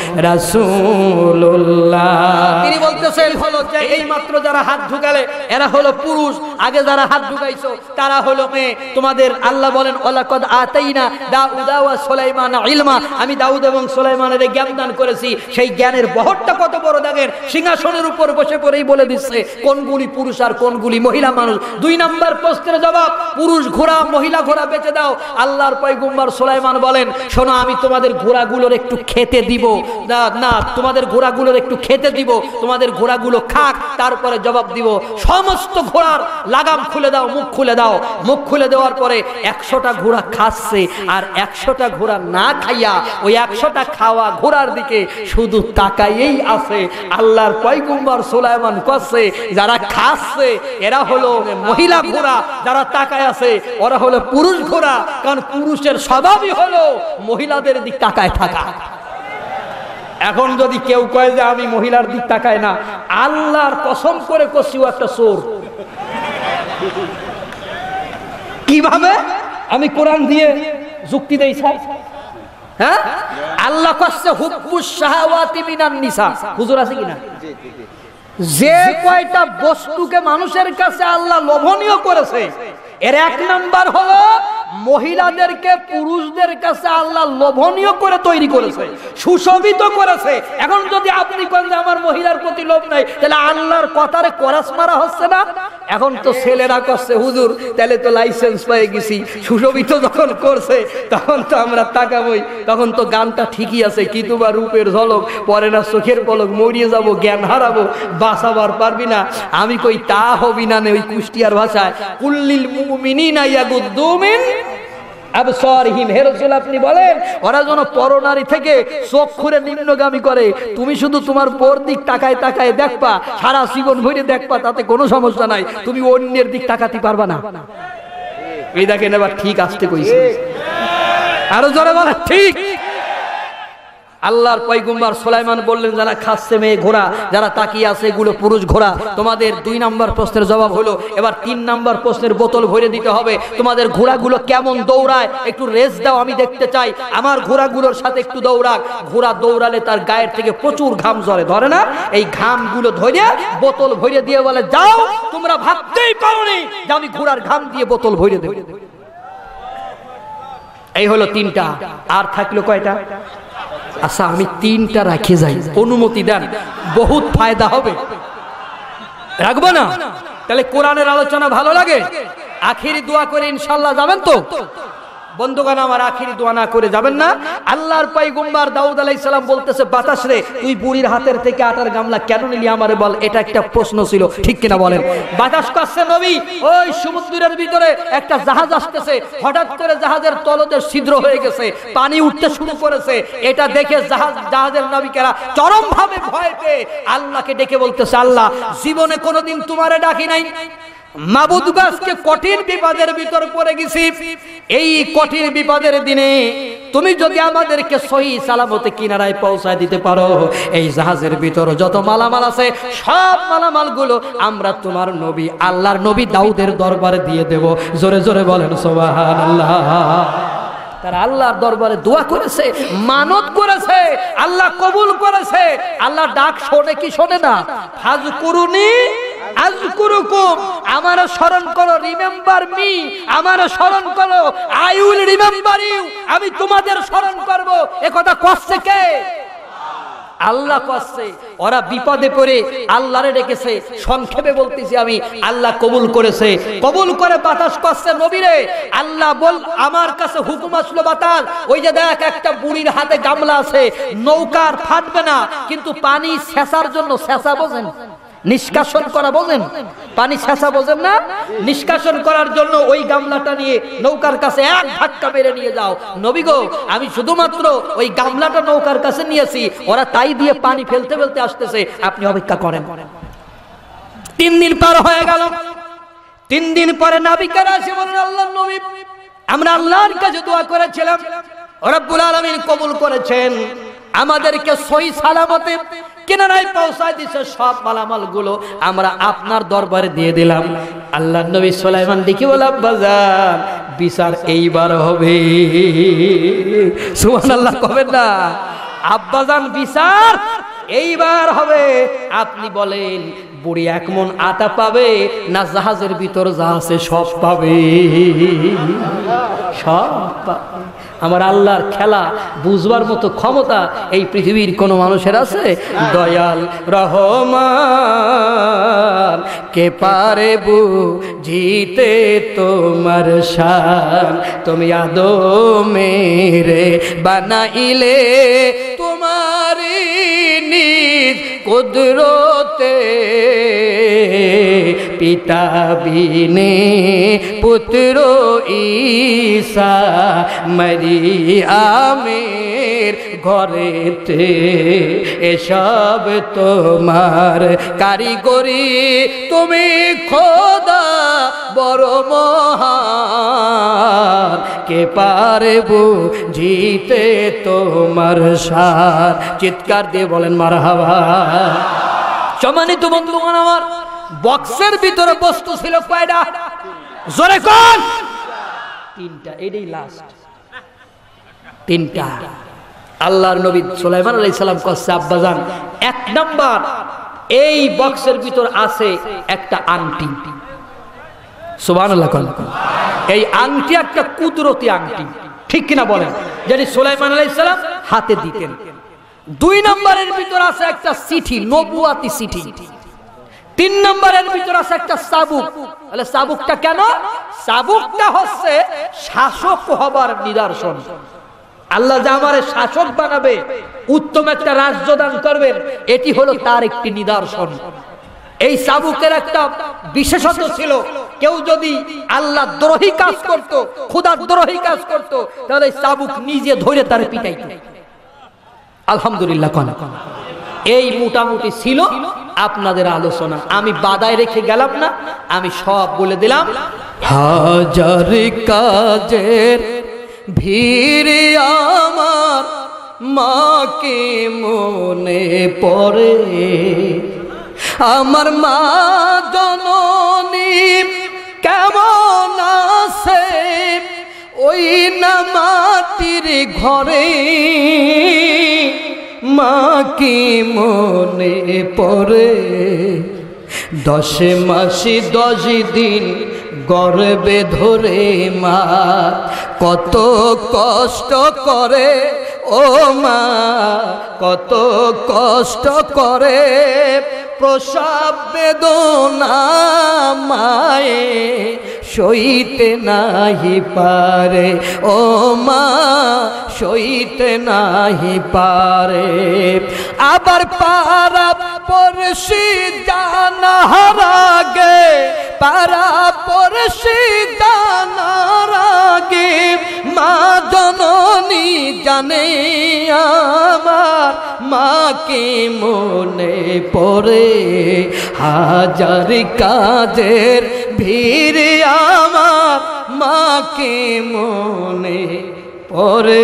রাসূলুল্লাহ। তিনি বলতেছেন হলো যে এই মাত্র যারা হাত ঢুকালে এরা হলো পুরুষ, আগে যারা হাত ঢুকাইছো তারা হলো মেয়ে। তোমাদের আল্লাহ বলেন, ওয়ালাকাদ আতাইনা দাউদা ওয়া সুলাইমানা ইলমা, আমি দাউদ এবং সুলাইমানের জ্ঞান দান করেছি। সেই জ্ঞানের বহরটা কত বড় দেখেন, সিংহাসনের উপর বসে পড়েই বলে দিচ্ছে কোনগুলি পুরুষ আর কোনগুলি মহিলা মানুষ। দুই নাম্বার প্রশ্নের জবাব, পুরুষ ঘোড়া মহিলা ঘোড়া বেচে দাও। আল্লাহর পয়গম্বর সুলাইমান বলেন, শোনো, আমি তোমাদের ঘোড়াগুলোর একটু খেতে দিব না, না তোমাদের ঘোড়াগুলোর একটু খেতে দিব, তোমাদের ঘোড়াগুলো খাক, তারপরে জবাব দিব। সমস্ত ঘোড়ার লাগাম খুলে দাও, মুখ খুলে দাও। মুখ খুলে দেওয়ার পরে একশোটা ঘোড়া খাচ্ছে আর একশোটা ঘোড়া না খাইয়া ওই একশোটা খাওয়া ঘোড়ার দিকে শুধু তাকাইয়েই আছে। আল্লাহর পয়গম্বর সুলাইমান কচ্ছে, যারা খাচ্ছে এরা হলো মহিলা ঘোড়া, যারা তাকায় আছে ওরা হলো পুরুষ ঘোড়া, কারণ পুরুষের স্বভাবই হলো মহিলাদের দিক তাকায় থাকা। এখন যদি কেউ কয় যে আমি মহিলার দিক তাকায় না, আল্লাহর কসম করে কছি ও একটা চোর। কিভাবে? আমি কোরআন দিয়ে যুক্তি দেই চাই। হ্যাঁ, আল্লাহ কচ্ছে হুব্বুশ শাহাওয়াতি মিনান নিসা। হুজুর আছে কিনা? যে কয়টা বস্তুকে মানুষের কাছে আল্লাহ লোভনীয় করেছে এর এক নাম্বার হলো মহিলাদেরকে পুরুষদের কাছে আল্লাহ লোভনীয় করে তৈরি করেছে, সুশোভিত করেছে। এখন যদি আপনি কোন যে আমার মহিলার প্রতি লোভ নাই, তাহলে আল্লাহর কথারে কোরাস মারা হচ্ছে না? এখন তো ছেলেরা করছে, হুজুর তাহলে তো লাইসেন্স পেয়ে গেছি, সুশোভিত যখন করছে তখন তো আমরা তাকাবই, তখন তো গানটা ঠিকই আছে, কি তোমার রূপের ঝলক পরে না চোখের পলক, মরিয়ে যাব জ্ঞান হারাবো, বাঁচাবার পারবি না। আমি কই তা হবি না, ওই কুষ্টিয়ার ভাষায় কুল্লিল মুমিনিনা ইয়াগুদ্দু মিন আবসারিহিম। হে রাসূল, আপনি বলেন ওরা যেন পরনারী থেকে চোখ খুলে নিম্নগামী করে। তুমি শুধু তোমার পর দিক তাকায় তাকায় দেখবা, সারা জীবন ভরে দেখবা, তাতে কোনো সমস্যা নাই, তুমি অন্যের দিক তাকাতে পারবা না। এই দেখেন এবার ঠিক আসতে কইছে, আরো জোরে বলে ঠিক। আল্লাহর পয়গম্বর সুলাইমান বললেন, যারা খাচ্ছে মেয়ে ঘোড়া, যারা তাকিয়ে আছে এগুলো পুরুষ ঘোড়া। তোমাদের দুই নাম্বার প্রশ্নের জবাব হলো, এবার তিন নাম্বার প্রশ্নের বোতল ভরে দিতে হবে। তোমাদের ঘোড়াগুলো কেমন দৌড়ায় একটু রেস দাও, আমি দেখতে চাই। আমার ঘোড়াগুলোর সাথে একটু দৌড়াক। ঘোড়া দৌড়ালে তার গায়ের থেকে প্রচুর ঘাম ঝরে, ধরে না? এই ঘামগুলো ধরে বোতল ভরে দিয়ে বলে, যাও, তোমরা ভাবতেই পারোনি যে আমি ঘোড়ার ঘাম দিয়ে বোতল ভরে দেব। এই হলো তিনটা। আর থাকলো কয়টা? আচ্ছা, আমি তিনটা রাখে যাই, অনুমতি দেন, বহুত ফায়দা হবে। রাখবো না? তাহলে কোরআনের আলোচনা ভালো লাগে? আখিরি দোয়া করে ইনশাআল্লাহ যাবেন তো? বন্ধুগণ আমার, আখিরি দোয়া না করে যাবেন না। আল্লাহর পয়গম্বর দাউদ আলাইহিস সালাম বলতেছে, বাতাস রে, তুই বুড়ির হাতের থেকে আটার গামলা কেন নিলি আমারে বল। এটা একটা প্রশ্ন ছিল, ঠিক কিনা বলেন? বাতাস কাছে নবী, ওই সমুদ্রের ভিতরে একটা জাহাজ আসতেছে, হঠাৎ করে জাহাজের তলদেশ ছিদ্র হয়ে গেছে, পানি উঠতে শুরু করেছে। এটা দেখে জাহাজ জাহাজের নবীকেরা চরম ভাবে ভয় পেয়ে আল্লাহকে ডেকে বলতেছে, আল্লাহ, জীবনে কোনোদিন তোমারে ডাকি নাই, মাবুদ গাছকে কঠিন বিপদের ভিতর পড়ে গেছি। এই কঠিন বিপদের দিনে তুমি যদি আমাদেরকে সহি সালামতে কিনারায় পৌঁছায় দিতে পারো, এই জাহাজের ভিতর যত মালামাল আছে সব মালামাল গুলো আমরা তোমার নবী আল্লাহর নবী দাউদের দরবারে দিয়ে দেব। জোরে জোরে বলেন সুবহানাল্লাহ। তারা আল্লাহর দরবারে দোয়া করেছে, মানত করেছে, আল্লাহ কবুল করেছে। আল্লাহ ডাক শোনে কি শোনে না? ফাজকুরুনি আযকুরুকুম, আমারে স্মরণ করো, রিমেম্বার মি, আমারে স্মরণ করো, আই উইল রিমেম্বার ইউ, আমি তোমাদের স্মরণ করব। এ কথা কষ্ট কে? আল্লাহ কষ্ট। ওরা বিপদে পড়ে আল্লাহরে ডেকেছে। সংক্ষেপে বলতেছি আমি, আল্লাহ কবুল করেছে। কবুল করে বাতাস করছে, নবীরে আল্লাহ বল, আমার কাছে হুকুম আসলো বাতাস, ওই যে দেখ একটা বুড়ির হাতে গামলা আছে, নৌকার ফাটবে না, কিন্তু পানি সেচার জন্য, সেচা বোঝেন, নিষ্কাশন করা বোঝেন, পানি ছেঁচা বোঝেন না? নিষ্কাশন করার জন্য ওই গামলাটা নিয়ে নৌকার কাছে এক ধাক্কা মেরে নিয়ে যাও। নবী গো, আমি শুধুমাত্র ওই গামলাটা নৌকার কাছে নিয়েছি, ওরা তাই দিয়ে পানি ফেলতে ফেলতে আসতেছে, আপনি অপেক্ষা করেন। তিন দিন পার হয়ে গেল। তিন দিন পরে নাবিকেরা এসে বলেন, আল্লাহর নবী, আমরা আল্লাহর কাছে দোয়া করেছিলাম, রব্বুল আলামিন কবুল করেছেন, আমাদেরকে সহি সালামতে কিনারায় পৌঁছায় দিছে, সব মালামাল গুলো আমরা আপনার দরবারে দিয়ে দিলাম। আল্লাহর নবী সুলাইমান দেখি বলে, আব্বাজান, বিচার এইবার হবে। সুবহানাল্লাহ কবেন না? আব্বাজান, বিচার এইবার হবে। আপনি বলেন, বুড়ি এক মন আটা পাবে না জাহাজের ভিতর যা আছে সব পাবে? সব পাবে। আমার আল্লাহর খেলা বুঝবার মতো ক্ষমতা এই পৃথিবীর কোন মানুষের আছে? দয়াল রহমান কে পারে বুঝিতে তোমার শান, তুমি আদমেরে বানাইলে তোমারি নিজ কুদরতে, পিতা বিনে পুত্র ঈসা মারিয়ামের ঘরেতে, এসব তোমার কারিগরি, তুমি খোদা বড় মহান, কে পারে বুঝিতে তোমার শান। চিৎকার দিয়ে বলেন মারহাবা। সম্মানিত বন্ধুগণ আমার, বক্সের ভিতরে বস্তু ছিল কয়টা? জোরে কোন? তিনটা। এটাই লাস্ট, তিনটা। আল্লাহর নবী সুলাইমান আলাইহিস সালাম কইছে, আব্বাজান, এক নাম্বার, এই বক্সের ভিতর আছে একটা আংটি। সুবহানাল্লাহ। এই আংটি একটা কুদরতি আংটি, ঠিক কিনা বলেন? যেটি সুলাইমান আলাইহিস সালাম হাতে দিতেন। দুই নম্বরের ভিতর আছে একটা চিঠি, নবুয়াতি চিঠি। তিন নম্বরের ভিতর আছে একটা চাবুক। তাহলে চাবুকটা কেন? চাবুকটা হচ্ছে শাসক হবার নিদর্শন। আল্লাহ যে আমারে শাসক বানাবে, উত্তম একটা রাজ্য দান করবেন, এটি হলো তার একটি নিদর্শন। এই চাবুকের একটা বিশেষত্ব ছিল, কেউ যদি আল্লাহ দ্রোহী কাজ করত, খোদা দ্রোহী কাজ করত, তাহলে এই চাবুক নিজে ধরে তার পিটাইত। আলহামদুলিল্লাহ। কোন এই মোটামুটি ছিল আপনাদের আলোচনা। আমি বাদায় রেখে গেলাম না, আমি সব বলে দিলাম। হাজার কাজের ভিড় আমার মাকে মনে পড়ে, আমার মা জননী কেমন আছে ওই না মাটির ঘরে, মাকে মনে পড়ে। দশ মাসে দশ দিন গর্ভে ধরে মা কত কষ্ট করে, ও মা কত কষ্ট করে, প্রসব বেদনা মায়ে সইতে নাহি পারে, ও মা সইতে নাহি পারে। আবার পারা পড়শি জানার আগে, পারা পড়শি জানার আগে মা জননী জানে আমার মাকে মনে পড়ে। হাজার কাজের ভিড় আমার মাকে মনে পড়ে।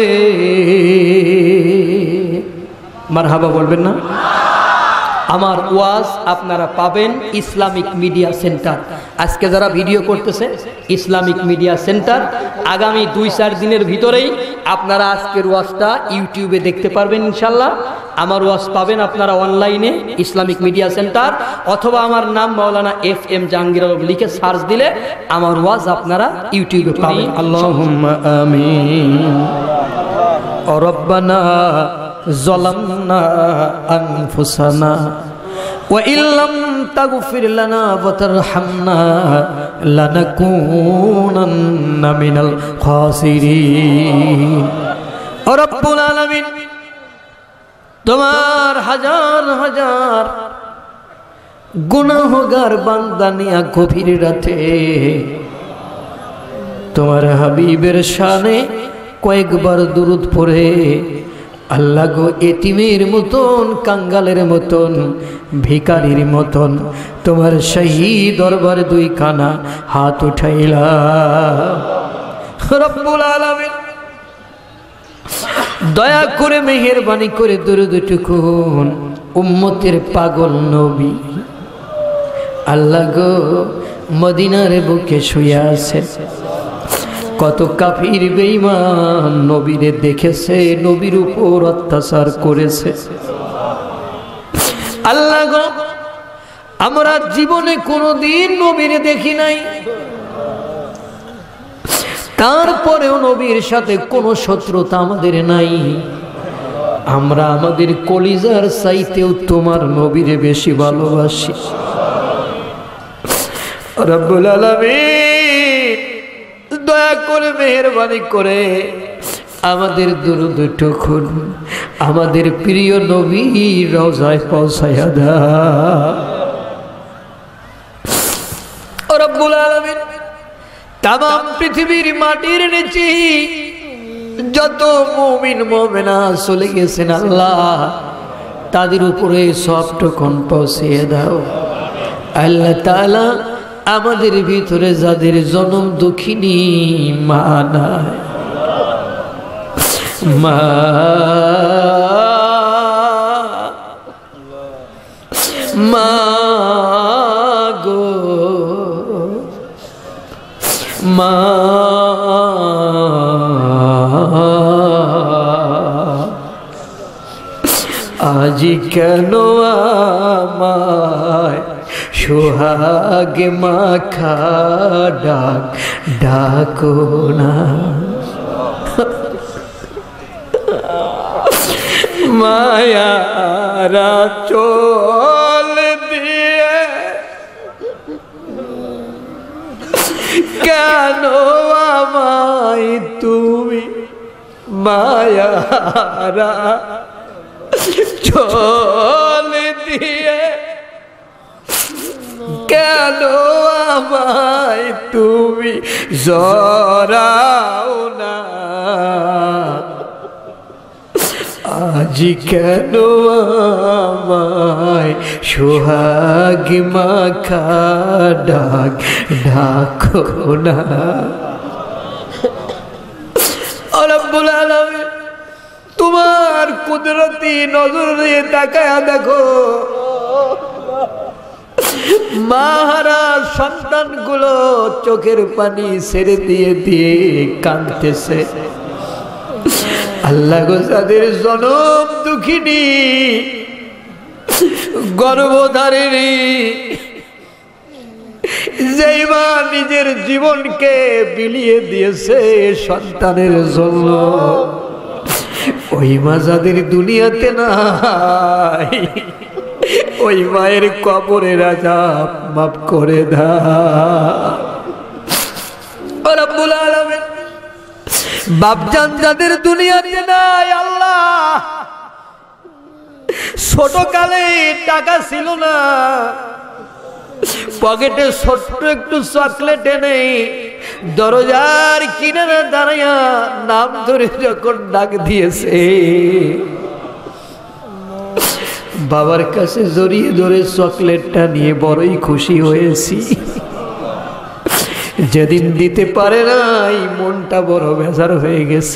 মারহাবা বলবেন না? আমার ওয়াজ আপনারা পাবেন ইসলামিক মিডিয়া সেন্টার। আজকে যারা ভিডিও করতেছে ইসলামিক মিডিয়া সেন্টার, আগামী দুই চার দিনের ভিতরেই আপনারা আজকের ওয়াজটা ইউটিউবে দেখতে পারবেন ইনশাল্লাহ। আমার ওয়াজ পাবেন আপনারা অনলাইনে ইসলামিক মিডিয়া সেন্টার, অথবা আমার নাম মাওলানা এফ এম জাহাঙ্গীর আলম লিখে সার্চ দিলে আমার ওয়াজ আপনারা ইউটিউবে পাবেন। আল্লাহুম্মা আমিন। ও রব্বানা ظلمنا أنفسنا وإن لم تغفر لنا وترحمنا لنكونن من الخاسرين। رب العالمين তোমার হাজার হাজার গুনাহগার বান্দা নিয়া গভীর রাতে তোমার হাবিবের শানে কয়েকবার দুরূদ পড়ে আল্লাহ গো এতিমের মতন, কাঙ্গালের মতন, ভিখারির মতন তোমার শাহী দরবার দুই কানা হাত উঠাইলা। রব্বুল আলামিন দয়া করে মেহেরবানি করে দরুদ টুকুন উম্মতের পাগল নবী আল্লাহ গো মদিনার বুকে শুয়ে আছে। কত কাফির বেঈমান নবীরে দেখেছে, নবীর উপর অত্যাচার করেছে। আল্লাহ গো আমরা জীবনে কোনোদিন নবীরে দেখি নাই, তারপরেও নবীর সাথে কোনো শত্রুতা আমাদের নাই। আমরা আমাদের কলিজার চাইতেও তোমার নবীরে বেশি ভালোবাসি। রব্বুল আলামিন দয়া করে মেহেরবানি করে আমাদের দুরূদ টুকুন আমাদের প্রিয় নবী রওজায় পৌঁছায়া দাও। রব্বুল আলামিন তামাম পৃথিবীর মাটির নিচে যত মুমিন মুমিনা চলে গেছেন আল্লাহ তাদের উপরে সব টুকুন পৌঁছিয়ে দাও। আল্লাহ তাআলা আমাদের ভিতরে যাদের জনম দুঃখিনী মা নাই, মা মা গো মা আজি কেন আমায় সোহাগ মাখা ডাক ডাকো না, মায়ারা চল দিয়ে কেন আমায় তুমি, মায়ারা চল দিয়ে কেন আমায় তুমি জরাও না, আজ কেন আমায় সোহাগ মাখা ডাক ডাকো না। রব্বুল আলামিন তোমার কুদরতি নজর দিয়ে তাকায়া দেখো মাহারা সন্তানগুলো চোখের পানি ছেড়ে দিয়ে দিয়ে কাঁদতেছে। আল্লাহ গো যাদের জনম দুঃখিনী গর্ভধারিণী, যেই মা নিজের জীবনকে বিলিয়ে দিয়েছে সন্তানের জন্য, ওই মা যাদের দুনিয়াতে নাই, ওই মায়ের কবরের আযাব মাফ করে দাও ও রব্বুল আলামিন। বাপজান যাদের দুনিয়াতে নাই, আল্লাহ ছোট কালে টাকা ছিল না, পকেটে ছোট্ট একটু চকলেট এনে দরজার কিনারে দাঁড়াইয়া নাম ধরে যখন ডাক দিয়েছে, বাবার কাছে জড়িয়ে ধরে চকলেটটা নিয়ে বড়ই খুশি হয়েছি। যেদিন দিতে পারে নাই মনটা বড় বেজার হয়ে গেছে।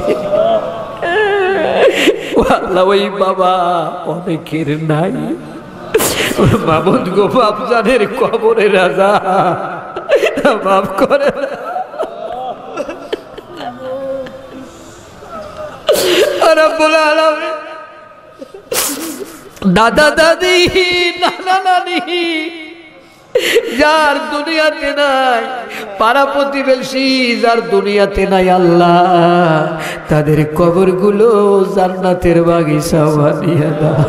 আল্লাহ ওই বাবা অনেকের নাই, মামুদ গো বাপজানের কবরে রাজা মাফ করে। রব্বুল আলামিন দাদা দাদি নানা নানি যার দুনিয়াতে নাই, পাড়া প্রতিবেশী যার দুনিয়াতে নাই, আল্লাহ তাদের কবরগুলো জান্নাতের বাগিচা বানিয়ে দাও।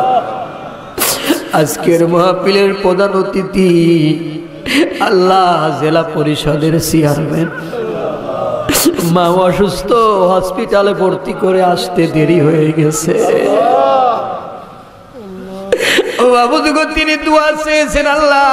আজকের মাহফিলের প্রধান অতিথি আল্লাহ জেলা পরিষদের চেয়ারম্যান, মা অসুস্থ, হসপিটালে ভর্তি করে আসতে দেরি হয়ে গেছে। ও বাবু গো, তিনি দোয়া চেয়েছেন, আল্লাহ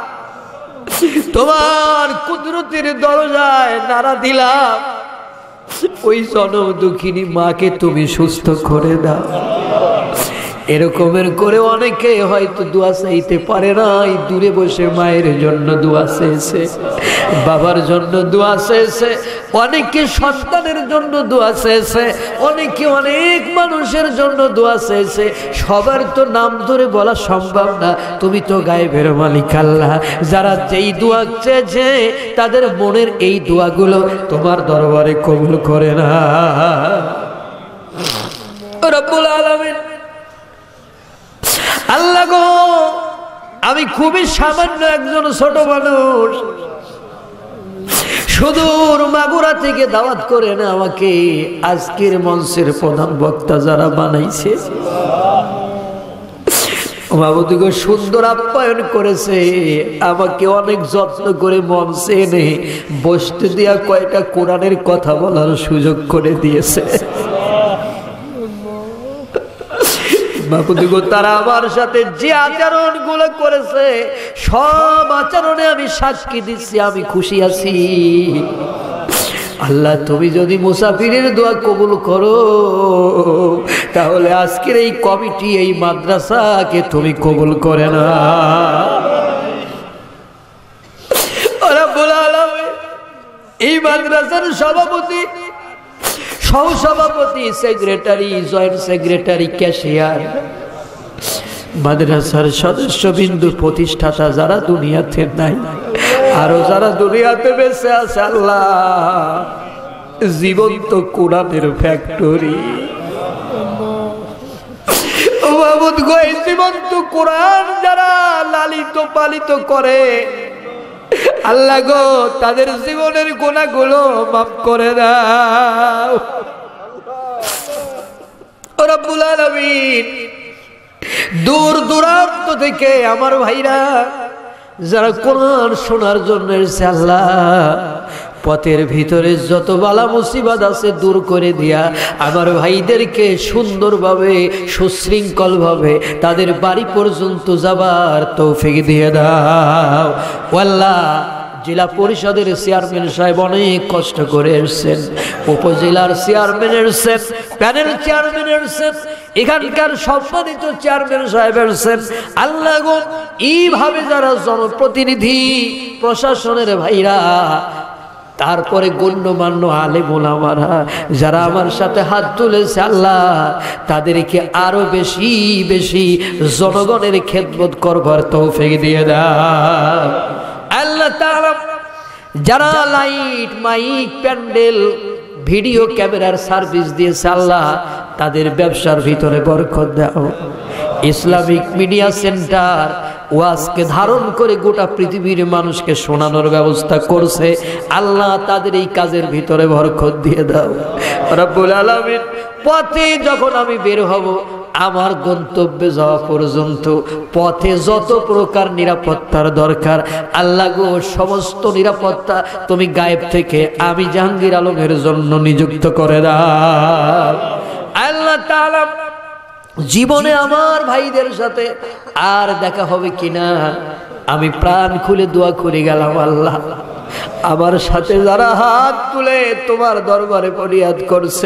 তোমার কুদরতের দরজায় নাড়া দিলাম, ওই জনম দুঃখিনী মাকে তুমি সুস্থ করে দাও। এরকমের করে অনেকে হয়তো দোয়া চাইতে পারে না, এই দূরে বসে মায়ের জন্য দোয়া চেয়েছে, বাবার জন্য দোয়া চেয়েছে, অনেকে সন্তানের জন্য দোয়া চেয়েছে, অনেকে অনেক মানুষের জন্য দোয়া চেয়েছে। সবার তো নাম ধরে বলা সম্ভব না, তুমি তো গায়েবের মালিক আল্লাহ। যারা যেই দোয়া চেয়েছে তাদের মনের এই দোয়াগুলো তোমার দরবারে কবুল করে না রব্বুল আলামিন। আল্লাহ গো, আমি খুবই সামান্য একজন ছোট মানুষ, সুদূর মাগুরা থেকে দাওয়াত করে না আমাকে আজকের মঞ্চের প্রধান বক্তা যারা বানাইছে, মাবুদিকে সুন্দর আপ্যায়ন করেছে, আমাকে অনেক যত্ন করে মঞ্চে এনে বসতে দিয়া কয়টা কোরআনের কথা বলার সুযোগ করে দিয়েছে। তারা আমার সাথে যে আচরণ গুলো করেছে সব আচরণে আমি সাক্ষী দিচ্ছি, আমি খুশি আছি। আল্লাহ তুমি যদি মুসাফিরের দোয়া কবুল করো, তাহলে আজকের এই কমিটি এই মাদ্রাসাকে তুমি কবুল করে না। এই মাদ্রাসার সভাপতি, সহসভাপতি, সেক্রেটারি, জয়েন্ট সেক্রেটারি, ক্যাশিয়ার, মাদ্রাসার সদস্য বিন্দু, প্রতিষ্ঠাতা যারা দুনিয়াতে নাই, আরো যারা দুনিয়াতে বেঁচে আছে, আল্লাহ জীবন্ত কোরআনের ফ্যাক্টরি, জীবন্ত কোরআন যারা লালিত পালিত করে, আল্লাহ গো তাদের জীবনের গুনাহগুলো মাফ করে দাও রব্বুল আলামিন। দূর দূরান্ত থেকে আমার ভাইরা যারা কোরআন শোনার জন্য এসেছে, আল্লাহ পথের ভিতরে যত বালা মুসিবত আছে দূর করে দিয়া আমার ভাইদেরকে সুন্দরভাবে সুশৃঙ্খলভাবে তাদের বাড়ি পর্যন্ত যাবার তৌফিক দিয়ে দাও আল্লাহ। জেলা পরিষদের চেয়ারম্যান সাহেব অনেক কষ্ট করে এসেছেন, উপজেলার চেয়ারম্যান এসেছেন, প্যানেল চেয়ারম্যান এসেছেন, এখানকার সম্মানিত চেয়ারম্যান সাহেব এসেছেন। আল্লাহ গো, এইভাবে যারা জনপ্রতিনিধি, প্রশাসনের ভাইরা তারপরে গণ্যমান্য আলেম ওলামারা যারা আমার সাথে হাত তুলেছে আল্লাহ তাদেরকে আরো বেশি বেশি জনগণের খেদমত করবার তৌফিক দিয়ে দাও আল্লাহ তাআলা। যারা লাইট মাইক প্যান্ডেল ভিডিও ক্যামেরার সার্ভিস দিয়েছে আল্লাহ তাদের ব্যবসার ভিতরে বরকত দাও। ইসলামিক মিডিয়া সেন্টার ওয়াজকে ধারণ করে গোটা পৃথিবীর মানুষকে শোনানোর ব্যবস্থা করছে আল্লাহ তাদের এই কাজের ভিতরে বরকত দিয়ে দাও রব্বুল আলামিন। পথে যখন আমি বের হব আমার গন্তব্যে যাওয়া পর্যন্ত পথে যত প্রকার নিরাপত্তার দরকার আল্লাহ গো সমস্ত নিরাপত্তা তুমি গায়েব থেকে আমি জাহাঙ্গীর আলমের জন্য নিযুক্ত করে দাও আল্লাহ তাআলা। জীবনে আমার ভাইদের সাথে আর দেখা হবে কিনা আমি প্রাণ খুলে দোয়া করে গেলাম আল্লাহ আমার সাথে যারা হাত তুলে তোমার দরবারে ফরিয়াদ করছে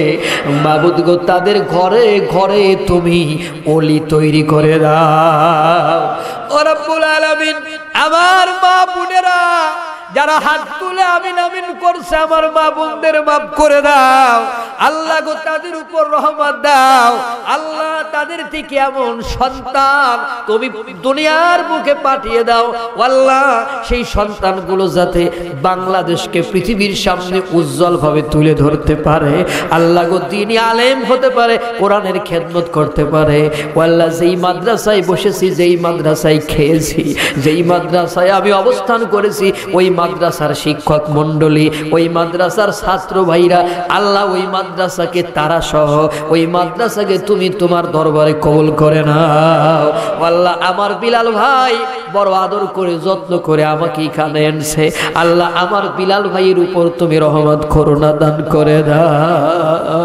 মাবুদ গো তাদের ঘরে ঘরে তুমি ওলি তৈরি করে দাও ও রব্বুল আলামিন। আমার মা বোনেরা যারা হাত তুলে আমিন আমিন করছে আমার মা বোনদের মাফ করে দাও আল্লাহ গো তাদের উপর রহমত দাও আল্লাহ তাদের থেকে এমন সন্তান তুমি দুনিয়ার মুখে পাঠিয়ে দাও আল্লাহ সেই সন্তানগুলো যাতে বাংলাদেশকে পৃথিবীর সামনে উজ্জ্বল ভাবে তুলে ধরতে পারে আল্লাহ গো দ্বীনি আলেম হতে পারে কোরআনের খেদমত করতে পারে আল্লাহ। যেই মাদ্রাসায় বসেছি যেই মাদ্রাসায় খেয়েছি যেই মাদ্রাসায় আমি অবস্থান করেছি ওই মাদ্রাসার শিক্ষক মণ্ডলী ওই মাদ্রাসার ছাত্র ভাইরা আল্লাহ ওই মাদ্রাসাকে তারা সহ ওই মাদ্রাসাকে তুমি তোমার দরবারে কবুল করে নাও আল্লাহ। আমার বিলাল ভাই বড় আদর করে যত্ন করে আমাকে এখানে এনেছে আল্লাহ আমার বিলাল ভাইয়ের উপর তুমি রহমত করুণা দান করে দাও।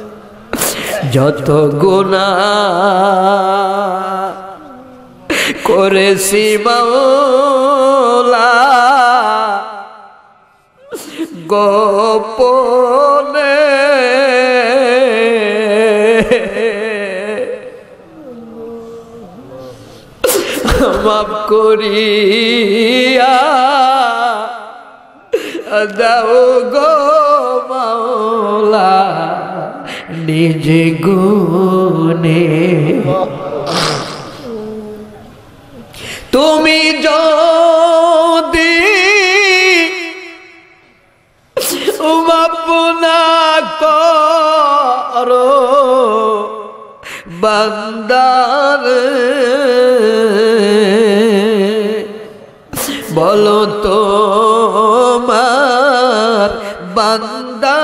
যত গুনাহ করেছি মাওলা গোপনে মাফ করিয়া দাও গো মাওলা নিজে গুনে তুমি যদি মাফ না করো বান্দার বলো তোমার বান্দা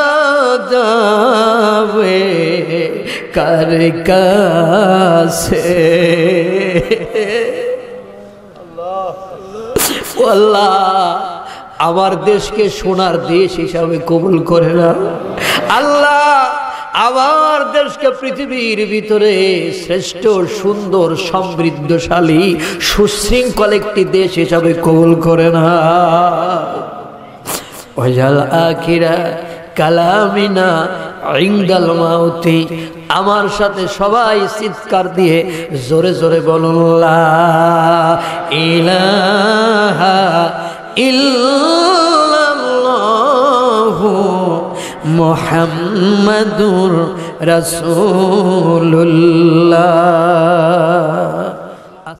যাবে কার কাছে আল্লাহ আমার দেশকে সোনার দেশ হিসাবে কবুল করে না আল্লাহ। আমার দেশকে পৃথিবীর ভিতরে শ্রেষ্ঠ সুন্দর সমৃদ্ধশালী সুশৃঙ্খল একটি দেশ হিসাবে কবুল করে না ওয়াজাল আখিরা কালামিনা ইনদাল মাউতি। আমার সাথে সবাই চিৎকার দিয়ে জোরে জোরে বলুন লা ইলাহা ইল্লাল্লাহু মুহাম্মাদুর রাসূলুল্লাহ।